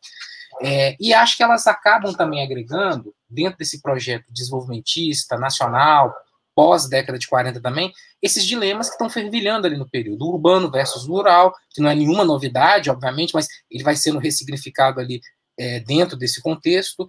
E acho que elas acabam também agregando, dentro desse projeto desenvolvimentista, nacional, pós-década de 40 também, esses dilemas que estão fervilhando ali no período, urbano versus rural, que não é nenhuma novidade, obviamente, mas ele vai sendo ressignificado ali dentro desse contexto.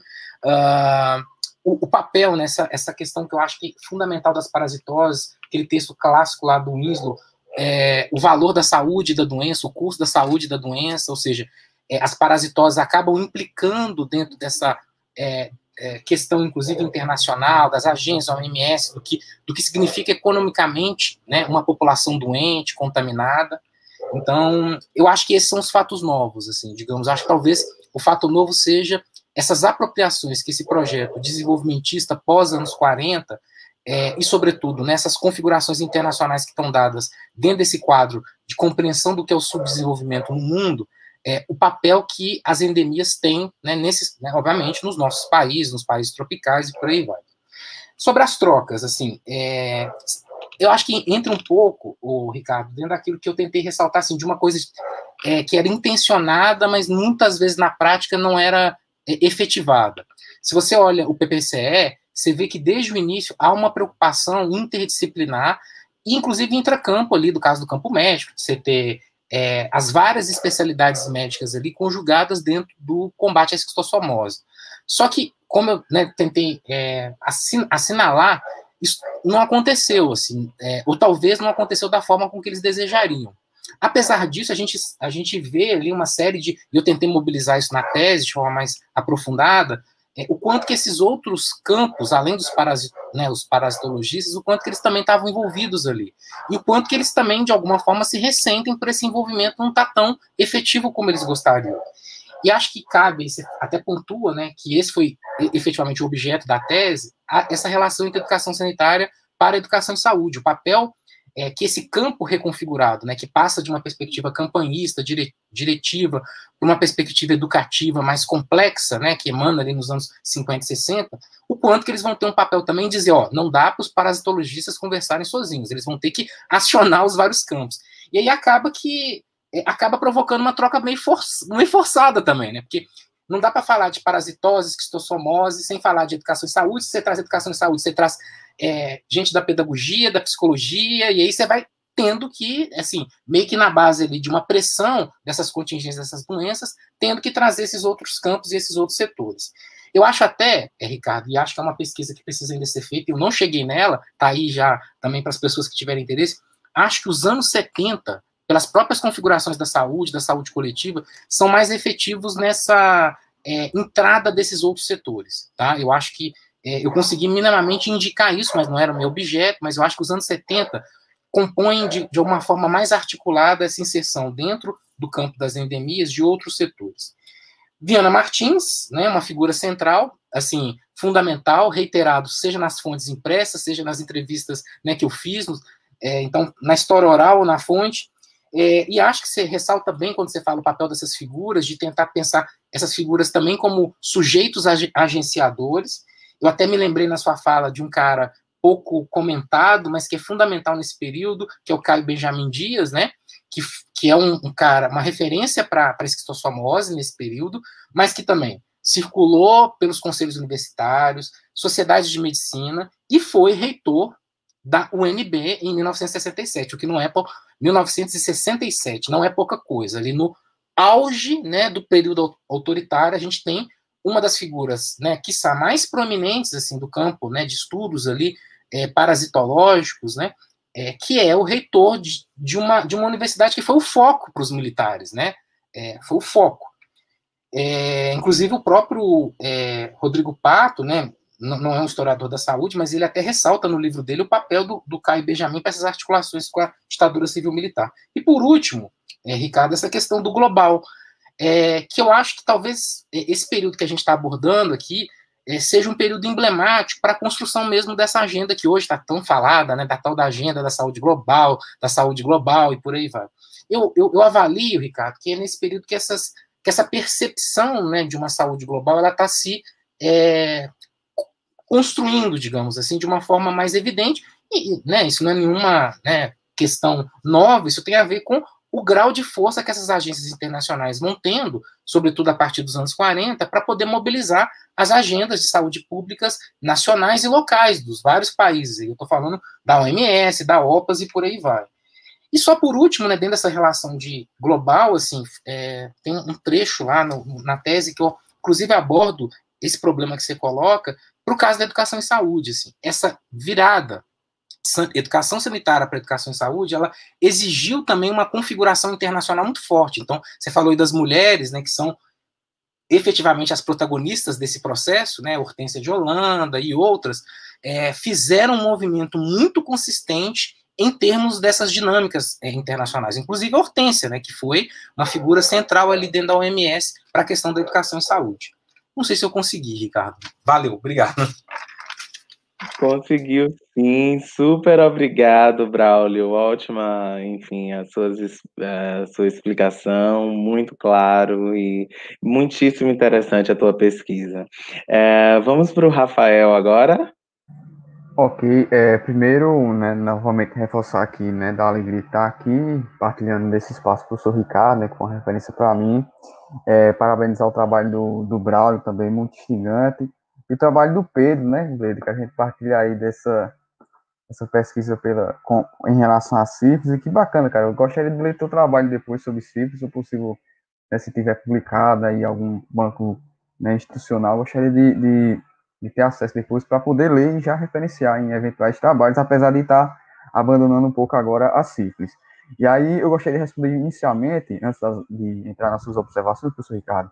O papel, né, essa questão que eu acho que é fundamental das parasitoses, aquele texto clássico lá do Winslow, o valor da saúde da doença, o custo da saúde da doença, ou seja, as parasitoses acabam implicando dentro questão, inclusive, internacional, das agências, da OMS, do que significa economicamente, né, uma população doente, contaminada. Então, eu acho que esses são os fatos novos, assim, digamos. Acho que talvez o fato novo seja essas apropriações que esse projeto desenvolvimentista pós-anos 40, e, sobretudo, nessas configurações internacionais que estão dadas dentro desse quadro de compreensão do que é o subdesenvolvimento no mundo, o papel que as endemias têm, né, obviamente, nos nossos países, nos países tropicais e por aí vai. Sobre as trocas, assim, eu acho que entra um pouco, Ricardo, dentro daquilo que eu tentei ressaltar, assim, de uma coisa que era intencionada, mas muitas vezes na prática não era efetivada. Se você olha o PPCE, você vê que desde o início há uma preocupação interdisciplinar, inclusive intracampo ali, do caso do campo médico, você ter as várias especialidades médicas ali conjugadas dentro do combate à esquistossomose. Só que, como eu, né, tentei assinalar, isso não aconteceu, assim, ou talvez não aconteceu da forma com que eles desejariam. Apesar disso, a gente vê ali uma série de... Eu tentei mobilizar isso na tese de forma mais aprofundada, o quanto que esses outros campos, além dos os parasitologistas, o quanto que eles também estavam envolvidos ali. E o quanto que eles também, de alguma forma, se ressentem por esse envolvimento não estar tão efetivo como eles gostariam. E acho que cabe, você até pontua, né, que esse foi efetivamente o objeto da tese, essa relação entre educação sanitária para a educação e saúde, o papel que esse campo reconfigurado, né, que passa de uma perspectiva campanhista, diretiva, para uma perspectiva educativa mais complexa, né, que emana ali nos anos 50 e 60, o quanto que eles vão ter um papel também de dizer, não dá para os parasitologistas conversarem sozinhos, eles vão ter que acionar os vários campos. E aí acaba provocando uma troca meio forçada também, né, porque não dá para falar de parasitose, esquistossomose, sem falar de educação e saúde. Se você traz educação e saúde, você traz gente da pedagogia, da psicologia, e aí você vai tendo que, assim, meio que na base ali de uma pressão dessas contingências, dessas doenças, tendo que trazer esses outros campos e esses outros setores. Eu acho até, Ricardo, e acho que é uma pesquisa que precisa ainda ser feita, eu não cheguei nela, tá aí já também para as pessoas que tiverem interesse, acho que os anos 70, pelas próprias configurações da saúde coletiva, são mais efetivos nessa entrada desses outros setores, tá? Eu acho que eu consegui minimamente indicar isso, mas não era o meu objeto, mas eu acho que os anos 70 compõem de alguma forma mais articulada essa inserção dentro do campo das endemias de outros setores. Viana Martins, né, uma figura central, assim, fundamental, reiterado, seja nas fontes impressas, seja nas entrevistas, né, que eu fiz, então, na história oral ou na fonte, e acho que você ressalta bem quando você fala o papel dessas figuras, de tentar pensar essas figuras também como sujeitos agenciadores. Eu até me lembrei na sua fala de um cara pouco comentado, mas que é fundamental nesse período, que é o Caio Benjamin Dias, né, que é um cara, uma referência para a esquistossomose nesse período, mas que também circulou pelos conselhos universitários, sociedades de medicina, e foi reitor da UNB em 1967, o que não é 1967, não é pouca coisa. Ali no auge, né, do período autoritário, a gente tem uma das figuras, né, quiçá mais prominentes assim do campo, né, de estudos ali parasitológicos, né, que é o reitor de uma universidade que foi o foco para os militares, né, foi o foco. Inclusive o próprio Rodrigo Pato, né, não é um historiador da saúde, mas ele até ressalta no livro dele o papel do Caio Benjamin para essas articulações com a ditadura civil-militar. E por último, Ricardo, essa questão do global, que eu acho que talvez esse período que a gente está abordando aqui seja um período emblemático para a construção mesmo dessa agenda que hoje está tão falada, né, da tal da agenda da saúde global e por aí vai. Eu avalio, Ricardo, que é nesse período que essa percepção, né, de uma saúde global ela está se construindo, digamos assim, de uma forma mais evidente, e né, isso não é nenhuma, né, questão nova, isso tem a ver com o grau de força que essas agências internacionais vão tendo, sobretudo a partir dos anos 40, para poder mobilizar as agendas de saúde públicas nacionais e locais dos vários países. Eu estou falando da OMS, da OPAS e por aí vai. E só por último, né, dentro dessa relação de global, assim, tem um trecho lá na tese que eu, inclusive, abordo esse problema que você coloca para o caso da educação e saúde. Assim, essa virada educação sanitária para educação e saúde, ela exigiu também uma configuração internacional muito forte. Então, você falou aí das mulheres, né, que são efetivamente as protagonistas desse processo, né, Hortência de Holanda e outras, fizeram um movimento muito consistente em termos dessas dinâmicas internacionais, inclusive a Hortência, né, que foi uma figura central ali dentro da OMS para a questão da educação e saúde. Não sei se eu consegui, Ricardo. Valeu, obrigado. Conseguiu sim, super obrigado, Braulio. Ótima, enfim, a sua explicação, muito claro e muitíssimo interessante a tua pesquisa. Vamos para o Rafael agora? Ok, primeiro, né, novamente reforçar aqui, né, da alegria de estar aqui, partilhando desse espaço com o professor Ricardo, né, com referência para mim, parabenizar o trabalho do Braulio também, muito instigante, e o trabalho do Pedro, né, Pedro, que a gente partilha aí essa pesquisa em relação a sífilis, e que bacana, cara, eu gostaria de ler teu trabalho depois sobre sífilis, se possível, né, se tiver publicado aí em algum banco, né, institucional, gostaria de ter acesso depois para poder ler e já referenciar em eventuais trabalhos, apesar de estar abandonando um pouco agora a sífilis. E aí eu gostaria de responder inicialmente, antes de entrar nas suas observações, professor Ricardo,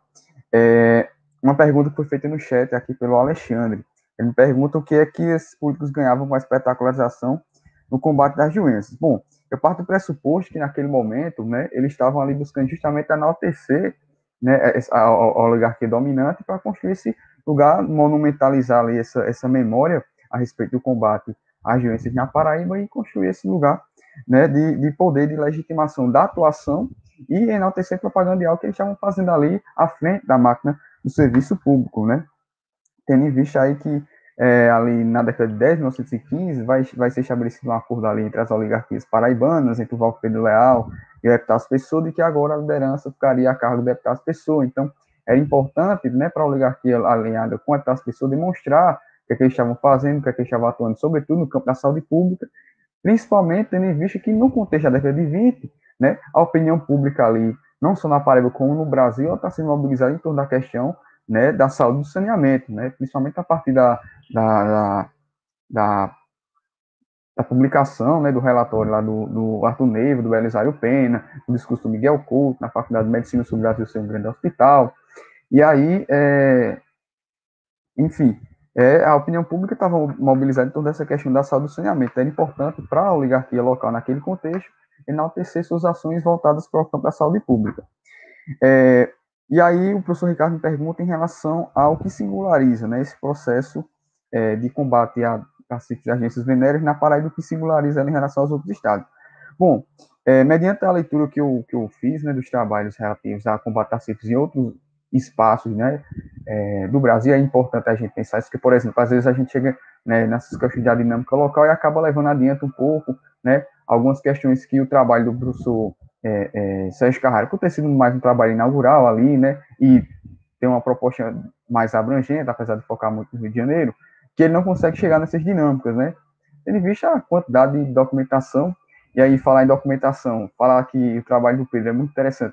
uma pergunta que foi feita no chat aqui pelo Alexandre. Ele me pergunta o que é que esses políticos ganhavam com a espetacularização no combate das doenças. Bom, eu parto do pressuposto que naquele momento, né, eles estavam ali buscando justamente enaltecer, né, a oligarquia dominante para construir esse lugar, monumentalizar ali essa memória a respeito do combate às doenças na Paraíba e construir esse lugar, né, de poder de legitimação da atuação e enaltecer propagandear o que eles estavam fazendo ali à frente da máquina do serviço público, né? Tendo em vista aí que ali na década de 10, 1915, vai ser estabelecido um acordo ali entre as oligarquias paraibanas, entre o Valdo Pedro Leal e o Epitácio Pessoa, de que agora a liderança ficaria a cargo do Epitácio Pessoa. Então, era importante, né, para a oligarquia alinhada com o Epitácio Pessoa demonstrar o que, é que eles estavam fazendo, o que, é que eles estavam atuando, sobretudo no campo da saúde pública, principalmente tendo em vista que no contexto da década de 20, né, a opinião pública ali, não só na Paraíba como no Brasil, ela está sendo mobilizada em torno da questão, né, da saúde e do saneamento, né, principalmente a partir da publicação, né, do relatório lá do Arthur Neiva, do Belisário Pena, do discurso do Miguel Couto, na Faculdade de Medicina sobre o Brasil ser um grande hospital. E aí, enfim, a opinião pública estava mobilizada em torno dessa questão da saúde e do saneamento. Era importante para a oligarquia local naquele contexto enaltecer suas ações voltadas para o campo da saúde pública. E aí o professor Ricardo me pergunta em relação ao que singulariza, né, esse processo de combate às agências venéreas na Paraíba, o que singulariza ela em relação aos outros estados. Bom, mediante a leitura que eu fiz, né, dos trabalhos relativos a combate às sífilis em outros espaços, né, do Brasil, é importante a gente pensar isso, porque, por exemplo, às vezes a gente chega, né, nessas questões da dinâmica local e acaba levando adiante um pouco, né, algumas questões que o trabalho do professor Sérgio Carrara, por ter sido mais um trabalho inaugural ali, né, e tem uma proposta mais abrangente, apesar de focar muito no Rio de Janeiro, que ele não consegue chegar nessas dinâmicas, né, tendo em vista a quantidade de documentação. E aí, falar em documentação, falar que o trabalho do Pedro é muito interessante.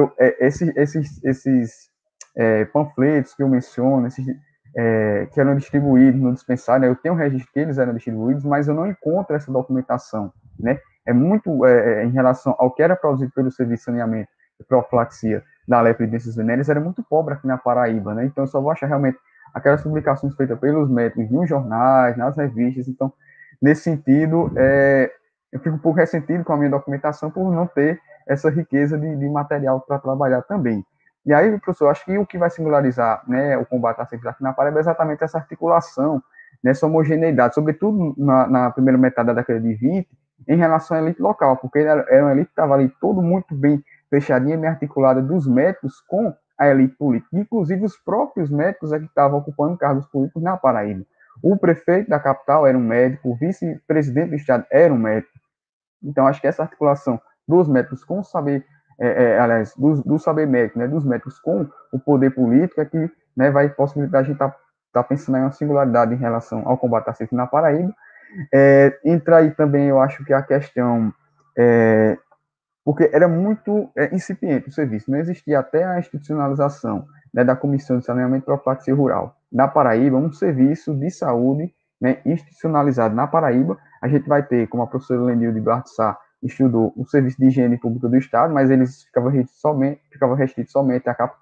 Esses panfletos que eu menciono, que eram distribuídos no dispensário, eu tenho um registro que eles eram distribuídos, mas eu não encontro essa documentação, né? É muito em relação ao que era produzido pelo Serviço de Saneamento e Profilaxia da lepra e doenças venéreas, era muito pobre aqui na Paraíba, né? Então, eu só vou achar realmente aquelas publicações feitas pelos médicos nos jornais, nas revistas. Então, nesse sentido, eu fico um pouco ressentido com a minha documentação por não ter essa riqueza de material para trabalhar também. E aí, professor, acho que o que vai singularizar, né, o combate à sífilis aqui na Paraíba é exatamente essa articulação, né, essa homogeneidade, sobretudo na primeira metade da década de 20, em relação à elite local, porque era uma elite que estava ali todo muito bem fechadinha, bem articulada dos médicos com a elite política. Inclusive, os próprios médicos é que estavam ocupando cargos políticos na Paraíba. O prefeito da capital era um médico, o vice-presidente do estado era um médico. Então, acho que essa articulação dos médicos com o saber, aliás, do saber médico, né, dos médicos com o poder político, é que, né, vai possibilitar a gente estar pensando em uma singularidade em relação ao combate à sífilis na Paraíba. Entra aí também, eu acho que a questão, porque era muito incipiente o serviço, não existia até a institucionalização, né, da Comissão de Saneamento e Profilaxia Rural na Paraíba, um serviço de saúde, né, institucionalizado na Paraíba. A gente vai ter, como a professora Lenilde Duarte Sá estudou, o Serviço de Higiene Pública do Estado, mas eles ficavam restritos somente à capital,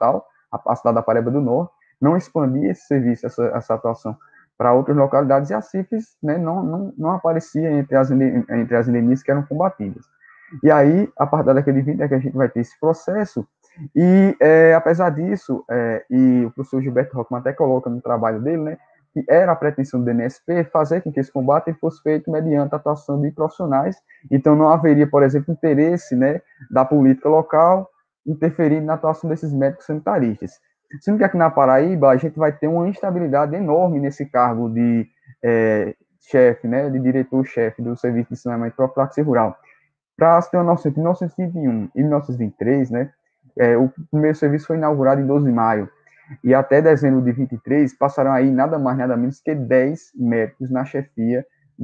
a cidade da Paraíba do Norte, não expandia esse serviço, essa atuação para outras localidades, e a sífilis, né, não aparecia entre as endemias que eram combatidas. E aí, a partir da década de 20, é que a gente vai ter esse processo, e apesar disso, e o professor Gilberto Rockman até coloca no trabalho dele, né, que era a pretensão do DNSP fazer com que esse combate fosse feito mediante a atuação de profissionais, então não haveria, por exemplo, interesse, né, da política local interferindo na atuação desses médicos sanitaristas. Sendo que aqui na Paraíba a gente vai ter uma instabilidade enorme nesse cargo de chefe, né, de diretor-chefe do Serviço de Saneamento e Profilaxia Rural. Para se ter uma noção, entre 1921 e 1923, né, o primeiro serviço foi inaugurado em 12 de maio, e até dezembro de 23 passaram aí nada mais, nada menos que 10 médicos na chefia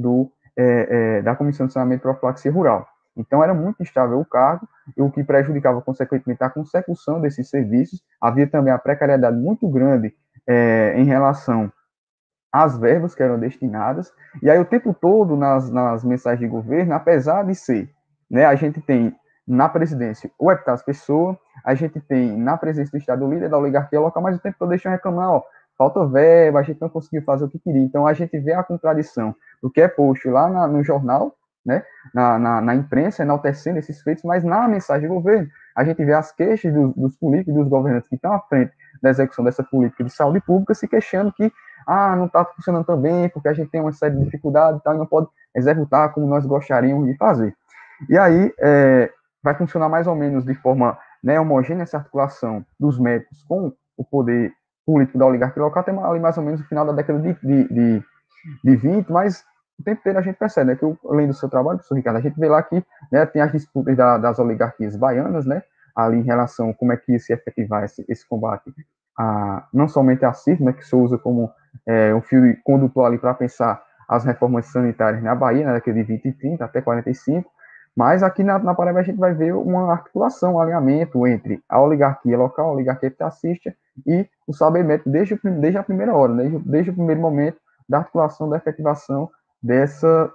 da Comissão de Saneamento e Profilaxia Rural. Então era muito instável o cargo, o que prejudicava, consequentemente, a consecução desses serviços. Havia também a precariedade muito grande em relação às verbas que eram destinadas, e aí o tempo todo nas mensagens de governo, apesar de ser, né, a gente tem na presidência o Epitácio Pessoa, a gente tem na presidência do Estado o líder da oligarquia local, mas o tempo todo deixam reclamar, ó, falta verba, a gente não conseguiu fazer o que queria. Então a gente vê a contradição do que é posto lá no jornal, né, na imprensa, enaltecendo esses feitos, mas na mensagem do governo, a gente vê as queixas dos políticos e dos governantes que estão à frente da execução dessa política de saúde pública se queixando que não está funcionando tão bem, porque a gente tem uma série de dificuldades e tal, e não pode executar como nós gostaríamos de fazer. E aí vai funcionar mais ou menos de forma, né, homogênea essa articulação dos médicos com o poder político da oligarquia local, até ali mais ou menos no final da década de 20, mas o tempo inteiro a gente percebe, né, que além do seu trabalho, professor Ricardo, a gente vê lá que, né, tem as disputas das oligarquias baianas, né, ali em relação a como é que ia se efetivar esse combate, não somente a CIF, né, que se usa como um fio condutor ali para pensar as reformas sanitárias na Bahia, na década de 20 e 30 até 45, mas aqui na Paraíba a gente vai ver uma articulação, um alinhamento entre a oligarquia local, a oligarquia epitascista e o saber médico desde a primeira hora, desde o primeiro momento da articulação, da efetivação dessa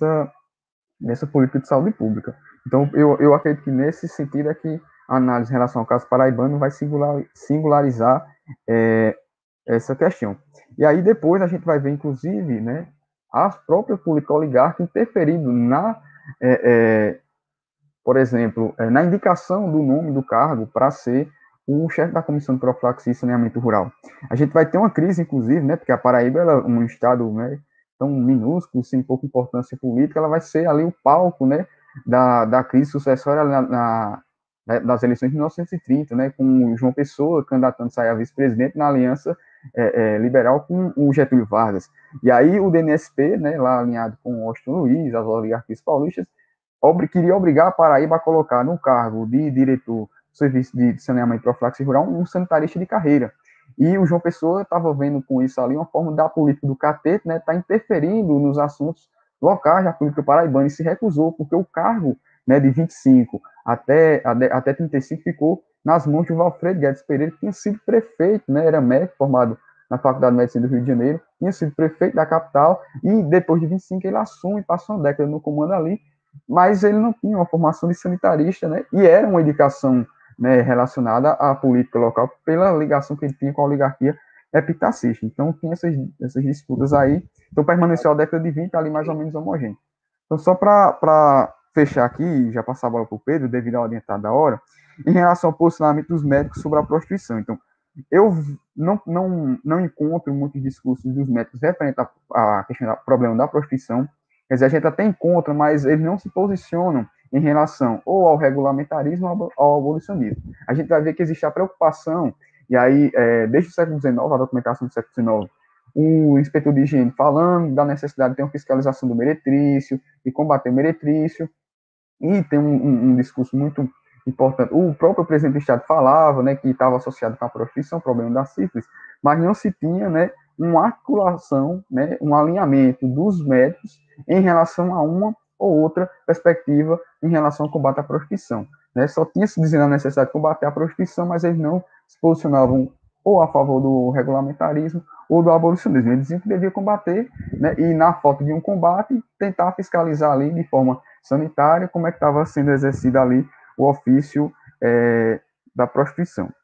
política de saúde pública. Então, eu acredito que nesse sentido é que a análise em relação ao caso paraibano vai singularizar essa questão. E aí depois a gente vai ver, inclusive, né, a própria política oligárquica interferindo por exemplo, na indicação do nome do cargo para ser o chefe da Comissão de Profilaxia e Saneamento Rural. A gente vai ter uma crise, inclusive, né, porque a Paraíba é um estado, né, tão minúsculo, sem pouca importância política, ela vai ser ali o palco, né, da crise sucessória das eleições de 1930, né, com o João Pessoa candidatando a vice-presidente na aliança liberal com o Getúlio Vargas. E aí o DNSP, né, lá alinhado com o Washington Luiz, as oligarquias paulistas, queria obrigar a Paraíba a colocar no cargo de diretor do Serviço de Saneamento e Profilaxia Rural um sanitarista de carreira. E o João Pessoa estava vendo com isso ali uma forma da política do catete, né, tá interferindo nos assuntos locais da política paraibana, e se recusou, porque o cargo, né, de 25 até 35 ficou nas mãos de Valfredo Guedes Pereira, que tinha sido prefeito, né, era médico formado na Faculdade de Medicina do Rio de Janeiro, tinha sido prefeito da capital, e depois de 25 ele assume e passa uma década no comando ali, mas ele não tinha uma formação de sanitarista, né, e era uma indicação, né, relacionada à política local pela ligação que ele tinha com a oligarquia epitacista. Então, tinha essas disputas aí. Então, permaneceu a década de 20 ali mais ou menos homogêneo. Então, só para fechar aqui, já passar a bola para o Pedro, devido ao adiantado da hora, em relação ao posicionamento dos médicos sobre a prostituição. Então, eu não encontro muitos discursos dos médicos referente à questão do problema da prostituição. Quer dizer, a gente até encontra, mas eles não se posicionam em relação ou ao regulamentarismo ou ao abolicionismo. A gente vai ver que existe a preocupação, e aí, desde o século XIX, a documentação do século XIX, o inspetor de higiene falando da necessidade de ter uma fiscalização do meretrício, de combater o meretrício, e tem um discurso muito importante. O próprio presidente do Estado falava, né, que estava associado com a prostituição, o problema da sífilis, mas não se tinha, né, uma articulação, né, um alinhamento dos médicos em relação a uma ou outra perspectiva em relação ao combate à prostituição. Né? Só tinha se dizendo a necessidade de combater a prostituição, mas eles não se posicionavam ou a favor do regulamentarismo ou do abolicionismo. Eles diziam que devia combater, né, e na falta de um combate, tentar fiscalizar ali de forma sanitária como é que estava sendo exercido ali o ofício da prostituição.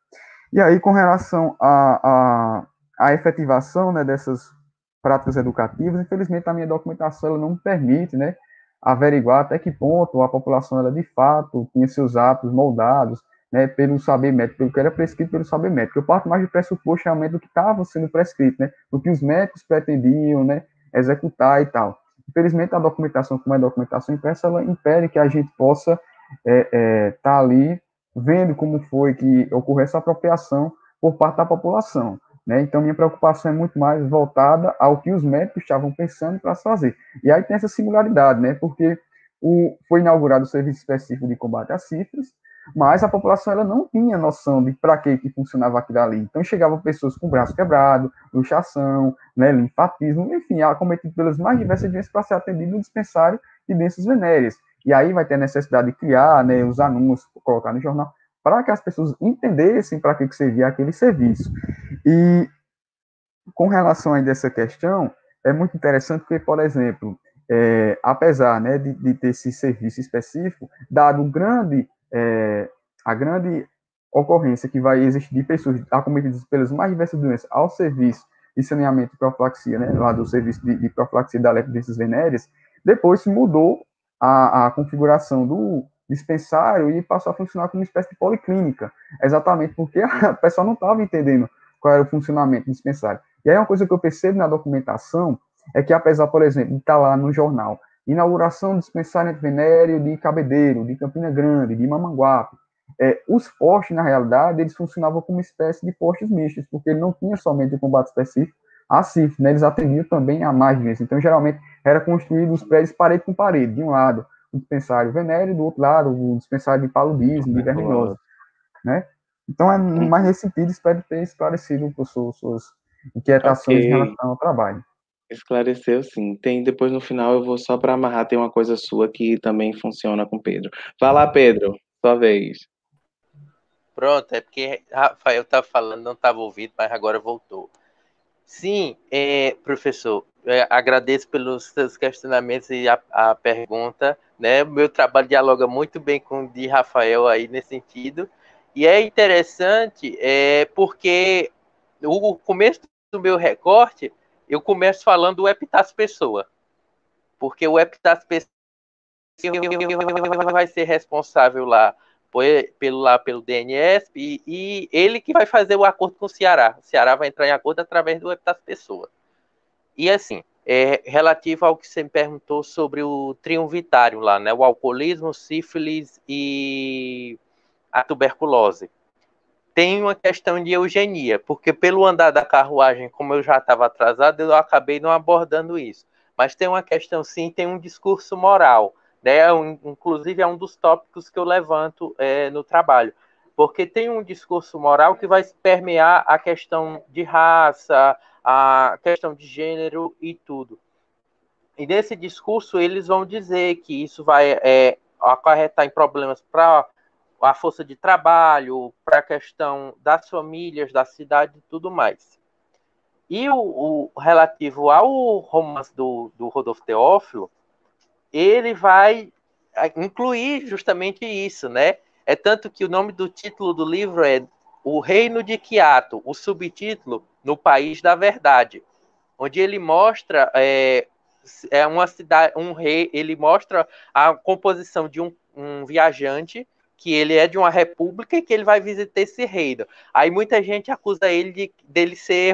E aí, com relação à efetivação, né, dessas práticas educativas, infelizmente a minha documentação ela não me permite, né, averiguar até que ponto a população ela, de fato tinha seus hábitos moldados, né, pelo saber médico, pelo que era prescrito pelo saber médico. Eu parto mais do pressuposto realmente do que estava sendo prescrito, né, do que os médicos pretendiam, né, executar e tal. Infelizmente a documentação, como é documentação impressa, ela impede que a gente possa tá ali vendo como foi que ocorreu essa apropriação por parte da população. Né? Então, minha preocupação é muito mais voltada ao que os médicos estavam pensando para se fazer. E aí tem essa similaridade, né? Porque foi inaugurado o serviço específico de combate à sífilis, mas a população ela não tinha noção de para que funcionava aquilo ali. Então, chegavam pessoas com o braço quebrado, luxação, né, linfatismo, enfim, acometido pelas mais diversas doenças para ser atendido no dispensário de doenças venéreas. E aí vai ter a necessidade de criar, né, os anúncios, colocar no jornal, para que as pessoas entendessem para que servia aquele serviço. E com relação a essa questão, é muito interessante porque, por exemplo, apesar, né, de ter esse serviço específico, dado a grande ocorrência que vai existir de pessoas acometidas pelas mais diversas doenças ao serviço de saneamento e profilaxia, né, lá do serviço de profilaxia da doenças venéreas, depois se mudou a configuração do dispensário e passou a funcionar como uma espécie de policlínica, exatamente porque a pessoa não estava entendendo qual era o funcionamento do dispensário. E aí uma coisa que eu percebo na documentação é que, apesar, por exemplo, de estar lá no jornal, inauguração do dispensário venério de Cabedelo, de Campina Grande, de Mamanguape, os postos, na realidade, eles funcionavam como uma espécie de postos mistos, porque ele não tinha somente o combate específico a sífilis, né? Eles atendiam também a mais doenças. Então, geralmente, era construído os prédios parede com parede, de um lado o dispensário venéreo, do outro lado o dispensário de paludismo, de verminose, né? Então, é mais nesse sentido, espero ter esclarecido suas inquietações em relação ao trabalho. Esclareceu, sim. Tem, depois no final eu vou só para amarrar, tem uma coisa sua que também funciona com Pedro. Vai lá, Pedro, sua vez. Pronto, é porque Rafael estava falando, não estava ouvindo, mas agora voltou. Sim, professor, agradeço pelos seus questionamentos e a pergunta, né? O meu trabalho dialoga muito bem com o de Rafael aí nesse sentido, e é interessante porque o começo do meu recorte, eu começo falando do Epitácio Pessoa, porque o Epitácio Pessoa vai ser responsável lá pelo DNS e ele que vai fazer o acordo com o Ceará. O Ceará vai entrar em acordo através do Epitácio Pessoa. E assim, relativo ao que você me perguntou sobre o triunvitário lá, né? O alcoolismo, sífilis e a tuberculose. Tem uma questão de eugenia, porque pelo andar da carruagem, como eu já estava atrasado, eu acabei não abordando isso. Mas tem uma questão, sim, tem um discurso moral, né? Inclusive é um dos tópicos que eu levanto no trabalho, porque tem um discurso moral que vai permear a questão de raça, a questão de gênero e tudo. E nesse discurso eles vão dizer que isso vai acarretar em problemas para a força de trabalho, para a questão das famílias, da cidade e tudo mais. E o relativo ao romance do Rodolfo Teófilo, ele vai incluir justamente isso, né? É tanto que o nome do título do livro é O Reino de Quiato, o subtítulo No País da Verdade, onde ele mostra uma cidade, um rei, ele mostra a composição de um viajante que ele é de uma república e que ele vai visitar esse reino. Aí muita gente acusa ele dele ser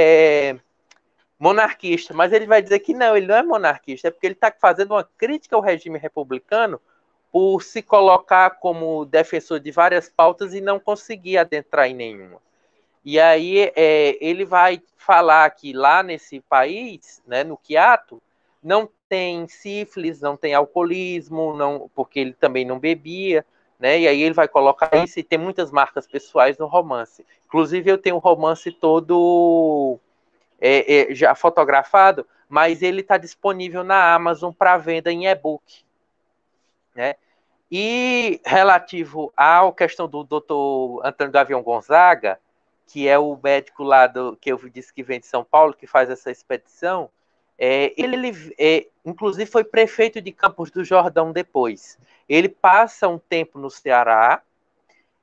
monarquista, mas ele vai dizer que não, ele não é monarquista, é porque ele está fazendo uma crítica ao regime republicano por se colocar como defensor de várias pautas e não conseguir adentrar em nenhuma. E aí ele vai falar que lá nesse país, né, no Quiato, não tem sífilis, não tem alcoolismo, não, porque ele também não bebia, né? E aí ele vai colocar isso e tem muitas marcas pessoais no romance. Inclusive eu tenho um romance todo já fotografado, mas ele está disponível na Amazon para venda em e-book, né? E relativo à questão do Dr. Antônio Gavião Gonzaga, que é o médico lá que eu disse que vem de São Paulo, que faz essa expedição, ele inclusive foi prefeito de Campos do Jordão depois. Ele passa um tempo no Ceará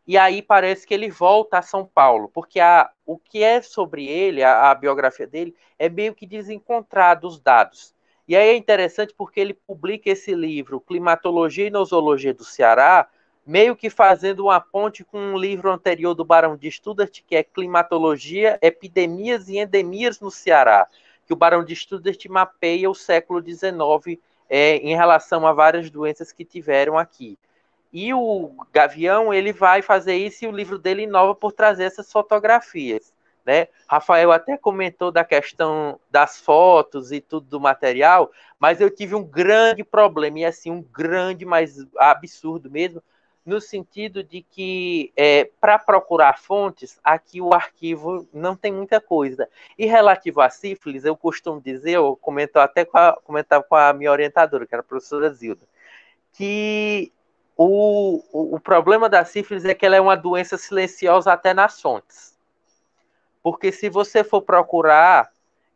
e aí parece que ele volta a São Paulo, porque o que é sobre ele, a biografia dele, é meio que desencontrado os dados. E aí é interessante porque ele publica esse livro, Climatologia e Nosologia do Ceará, meio que fazendo uma ponte com um livro anterior do Barão de Studart, que é Climatologia, Epidemias e Endemias no Ceará, que o Barão de Studart mapeia o século XIX em relação a várias doenças que tiveram aqui. E o Gavião, ele vai fazer isso e o livro dele inova por trazer essas fotografias, né? Rafael até comentou da questão das fotos e tudo do material, mas eu tive um grande problema, e assim, um grande, mas absurdo mesmo, no sentido de que, para procurar fontes, aqui o arquivo não tem muita coisa. E relativo à sífilis, eu costumo dizer, eu comentava com a minha orientadora, que era a professora Zilda, que o problema da sífilis é que ela é uma doença silenciosa até nas fontes. Porque se você for procurar,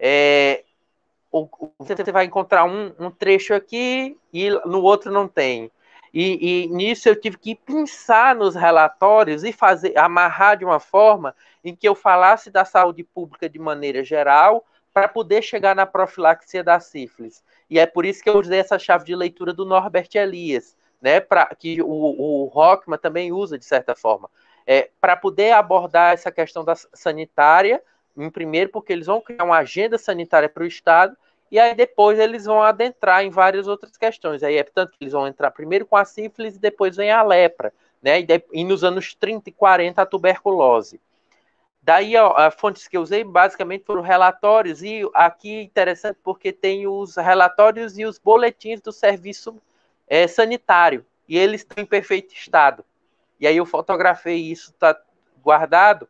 você vai encontrar um trecho aqui e no outro não tem. E nisso eu tive que pensar nos relatórios e amarrar de uma forma em que eu falasse da saúde pública de maneira geral para poder chegar na profilaxia da sífilis. E é por isso que eu usei essa chave de leitura do Norbert Elias, né, que o Rockman também usa, de certa forma, para poder abordar essa questão da sanitária, em primeiro, porque eles vão criar uma agenda sanitária para o Estado, e aí depois eles vão adentrar em várias outras questões. Aí portanto, eles vão entrar primeiro com a sífilis e depois vem a lepra, né, e nos anos 30 e 40 a tuberculose. Daí, as fontes que eu usei basicamente foram relatórios, e aqui é interessante porque tem os relatórios e os boletins do serviço sanitário, e eles estão em perfeito estado. E aí eu fotografei isso, está guardado,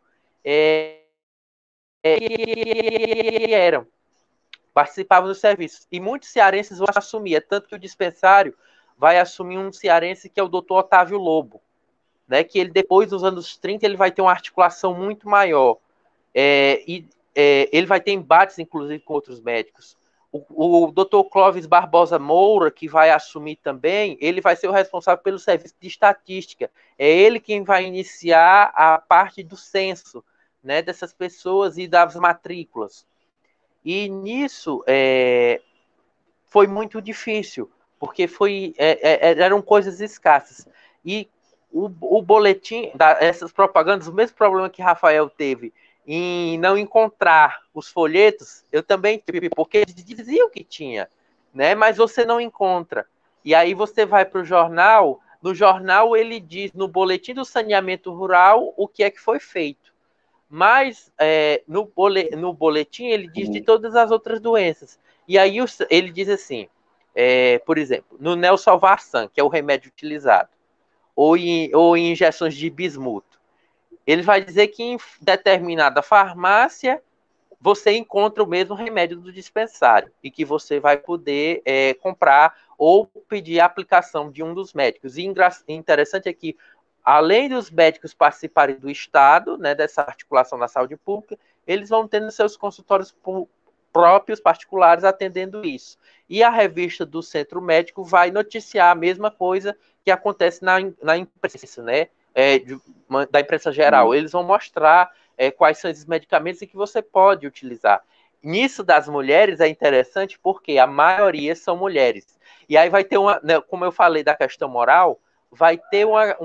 participavam dos serviços. E muitos cearenses vão assumir, tanto que o dispensário vai assumir um cearense que é o Dr. Otávio Lobo, né, que ele depois, nos anos 30, ele vai ter uma articulação muito maior. Ele vai ter embates, inclusive, com outros médicos. O Dr. Clóvis Barbosa Moura, que vai assumir também, ele vai ser o responsável pelo serviço de estatística. É ele quem vai iniciar a parte do censo, né, dessas pessoas e das matrículas. E nisso foi muito difícil, porque eram coisas escassas. E o boletim, essas propagandas, o mesmo problema que Rafael teve em não encontrar os folhetos, eu também tive, porque eles diziam que tinha, né? Mas você não encontra. E aí você vai para o jornal, no jornal ele diz, no boletim do saneamento rural, o que é que foi feito. Mas no boletim ele diz de todas as outras doenças. E aí ele diz assim, por exemplo, no Nelsalvarsan, que é o remédio utilizado, ou em injeções de bismuto. Ele vai dizer que em determinada farmácia você encontra o mesmo remédio do dispensário e que você vai poder comprar ou pedir a aplicação de um dos médicos. E interessante é que, além dos médicos participarem do Estado, né, dessa articulação da saúde pública, eles vão tendo seus consultórios próprios, particulares, atendendo isso. E a revista do Centro Médico vai noticiar a mesma coisa que acontece na imprensa, né? Da imprensa geral. Eles vão mostrar quais são esses medicamentos e que você pode utilizar. Nisso das mulheres é interessante porque a maioria são mulheres. E aí vai ter né, como eu falei da questão moral, vai ter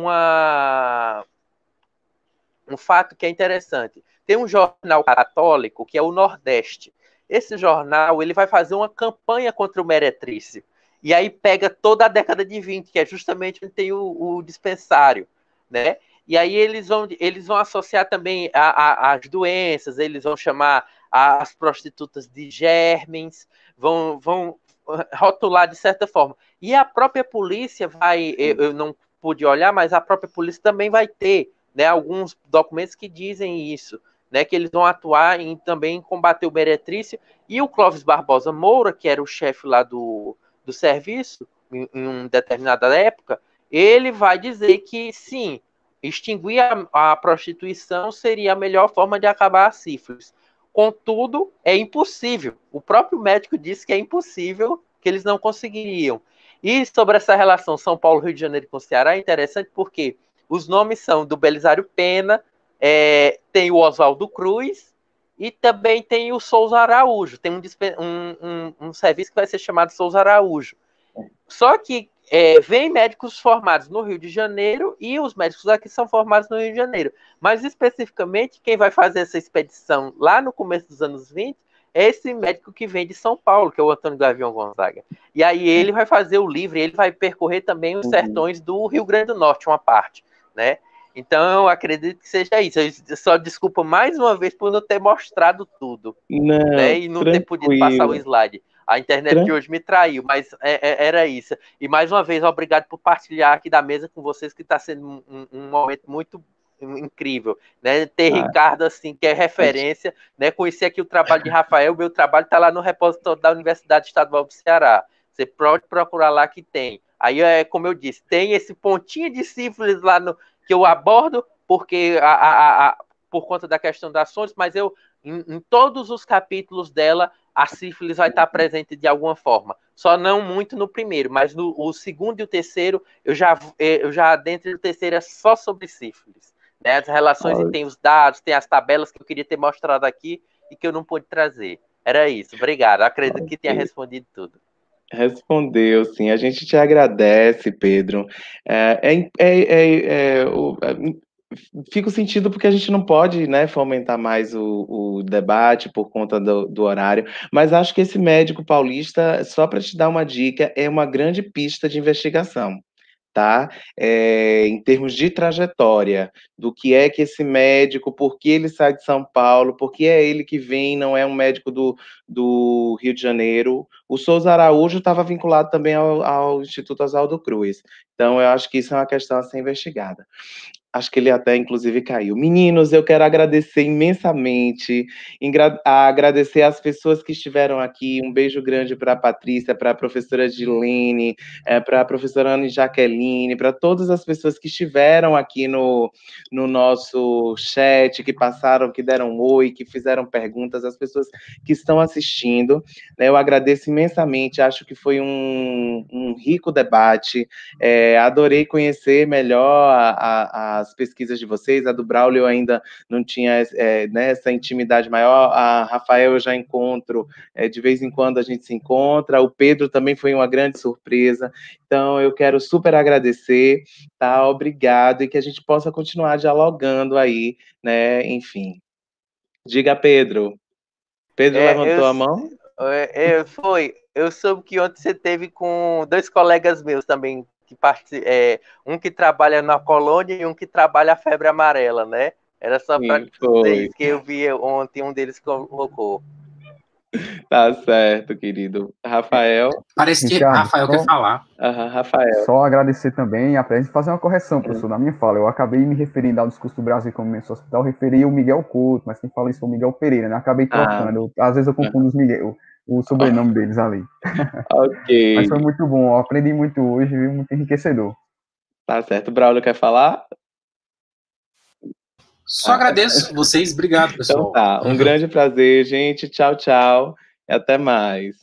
um fato que é interessante. Tem um jornal católico que é o Nordeste. Esse jornal ele vai fazer uma campanha contra o meretrício. E aí pega toda a década de 20, que é justamente onde tem o dispensário, né? E aí eles vão associar também as doenças, eles vão chamar as prostitutas de germens, vão rotular de certa forma. E a própria polícia eu não pude olhar, mas a própria polícia também vai ter, né, alguns documentos que dizem isso, né, que eles vão atuar também em combater o meretrício. E o Clóvis Barbosa Moura, que era o chefe lá do serviço, em uma determinada época, ele vai dizer que, sim, extinguir a prostituição seria a melhor forma de acabar a sífilis. Contudo, é impossível. O próprio médico disse que é impossível, que eles não conseguiriam. E sobre essa relação São Paulo, Rio de Janeiro com o Ceará é interessante porque Os nomes são do Belisário Pena, tem o Oswaldo Cruz e também tem o Souza Araújo. Tem um serviço que vai ser chamado Souza Araújo. Só que vem médicos formados no Rio de Janeiro e os médicos aqui são formados no Rio de Janeiro. Mas, especificamente, quem vai fazer essa expedição lá no começo dos anos 20 é esse médico que vem de São Paulo, que é o Antônio Gavião Gonzaga. E aí ele vai fazer o livro, ele vai percorrer também os sertões do Rio Grande do Norte, uma parte, né? Então, eu acredito que seja isso. Eu só desculpa mais uma vez por não ter mostrado tudo, né? E não ter podido passar o slide. A internet de hoje me traiu, mas era isso. E mais uma vez, obrigado por partilhar aqui da mesa com vocês, que está sendo um momento muito incrível, né? Ter Ricardo, assim, que é referência, né? Conhecer aqui o trabalho de Rafael, meu trabalho está lá no repositório da Universidade Estadual do Ceará. Você pode procurar lá que tem. Aí, como eu disse, tem esse pontinho de sífilis lá que eu abordo, porque por conta da questão das sondas, mas em todos os capítulos dela, a sífilis vai estar presente de alguma forma. Só não muito no primeiro, mas o segundo e o terceiro, eu já dentro do terceiro é só sobre sífilis. Né? As relações, e tem os dados, tem as tabelas que eu queria ter mostrado aqui e que eu não pude trazer. Era isso, obrigado. Acredito que tenha respondido tudo. Respondeu, sim. A gente te agradece, Pedro. Fico sentido porque a gente não pode, né, fomentar mais o debate por conta do horário, mas acho que esse médico paulista, só para te dar uma dica, é uma grande pista de investigação. Tá? Em termos de trajetória, do que é que esse médico, por que ele sai de São Paulo, por que é ele que vem, não é um médico do Rio de Janeiro. O Souza Araújo estava vinculado também ao Instituto Oswaldo Cruz. Então, eu acho que isso é uma questão a ser investigada. Acho que ele até, inclusive, caiu. Meninos, eu quero agradecer imensamente, agradecer às pessoas que estiveram aqui. Um beijo grande para a Patrícia, para a professora Gilene, para a professora Ana Jaqueline, para todas as pessoas que estiveram aqui no nosso chat, que passaram, que deram oi, que fizeram perguntas, as pessoas que estão assistindo. Né, eu agradeço imensamente, acho que foi um rico debate. Adorei conhecer melhor as pesquisas de vocês. A do Braulio eu ainda não tinha né, essa intimidade maior. A Rafael eu já encontro, de vez em quando a gente se encontra. O Pedro também foi uma grande surpresa. Então, eu quero super agradecer, tá? Obrigado, e que a gente possa continuar dialogando aí, né? Enfim. Diga, Pedro. Pedro levantou a mão? Eu soube que ontem você teve com 2 colegas meus também, um que trabalha na colônia e um que trabalha a febre amarela, né? Era só para dizer isso, que eu vi ontem, um deles colocou. Tá certo, querido. Rafael? Parece que Rafael quer falar. Rafael. Só agradecer também, a gente fazer uma correção, professor, na minha fala. Eu acabei me referindo ao discurso do Brasil como Menso Hospital, referi o Miguel Couto, mas quem fala isso foi o Miguel Pereira, né? Acabei trocando. Às vezes eu confundo o sobrenome deles ali. Ok. Mas foi muito bom, eu aprendi muito hoje, viu? Muito enriquecedor. Tá certo. Braulio quer falar? Só agradeço vocês, obrigado, pessoal. Então tá, um grande prazer, gente. Tchau, tchau. E até mais.